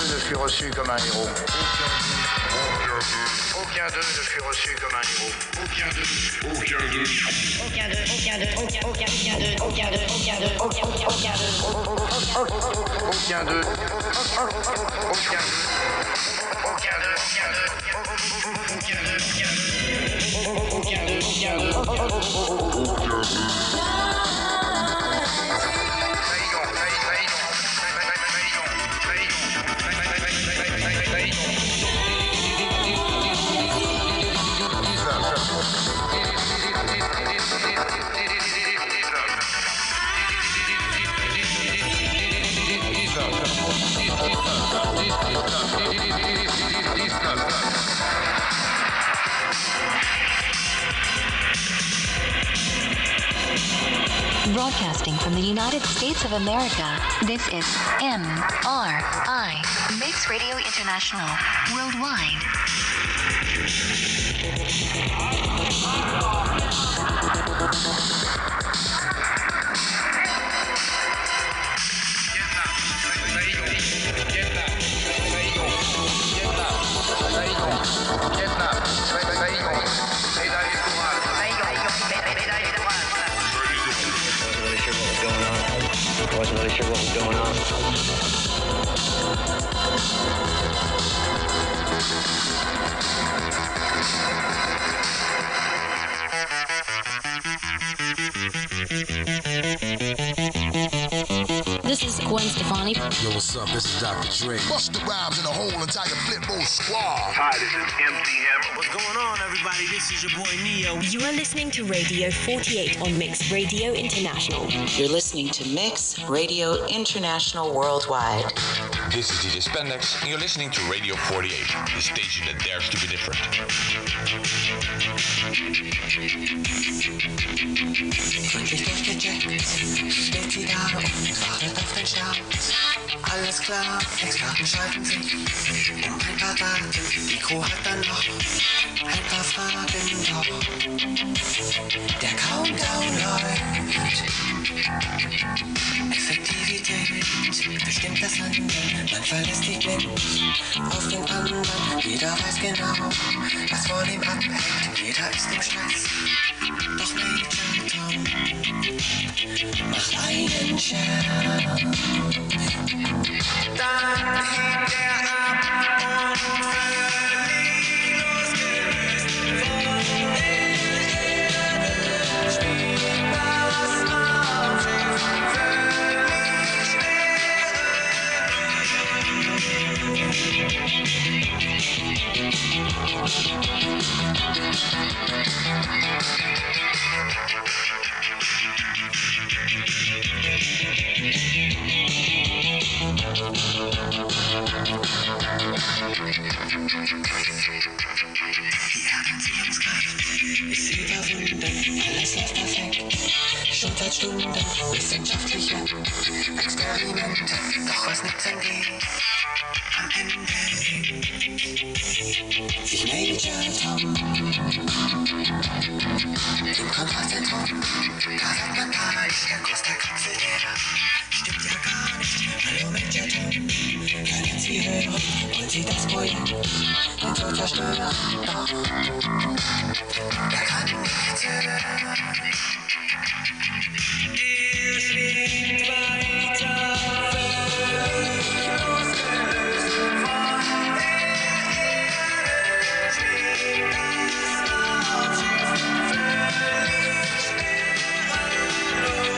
d'eux ne fut reçu comme un héros. Aucun d'eux ne fut reçu comme un héros. Aucun d'eux, aucun d'eux. Aucun d'eux, aucun d'eux, aucun, aucun, aucun d'eux, aucun d'eux, aucun d'eux, aucun, aucun, aucun d'eux. Aucun d'eux. Aucun d'eux. Aucun d'eux, aucun d'eux, aucun d'eux, aucun d'eux. Broadcasting from the United States of America, this is M R I, Mix Radio International, worldwide. I wasn't really sure what was going on. This is Gwen Stefani. Yo, what's up? This is Doctor Dre. Bust the rhymes in the whole entire Flipbo squad. Hi, this is M C Hammer. What's going on, everybody? This is your boy Neo. You are listening to Radio forty-eight on Mix Radio International. You're listening to Mix Radio International Worldwide. This is D J Spandex, and you're listening to Radio forty-eight, the station that dares to be different. Gründlich durchgecheckt, steht sie da und wartet auf den Start. Alles klar, Experten schalten sich um ein paar Daten. Die Crew hat dann noch ein paar Fragen doch. Der Countdown läuft. Effektivität bestimmt das Handeln. Man verlässt sich blind auf den anderen. Jeder weiß genau, was von ihm abhängt. Jeder ist im Stress. Doch Major Tom macht einen Scherz. Dann hebt er ab und völlig losgelöst von der Erde spielt das Raumschiff völlig Die Erdanziehungskraft ist überwunden, alles läuft perfekt. Schon seit Stunden wissenschaftliche Experimente, doch was nix angeht. Am Ende sich Major Tom im Kontrollzentrum. Da sagt man, da ist der Kurs der Kapsel, der stimmt ja gar nicht. Hallo Major Tom, können Sie hören? Wollen Sie das Projekt nicht so zerstören? Doch, er kann nichts hören. Er schwebt weiter, völlig losgelöst von der Erde, schwebt das Raumschiff völlig schwerelos.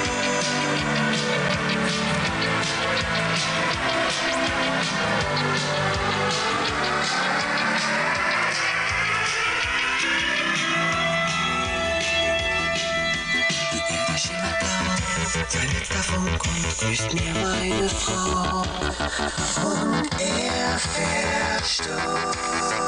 Sein letzter Funk und grüßt mir meine Frau. Und er fährt Sturm.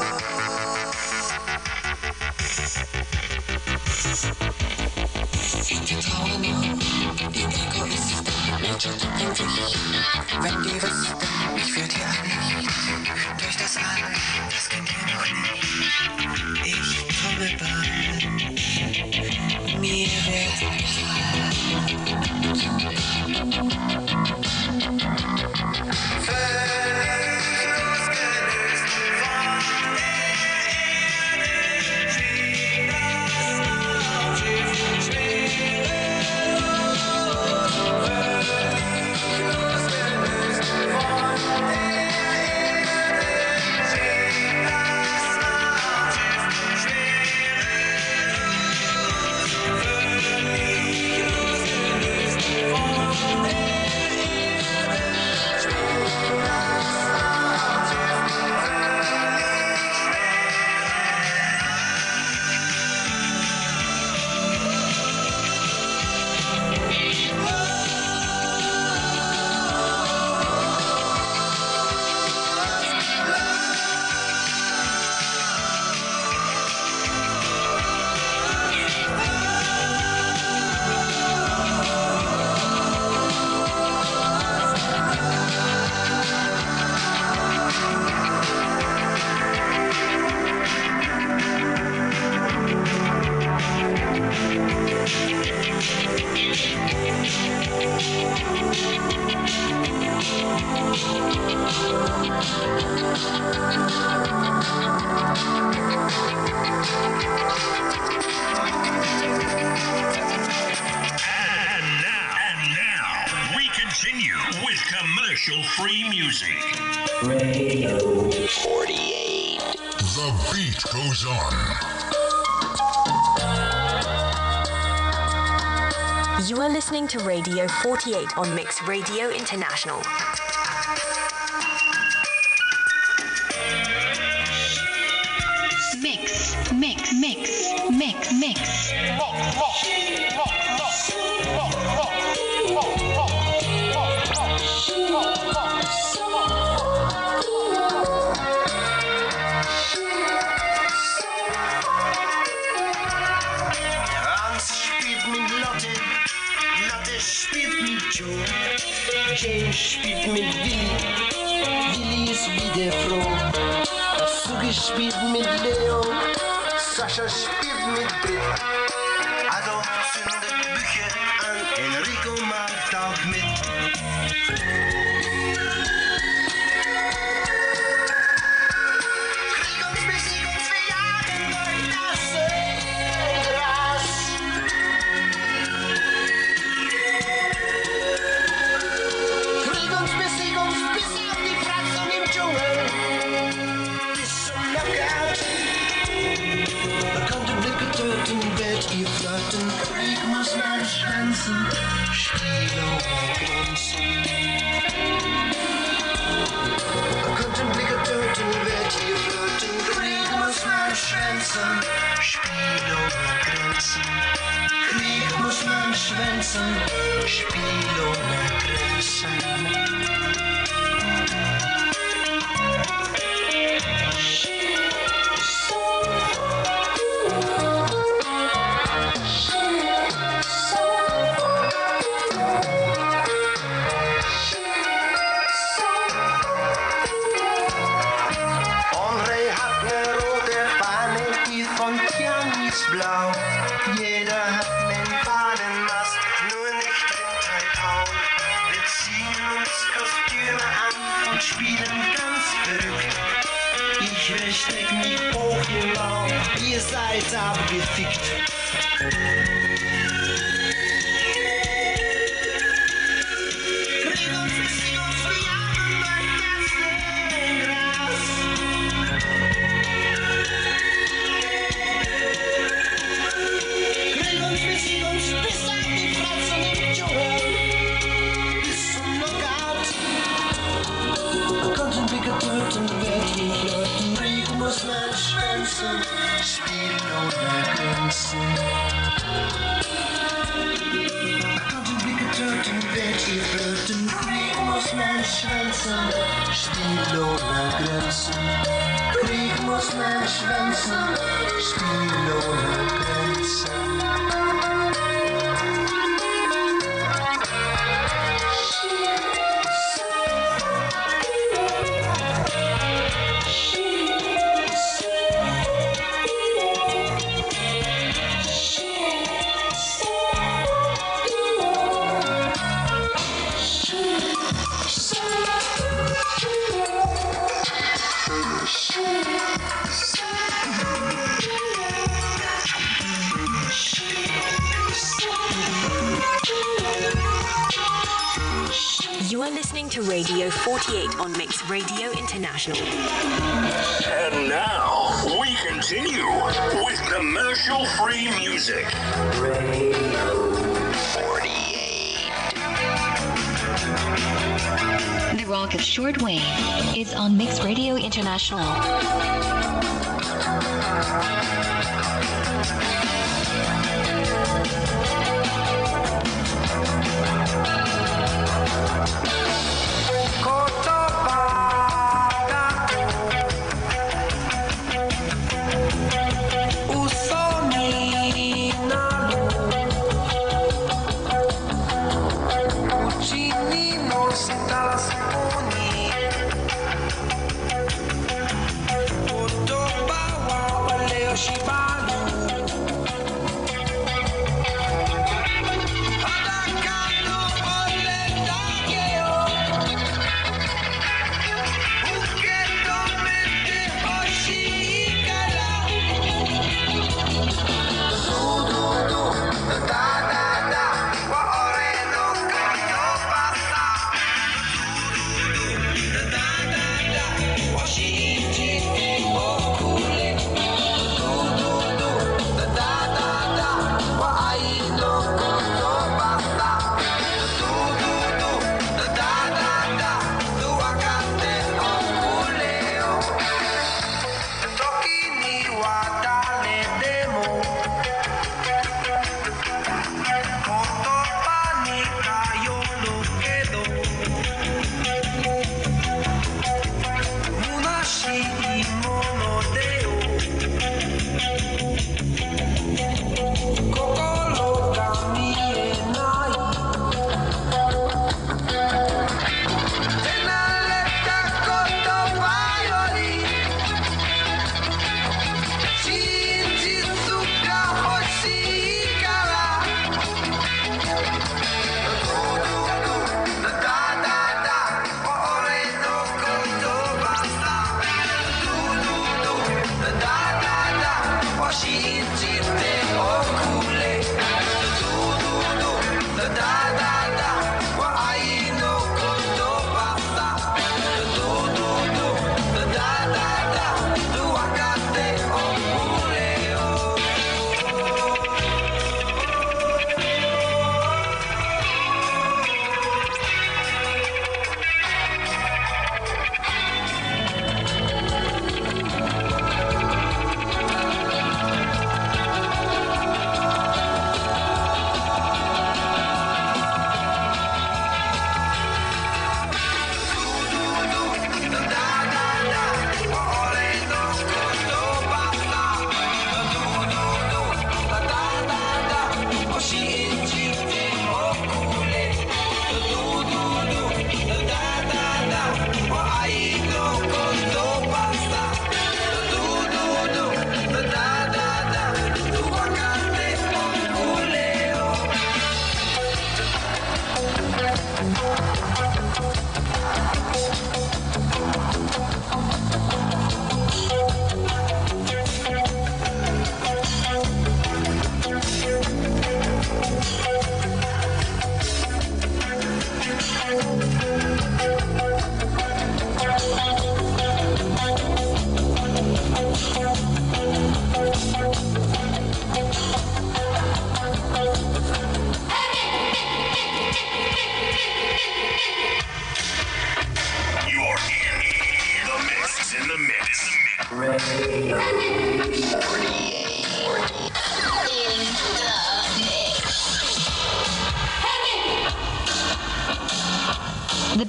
Und wir trauen noch den Egoisten. Major Tom denkt sich, wenn die wüssten, ich führt hier ein Licht durch das All, das kennt ihr noch nicht. Ich komme bald, mir wird gefallen. Völlig commercial free music. Radio forty-eight. The beat goes on. You are listening to Radio forty-eight on Mix Radio International. Mix, mix, mix, mix, mix. Hans spielt mit Lotte, Lotte spielt mit Joe, James spielt mit Willi, Willi ist wieder froh. Sugi spielt mit Leo, Sascha spielt mit Brit. Adolf zündet Bücher an, Enrico macht auch mit. Krieg uns Musik und wir jagen durch das Gras. Krieg uns Musik und bis auf die Fratzen im Dschungel. Bis zum Knockout. Man konnte Blicke töten, Welt ihr flirten. Krieg muss man schwänzen, Spiel oder Grenzen. Man konnte Blicke töten, Welt ihr flirten. Krieg muss man schwänzen, Spiel oder Grenzen. Krieg muss man schwänzen, Spiel oder Grenzen. André hat ne rote Fahne, die von Tian ist blau. Jeder hat nen Fahnenmast, nur nicht den Taipau. Wir ziehen uns Kostüme an und spielen ganz verrückt. Ich versteck mich hoch im Raum, ihr seid abgefickt. Krieg uns, Musik uns, wir jagen durch das Gras. Krieg uns, Musik uns, bis auf die Fratzen im Dschungel. Bis zum Knockout. Man konnte Blicke töten, Welt hier flirten. Krieg muss man schwänzen, Spiel oder Grenzen. Man konnte Blicke töten, Welt hier flirten. Krieg muss man schwänzen, Spiel oder Grenzen. Krieg muss man schwänzen, Spiel oder Grenzen. You are listening to Radio forty-eight on Mix Radio International. And now we continue with commercial free music. Radio forty-eight. The rock of shortwave is on Mix Radio International.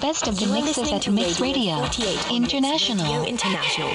best of the mixes at Mix Radio International. Radio International.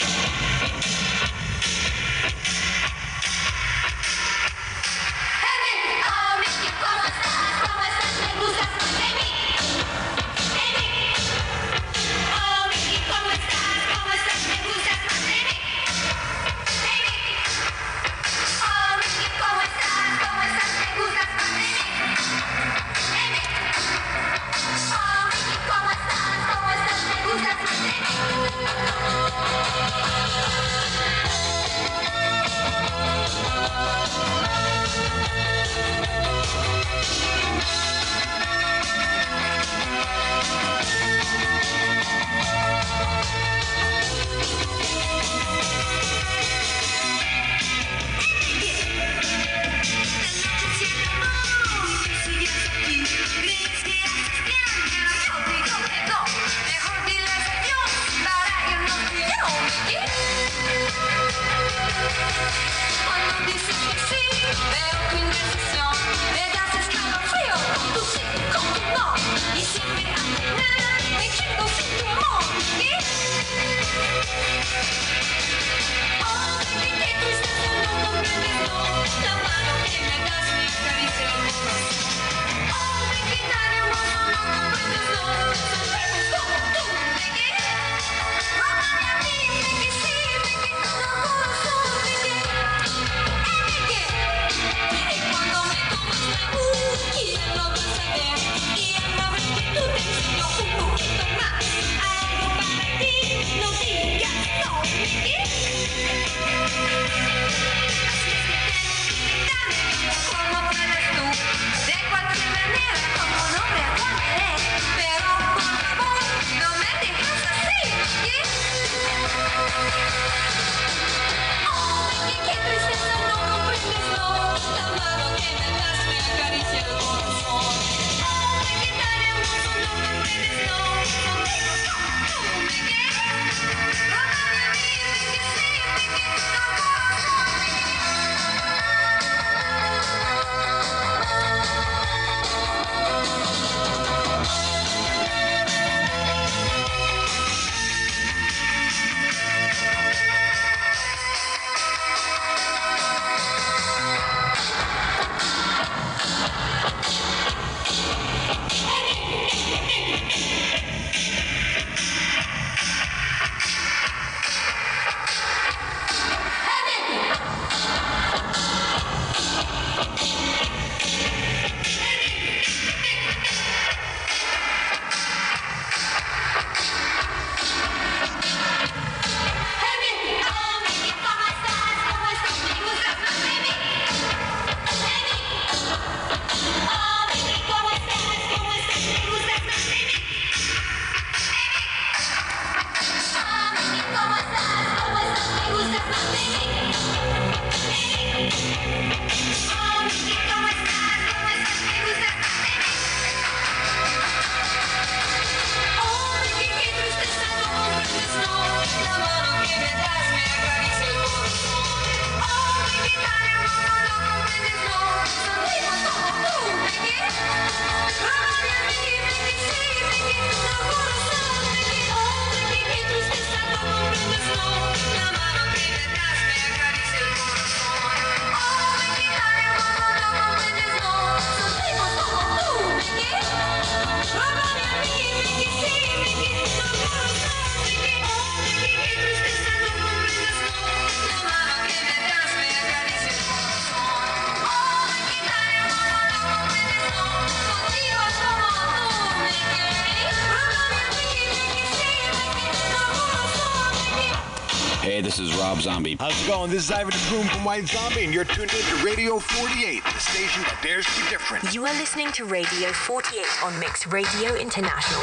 Hey, this is Rob Zombie. How's it going? This is Ivan the Groom from White Zombie, and you're tuned in to Radio forty-eight, the station that dares to be different. You are listening to Radio forty-eight on Mix Radio International.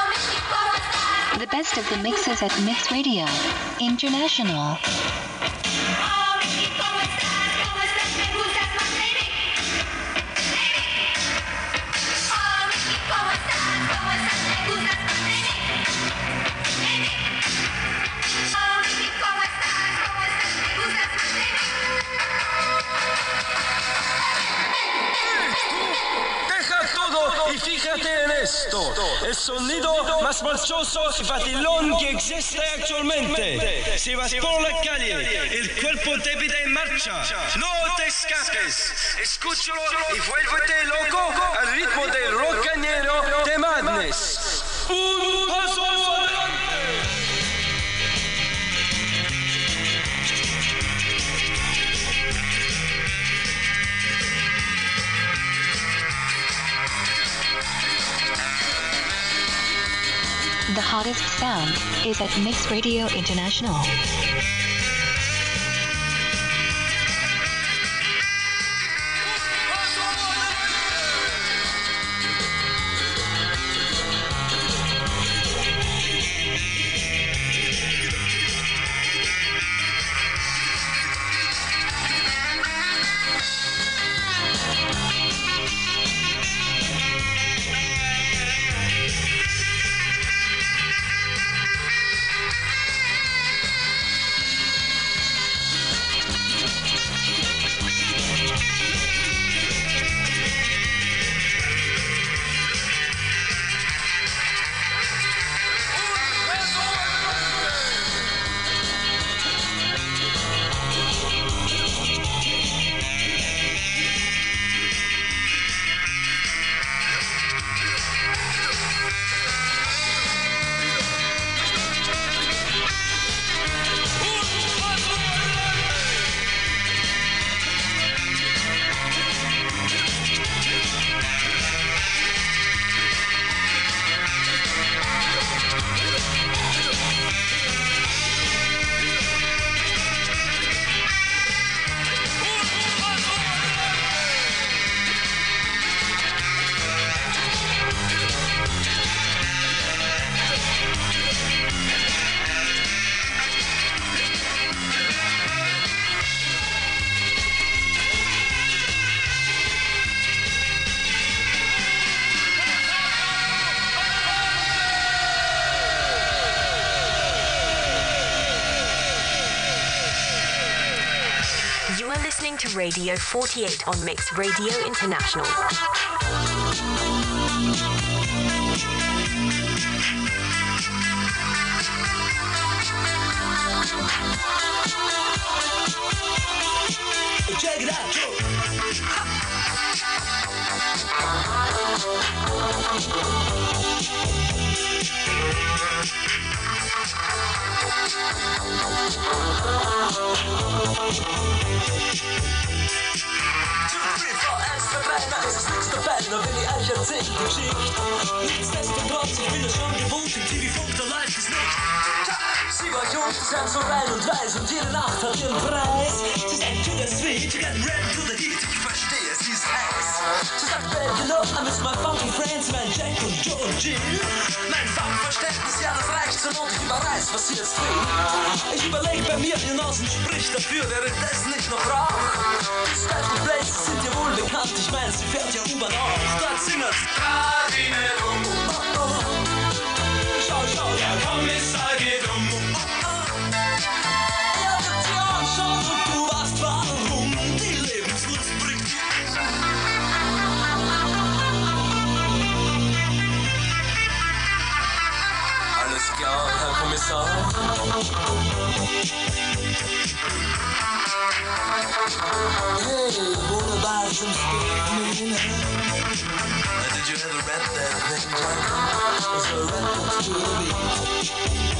The best of the mixes at Mix Radio International. Deja todo y sigue Fíjate en esto, el sonido más marchoso y vacilón que existe actualmente. Si vas por la calle, el cuerpo te pide en marcha. No te escapes, escúchalo y vuélvete loco al ritmo del rockañero de Madness. Un paso adelante. The hottest sound is at Mix Radio International. To Radio forty-eight on Mix Radio International. Check it out, Joe. Es ist nichts dabei, nur wenn ich euch erzähl die Geschichte. Nichtsdestotrotz, ich bin ja schon gewohnt, im T V-Funk, da läuft es nicht. Sie war jung, sie sind so rein und weiß und jede Nacht hat ihren Preis. Sie sagt, to the sweet, you get ready to the heat, ich verstehe, sie ist heiß. Sie sagt, babe, you know, I miss my funky friends, mein Jack und Joe und Jill. Mein Funkverständnis, ja, das reicht zur Not, ich überreiß, was sie jetzt will. Ich überleg bei mir, ihr Nasen spricht dafür, wäre das nicht noch Rauch. Die Special Places sind ja wohl bekannt, ich mein, sie fährt ja U-Bahn auch. Dort singen's Radine rum, oh, oh. Schau, schau, der Kommissar geht um, oh, oh. Er wird dir anschauen und du weißt warum. Die Lebenslust bringt dich. Alles klar, Herr Kommissar. Hey, wunderbar zum Speak. Did you ever rap that thing, Jack? It's a rap to the beat.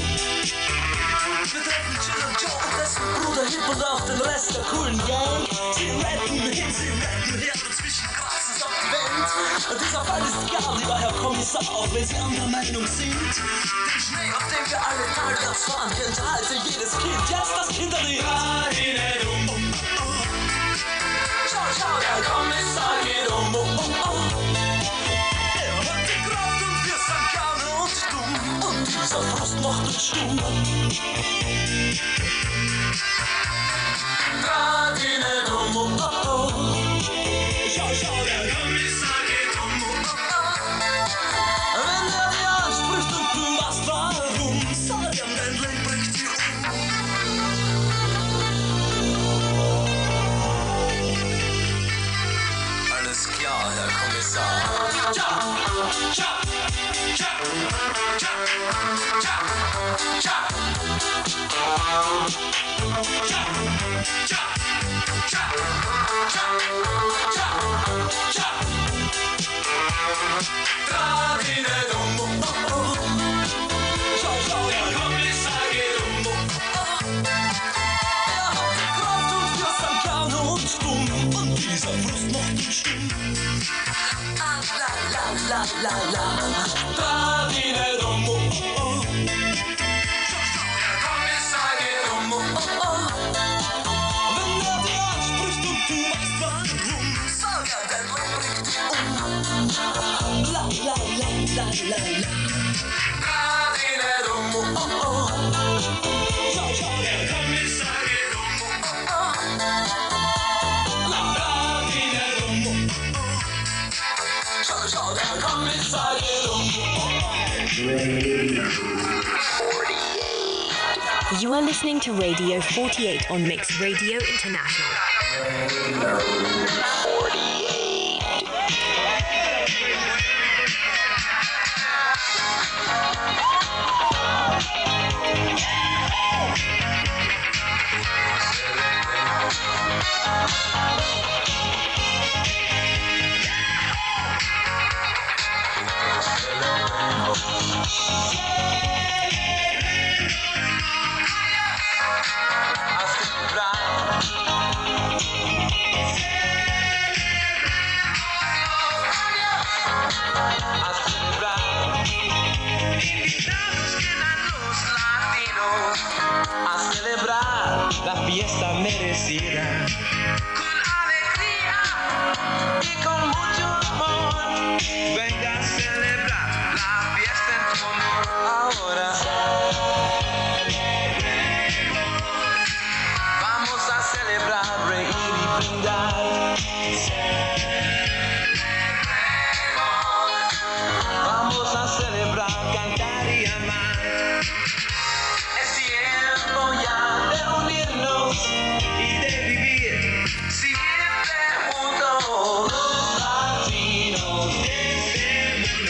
Wir treffen Jill und Joe und dessen Bruder Hip und auch den Rest der coolen Gang. Sie rappen hin, sie rappen her, dazwischen krass auf die Welt. Und dieser Fall ist egal, lieber Herr Kommissar, auch wenn Sie anderer Meinung sind. Den Schnee, auf dem wir alle talwärts fahren, kennt halte jedes Kind. Jetzt das Kinderlied. Schau, schau, der Kommissar geht um, oh, oh, oh. Er hat die Kraft und wir sind gerne und stumm. Und dieser Frost macht uns stumm. Grad in den um, oh, oh, oh. Schau, schau, der Kommissar geht um, oh, oh, oh. Wenn er dir anspricht und du weißt warum, sag ihm, dein Leben bringt dir um. Alles klar, Herr Kommissar. La la la, Tadine Domo, oh oh. Come sai che Domo, oh oh. Wenn der dir anspricht und du machst warum, sag er, der Mann bringt dich um. La la la la la la, Tadine Domo, oh oh. Ciao ciao, der Kommissar Domo, oh oh. La Tadine Domo, oh oh. Ciao ciao, der Kommissar Domo, oh oh. You are listening to Radio forty-eight on Mix Radio International. La fiesta merecida con alegría y con mucho amor. Venga a celebrar la fiesta en tu honor. Ahora celebremos. Vamos a celebrar, reír y brindar. Celebremos. Vamos a celebrar, cantar y amar. Es tiempo ya de unirnos y de vivir siempre juntos los latinos de este mundo.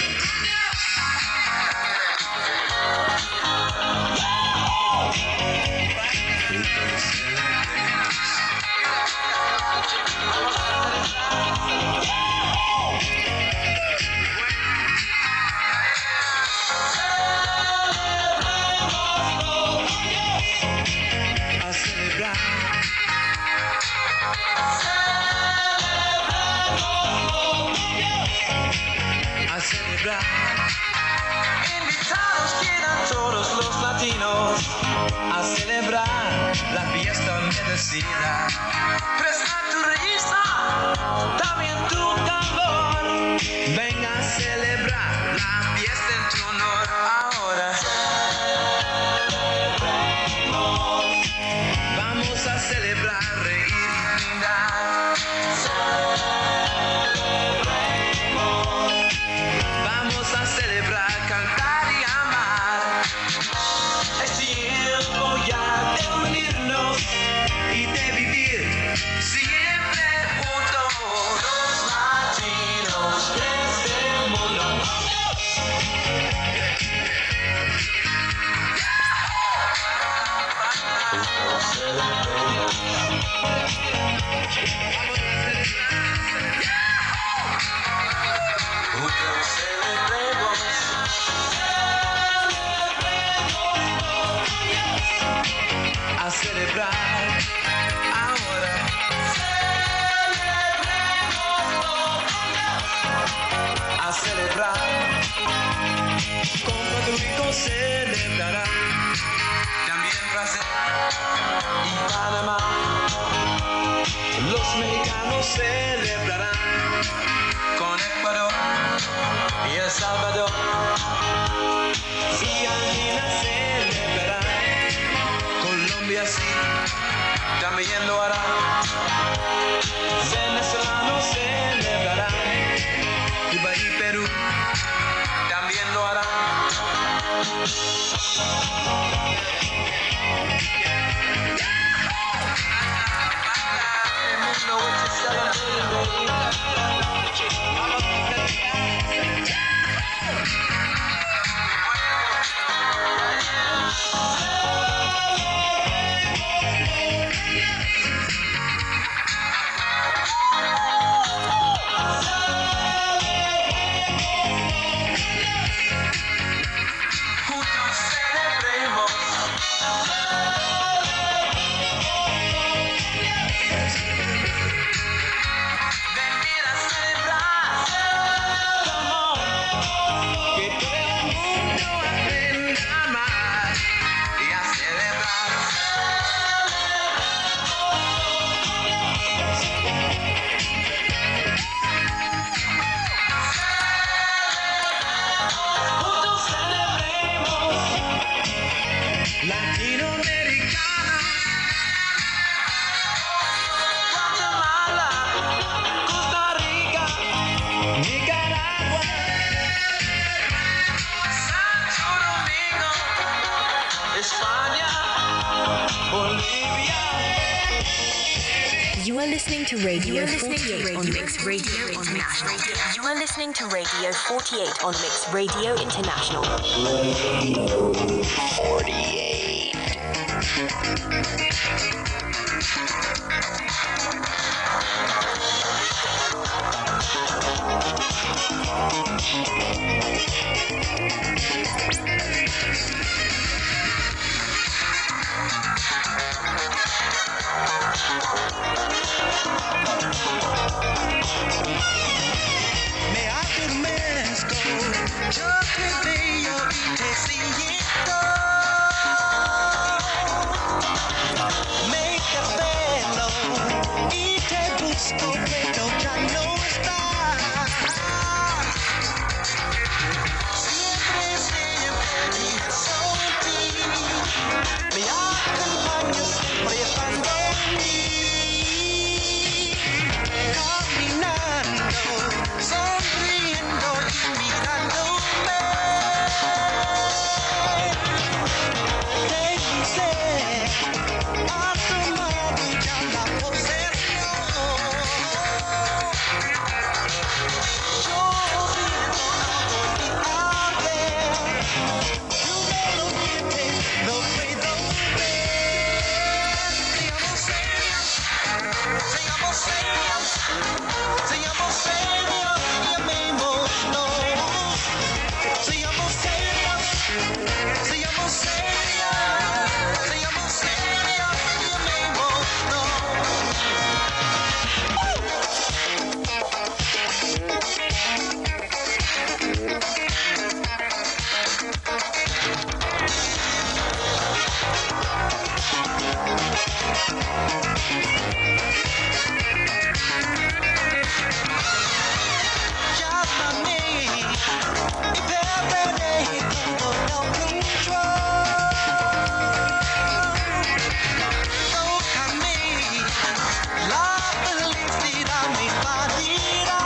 A celebrar. A celebrar. Invitados quedan todos los latinos a celebrar la fiesta merecida. Presta tu risa, también tu tambor. Venga a celebrar la fiesta en tu honor. Ahora celebremos. Vamos a celebrar, reír y brindar. Celebremos. Vamos a celebrar, cantar y amar. Es tiempo ya de unirnos y de vivir siempre juntos los latinos de este mundo. A celebrar ahora. A celebrar. Con Puerto Rico celebrará. También Brasil y Panamá. Los mexicanos celebrarán con Ecuador y El Salvador. Y Argentina celebrará. Colombia sí, también lo hará. Venezolanos celebrarán. Cuba y Perú también lo hará. El mundo which is celebrating, baby. listening to Radio forty-eight on Mix Radio International. You are listening to Radio forty-eight on Mix Radio International. Radio forty-eight. May I be Mexico? Just today your U T C make a bello, ite gusto, pero ya no está. Siempre, siempre pienso en ti. Me acompaño siempre estando en mí. Caminando, sonriendo y mirándome. Te dice, has tomado ya la posesión. Yo siento algo en mi haber. Tú no lo sientes, no puedo ver. Seamos serios, seamos serios. Seamos serios y amémonos. Seamos serios, seamos serios. Seamos serios y amémonos. Llámame y perderé todo el control. Tócame, la felicidad me invadirá.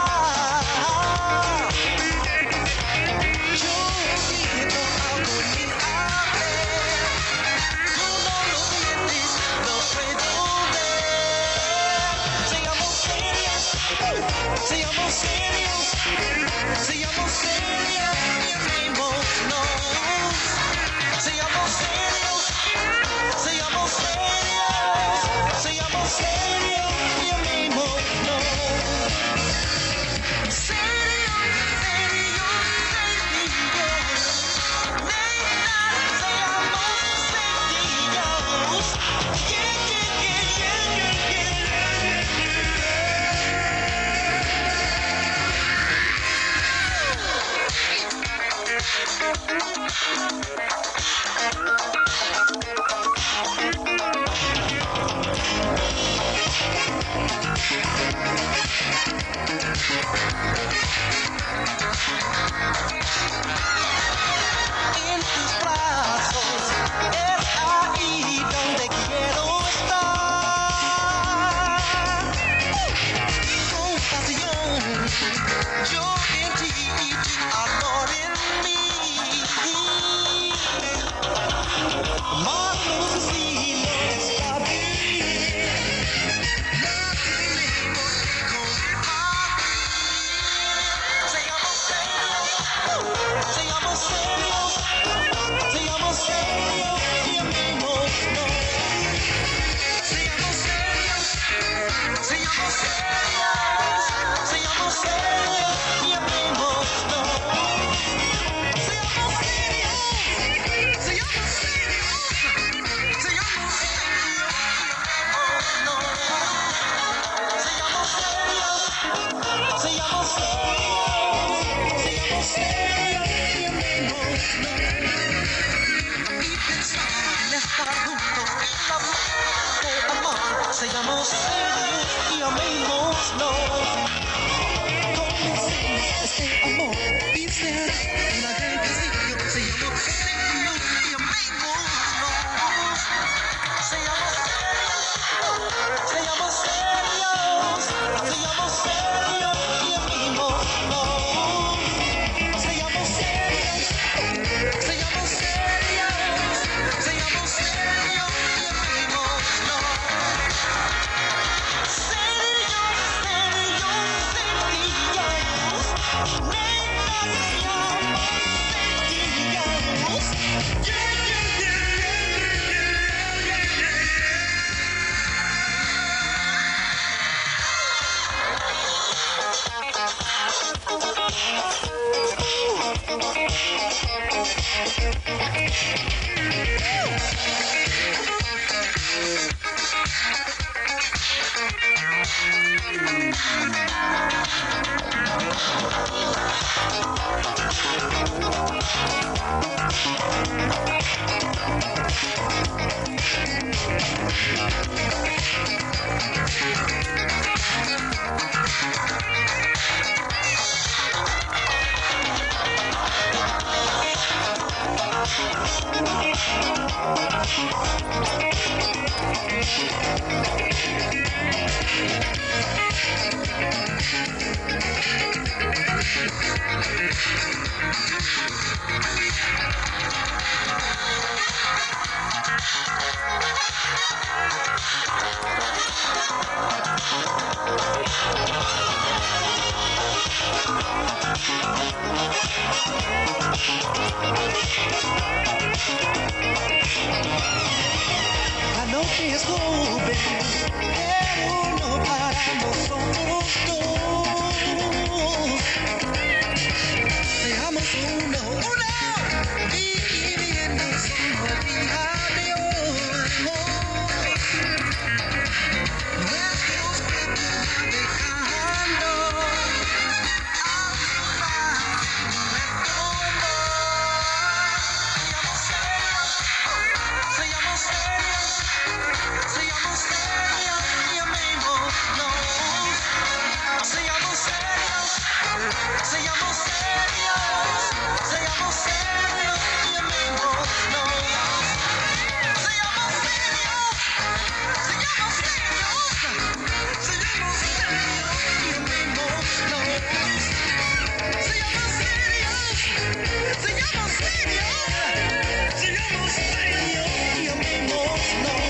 Yo siento algo en mi haber. Tú no lo sientes, no puedo ver. Seamos serios, seamos serios. Seamos serios y amémonos. Seamos serios, seamos serios. Seamos serios y amémonos. Serios, serios, serios. Nena, seamos serios. Yeah, yeah, yeah, yeah, yeah, En tus brazos es ahí donde quiero estar. Con pasión, yo en ti y tu amor en mí. Más luz si no está bien. No tenemos que compartir. Seamos serios, seamos serios. Seamos serios y amémonos. Seamos serios, seamos serios. Seamos serios y amémonos. Seamos serios, seamos serios. Seamos serios y amémonos. Seamos serios, seamos serios. Seamos serios y amémonos. Y pensar en estar juntos en la vida del amor. Seamos serios y amémonos. Comencemos este amor, pincel en aquel pasillo. Seamos serios y amémonos. Seamos serios, seamos serios. Seamos serios y amémonos. Seamos serios, seamos serios. Seamos serios y amémonos. Serios. Anoche estuve, pero no paramos, somos dos. Seamos uno, uno, y viviendo solo el día de hoy. Nuestros cuerpos van dejando al lugar nuestro amor. Seamos serios, seamos serios y amémonos. Seamos serios, seamos serios, seamos serios y amémonos. Seamos serios, seamos serios, seamos serios y amémonos. Seamos serios, seamos serios, seamos serios y amémonos.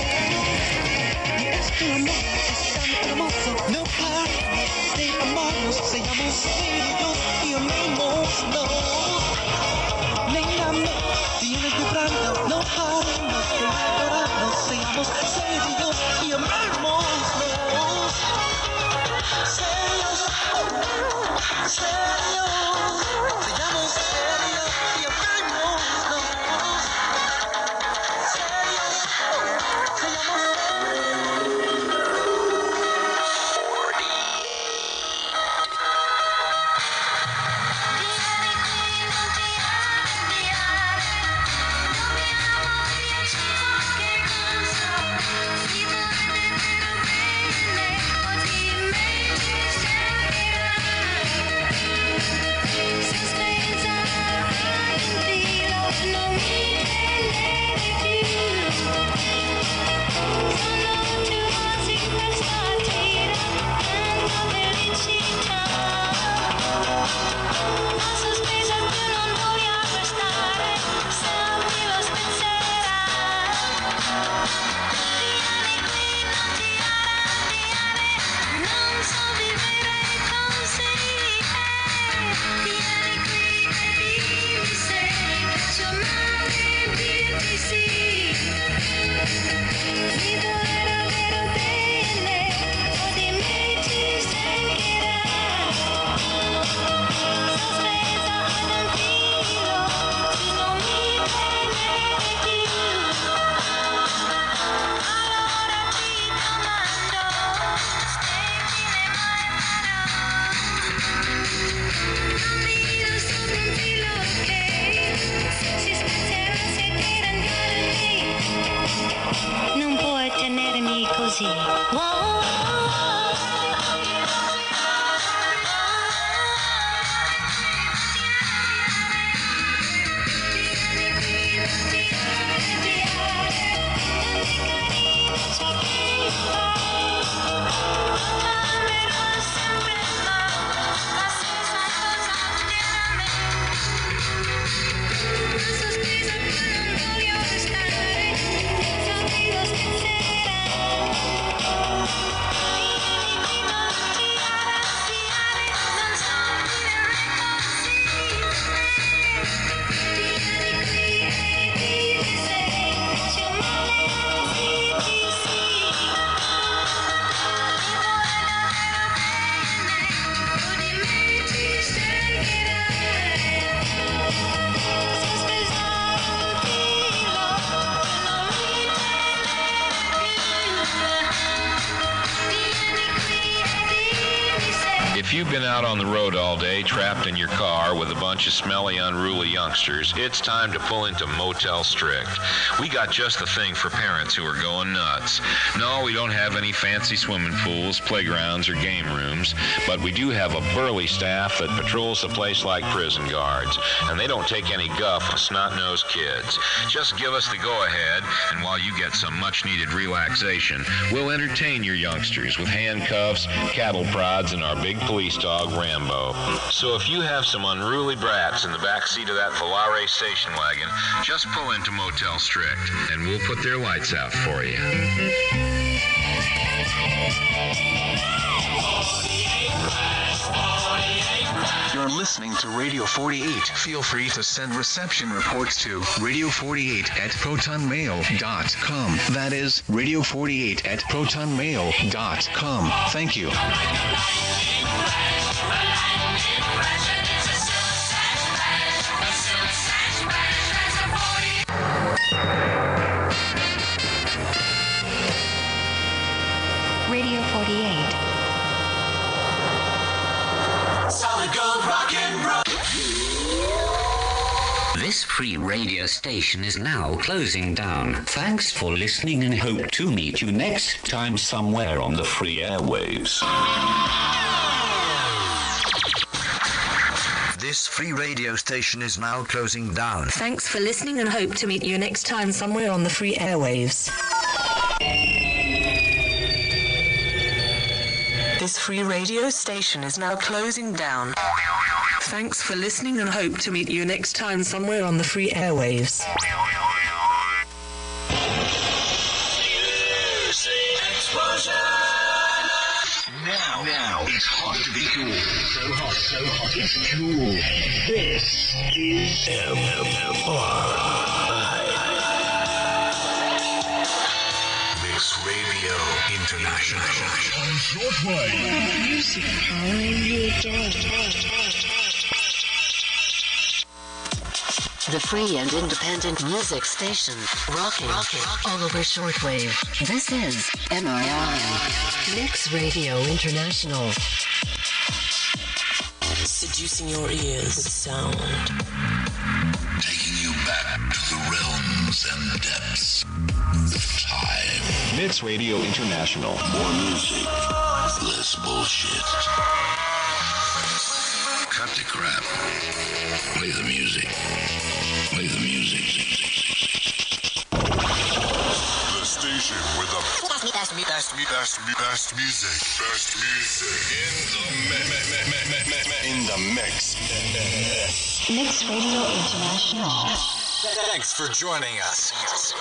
Y este amor es tan hermoso, no paramos de amarnos. Seamos serios y amémonos. Nena, me tienes vibrando, no paremos de adorarnos. Seamos serios y amémonos. Serios, serios, seamos serios y amémonos. Serios, seamos serios. If you've been out on the road all day, trapped in your car with a bunch of smelly, unruly youngsters, it's time to pull into Motel Strict. We got just the thing for parents who are going nuts. No, we don't have any fancy swimming pools, playgrounds, or game rooms, but we do have a burly staff that patrols the place like prison guards, and they don't take any guff with snot-nosed kids. Just give us the go-ahead, and while you get some much-needed relaxation, we'll entertain your youngsters with handcuffs, cattle prods, and our big police dog, Rambo. So if you have some unruly brats in the back seat of that Volare station wagon, just pull into Motel Strict, and we'll put their lights out for you. You're listening to Radio forty-eight. Feel free to send reception reports to radio forty-eight at protonmail dot com. That is radio forty-eight at protonmail dot com. Thank you. Radio forty-eight. Solid gold rock and roll. This free radio station is now closing down. Thanks for listening and hope to meet you next time somewhere on the free airwaves. This free radio station is now closing down. Thanks for listening and hope to meet you next time somewhere on the free airwaves. This free radio station is now closing down. Thanks for listening and hope to meet you next time somewhere on the free airwaves. Now, now, it's hot to be cool. So hot, so hot, it's cool. This is M M R I. Mix Radio International. On shortwave. Music powering your The free and independent music station, rocking, rocking all over shortwave. This is M R I, Mix Radio International. Seducing your ears with sound. Taking you back to the realms and depths of time. Mix Radio International. More music, less bullshit. Cut the crap. Play the music. Play the music. The station with the best, best, best, best, best music. Best music in the mix. In the mix. Mix Radio International. Thanks for joining us.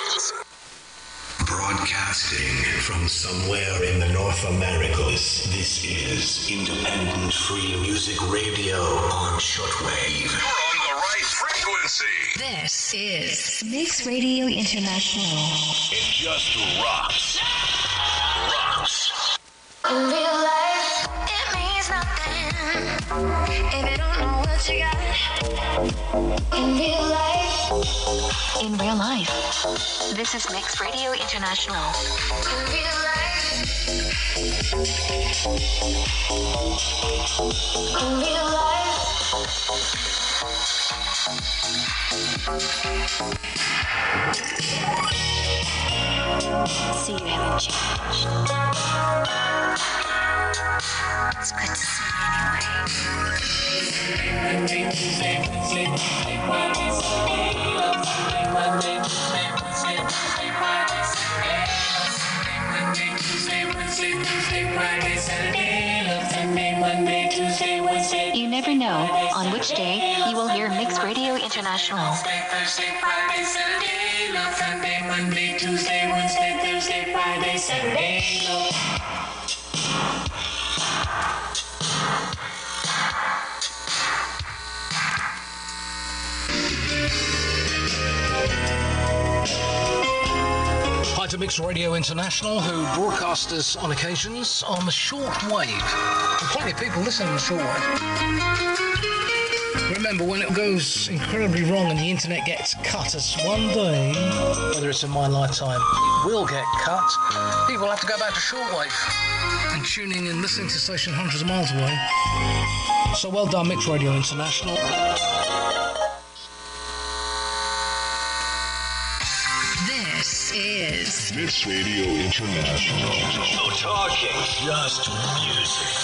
Broadcasting from somewhere in the North Americas, this is independent free music radio on shortwave. You're on the right frequency. This is Mix Radio International. It just rocks. Rocks. In real life, it means nothing if you don't know what you got. In real life. In real life. This is Mix Radio International. In real life. In real life. See, you haven't changed. It's good to see you. You never know on which day you will hear Mix Radio International. Thursday, Friday, Saturday, love Sunday, Monday, Tuesday, Wednesday, Thursday, Friday, Saturday, love. Hi to Mix Radio International, who broadcast us on occasions on the short wave. Plenty of people listen to the short wave. Remember, when it goes incredibly wrong and the internet gets cut, as one day, whether it's in my lifetime, it will get cut, people have to go back to shortwave and tuning in, listening to station hundreds of miles away. So well done, Mix Radio International. This is Mix Radio International. No talking, just music.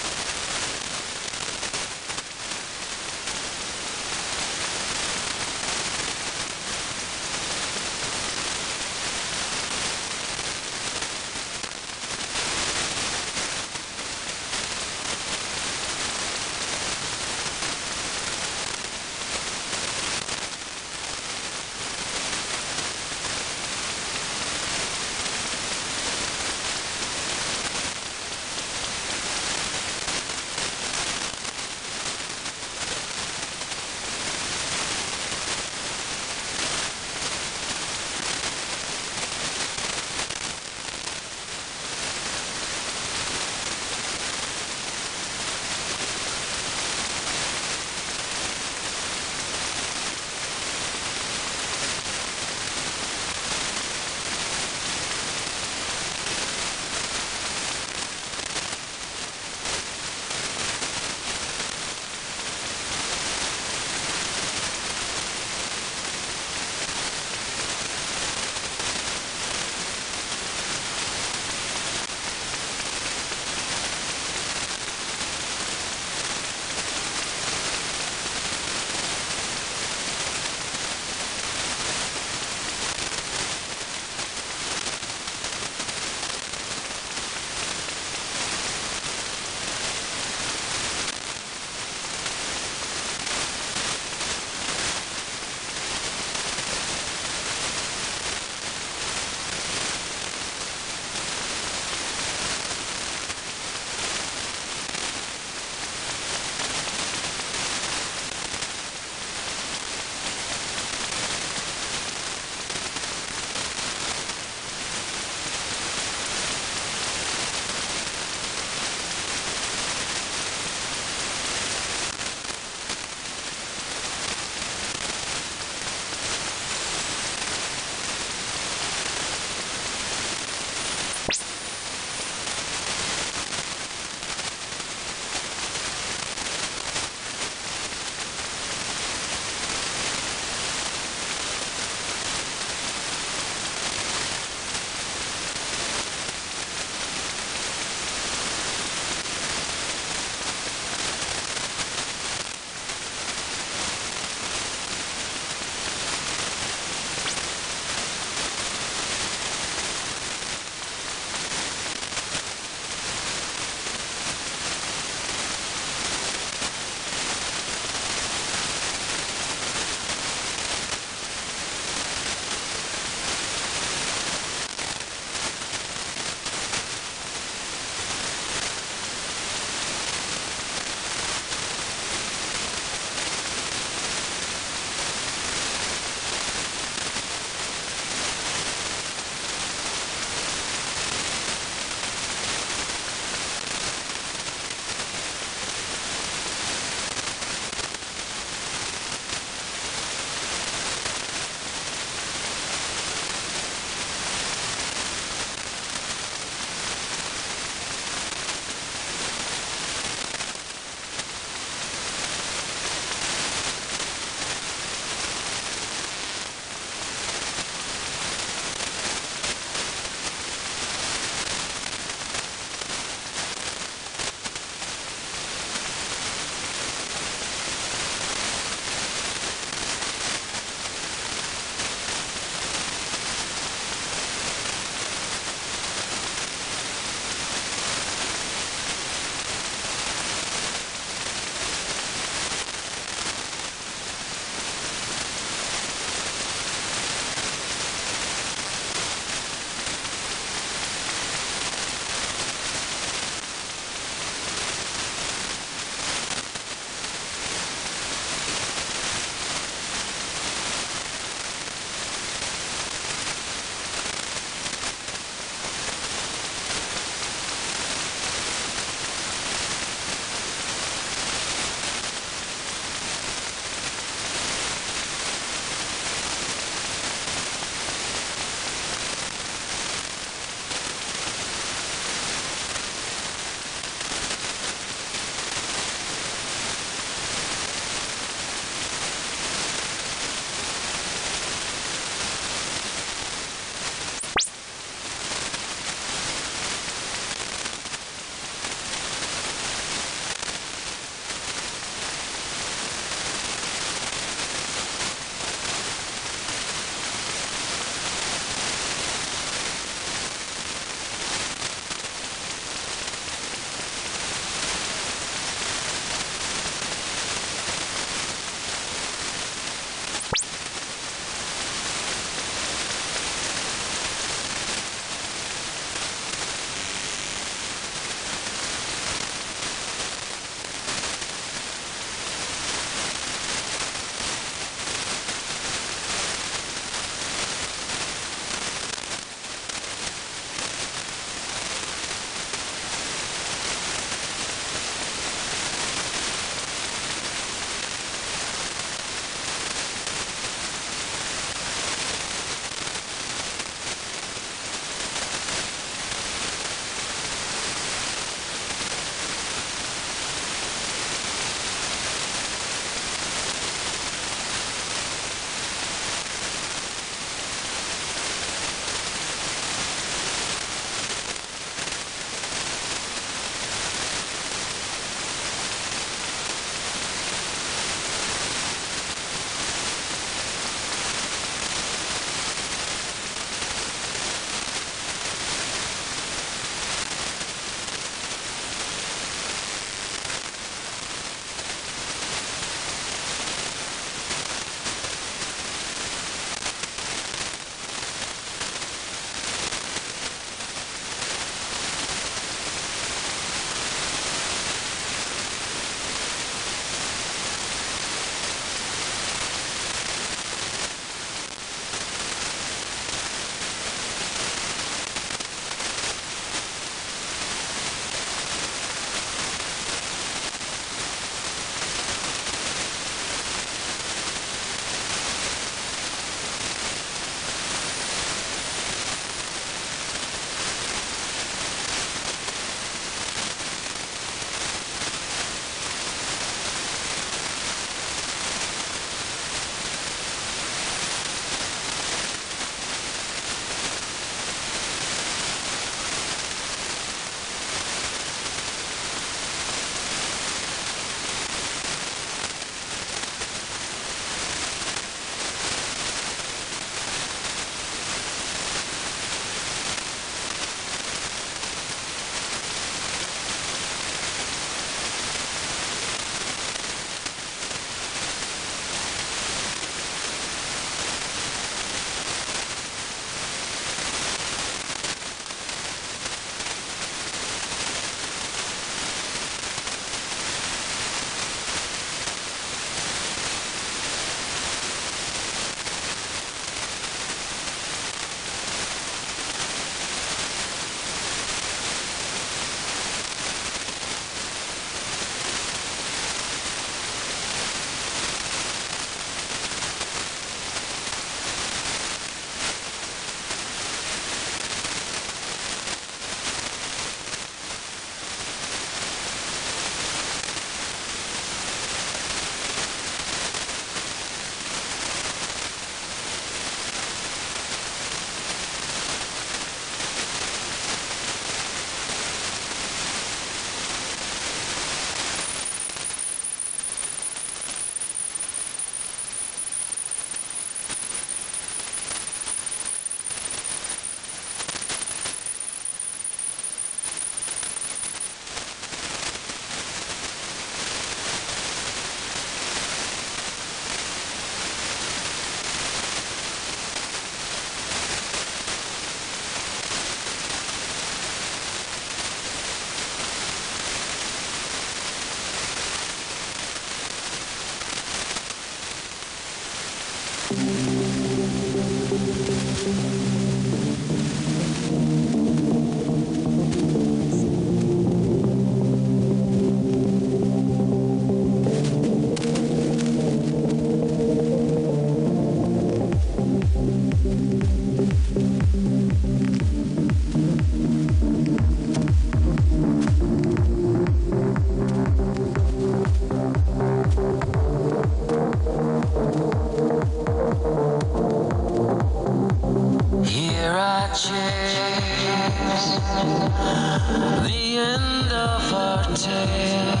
Here I chase the end of our tale.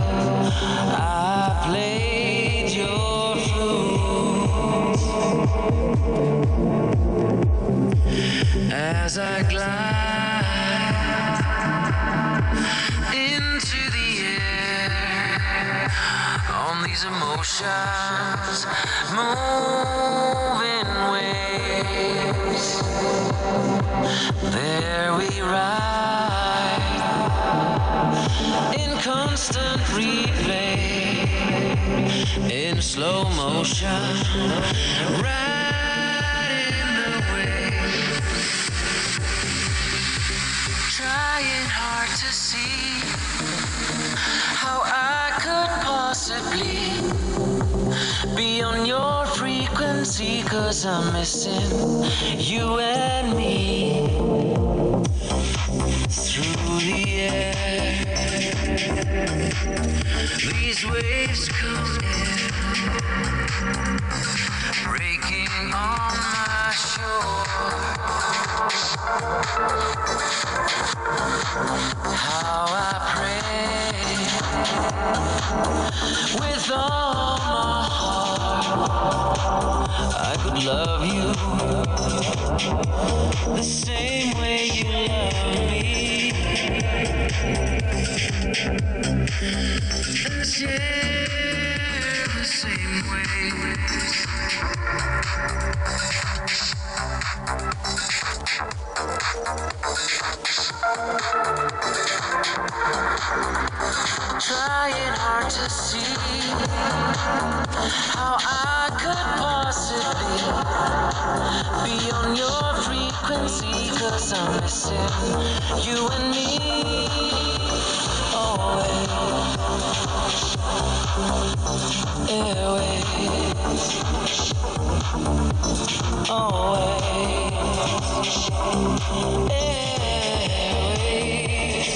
I played your flute as I glide into the air on these emotions moving waves. There we ride in constant replay, in slow motion, riding the wave, trying hard to see how I could possibly be on your frequency, 'cause I'm missing you and me through the air. These waves come in, breaking on my shore. How I pray with all my heart I could love you the same way you love me, and share the same ways. Trying hard to see how I could possibly be on your frequency, 'cause I'm missing you and me always. Airways, always. Airways.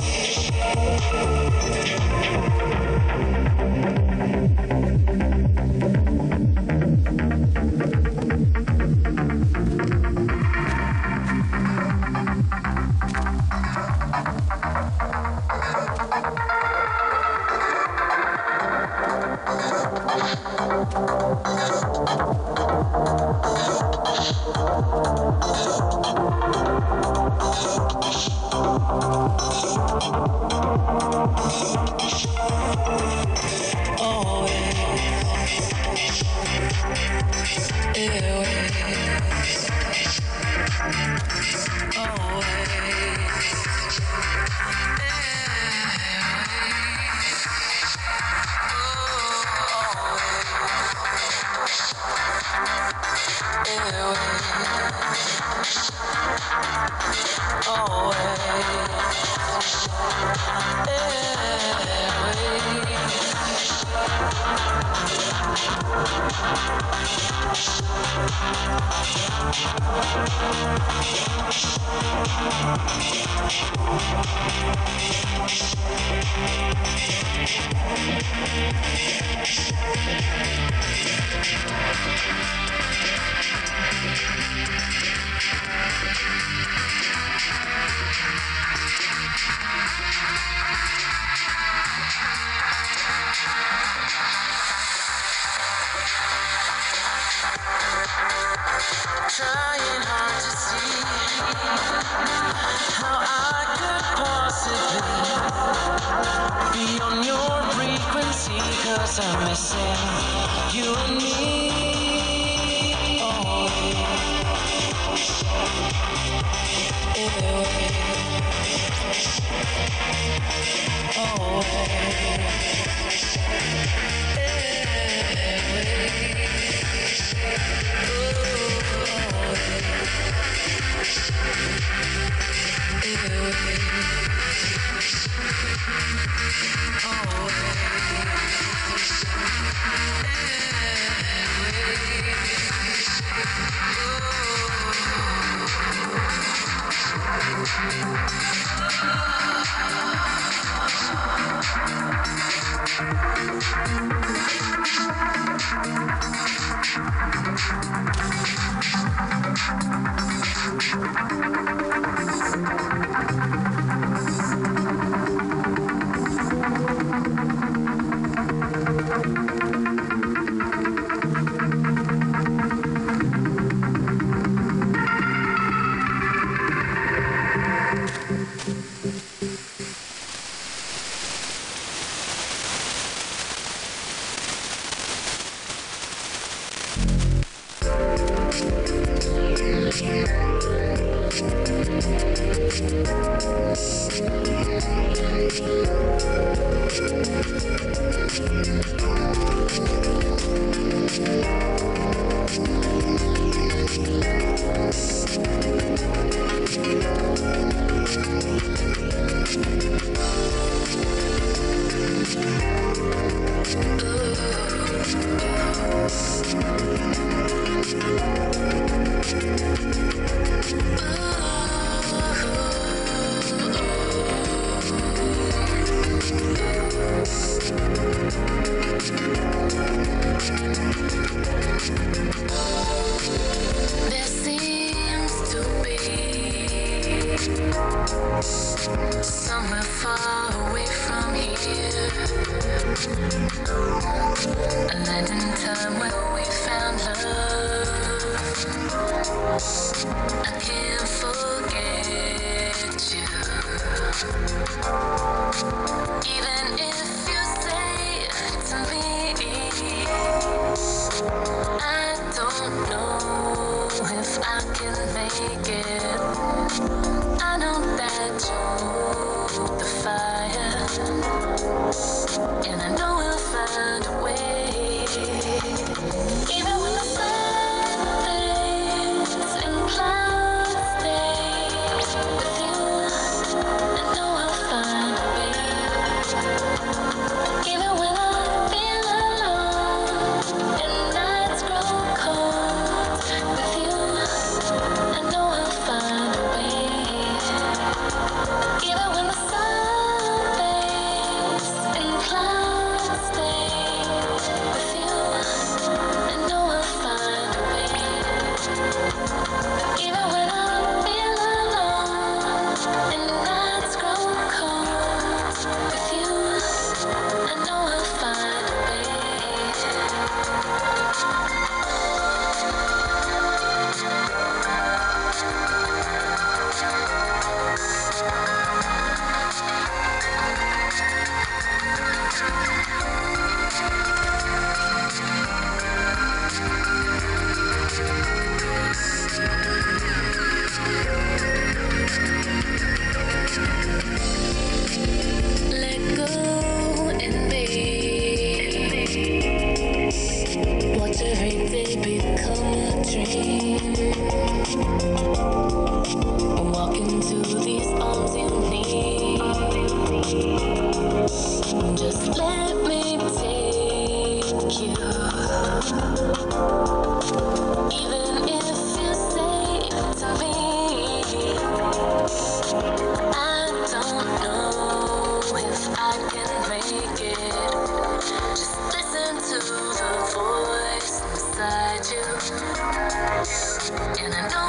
Trying hard to see how I could possibly be on your frequency, 'cause I'm missing you and me always. Always. There seems to be somewhere far away from here, a land in time where we found love. I can't forget you, even if you say to me, I don't know if I can make it. I know that you're the fire, and I know we'll find a way. Even when the sun fades and clouds stay with you, I know I'll find a way. Even when I feel alone and nights grow cold with you, I know I'll find a way. Even when the sun fades and clouds stay with you, I know I'll find a way. Even when I feel alone and nights grow cold with you, I know I'll find a way. Let go and be. Watch every day become a dream. Walk into these arms you need. Just let me take you. Even if you say to me, I don't know if I can make it. Just listen to the voice inside you, and I know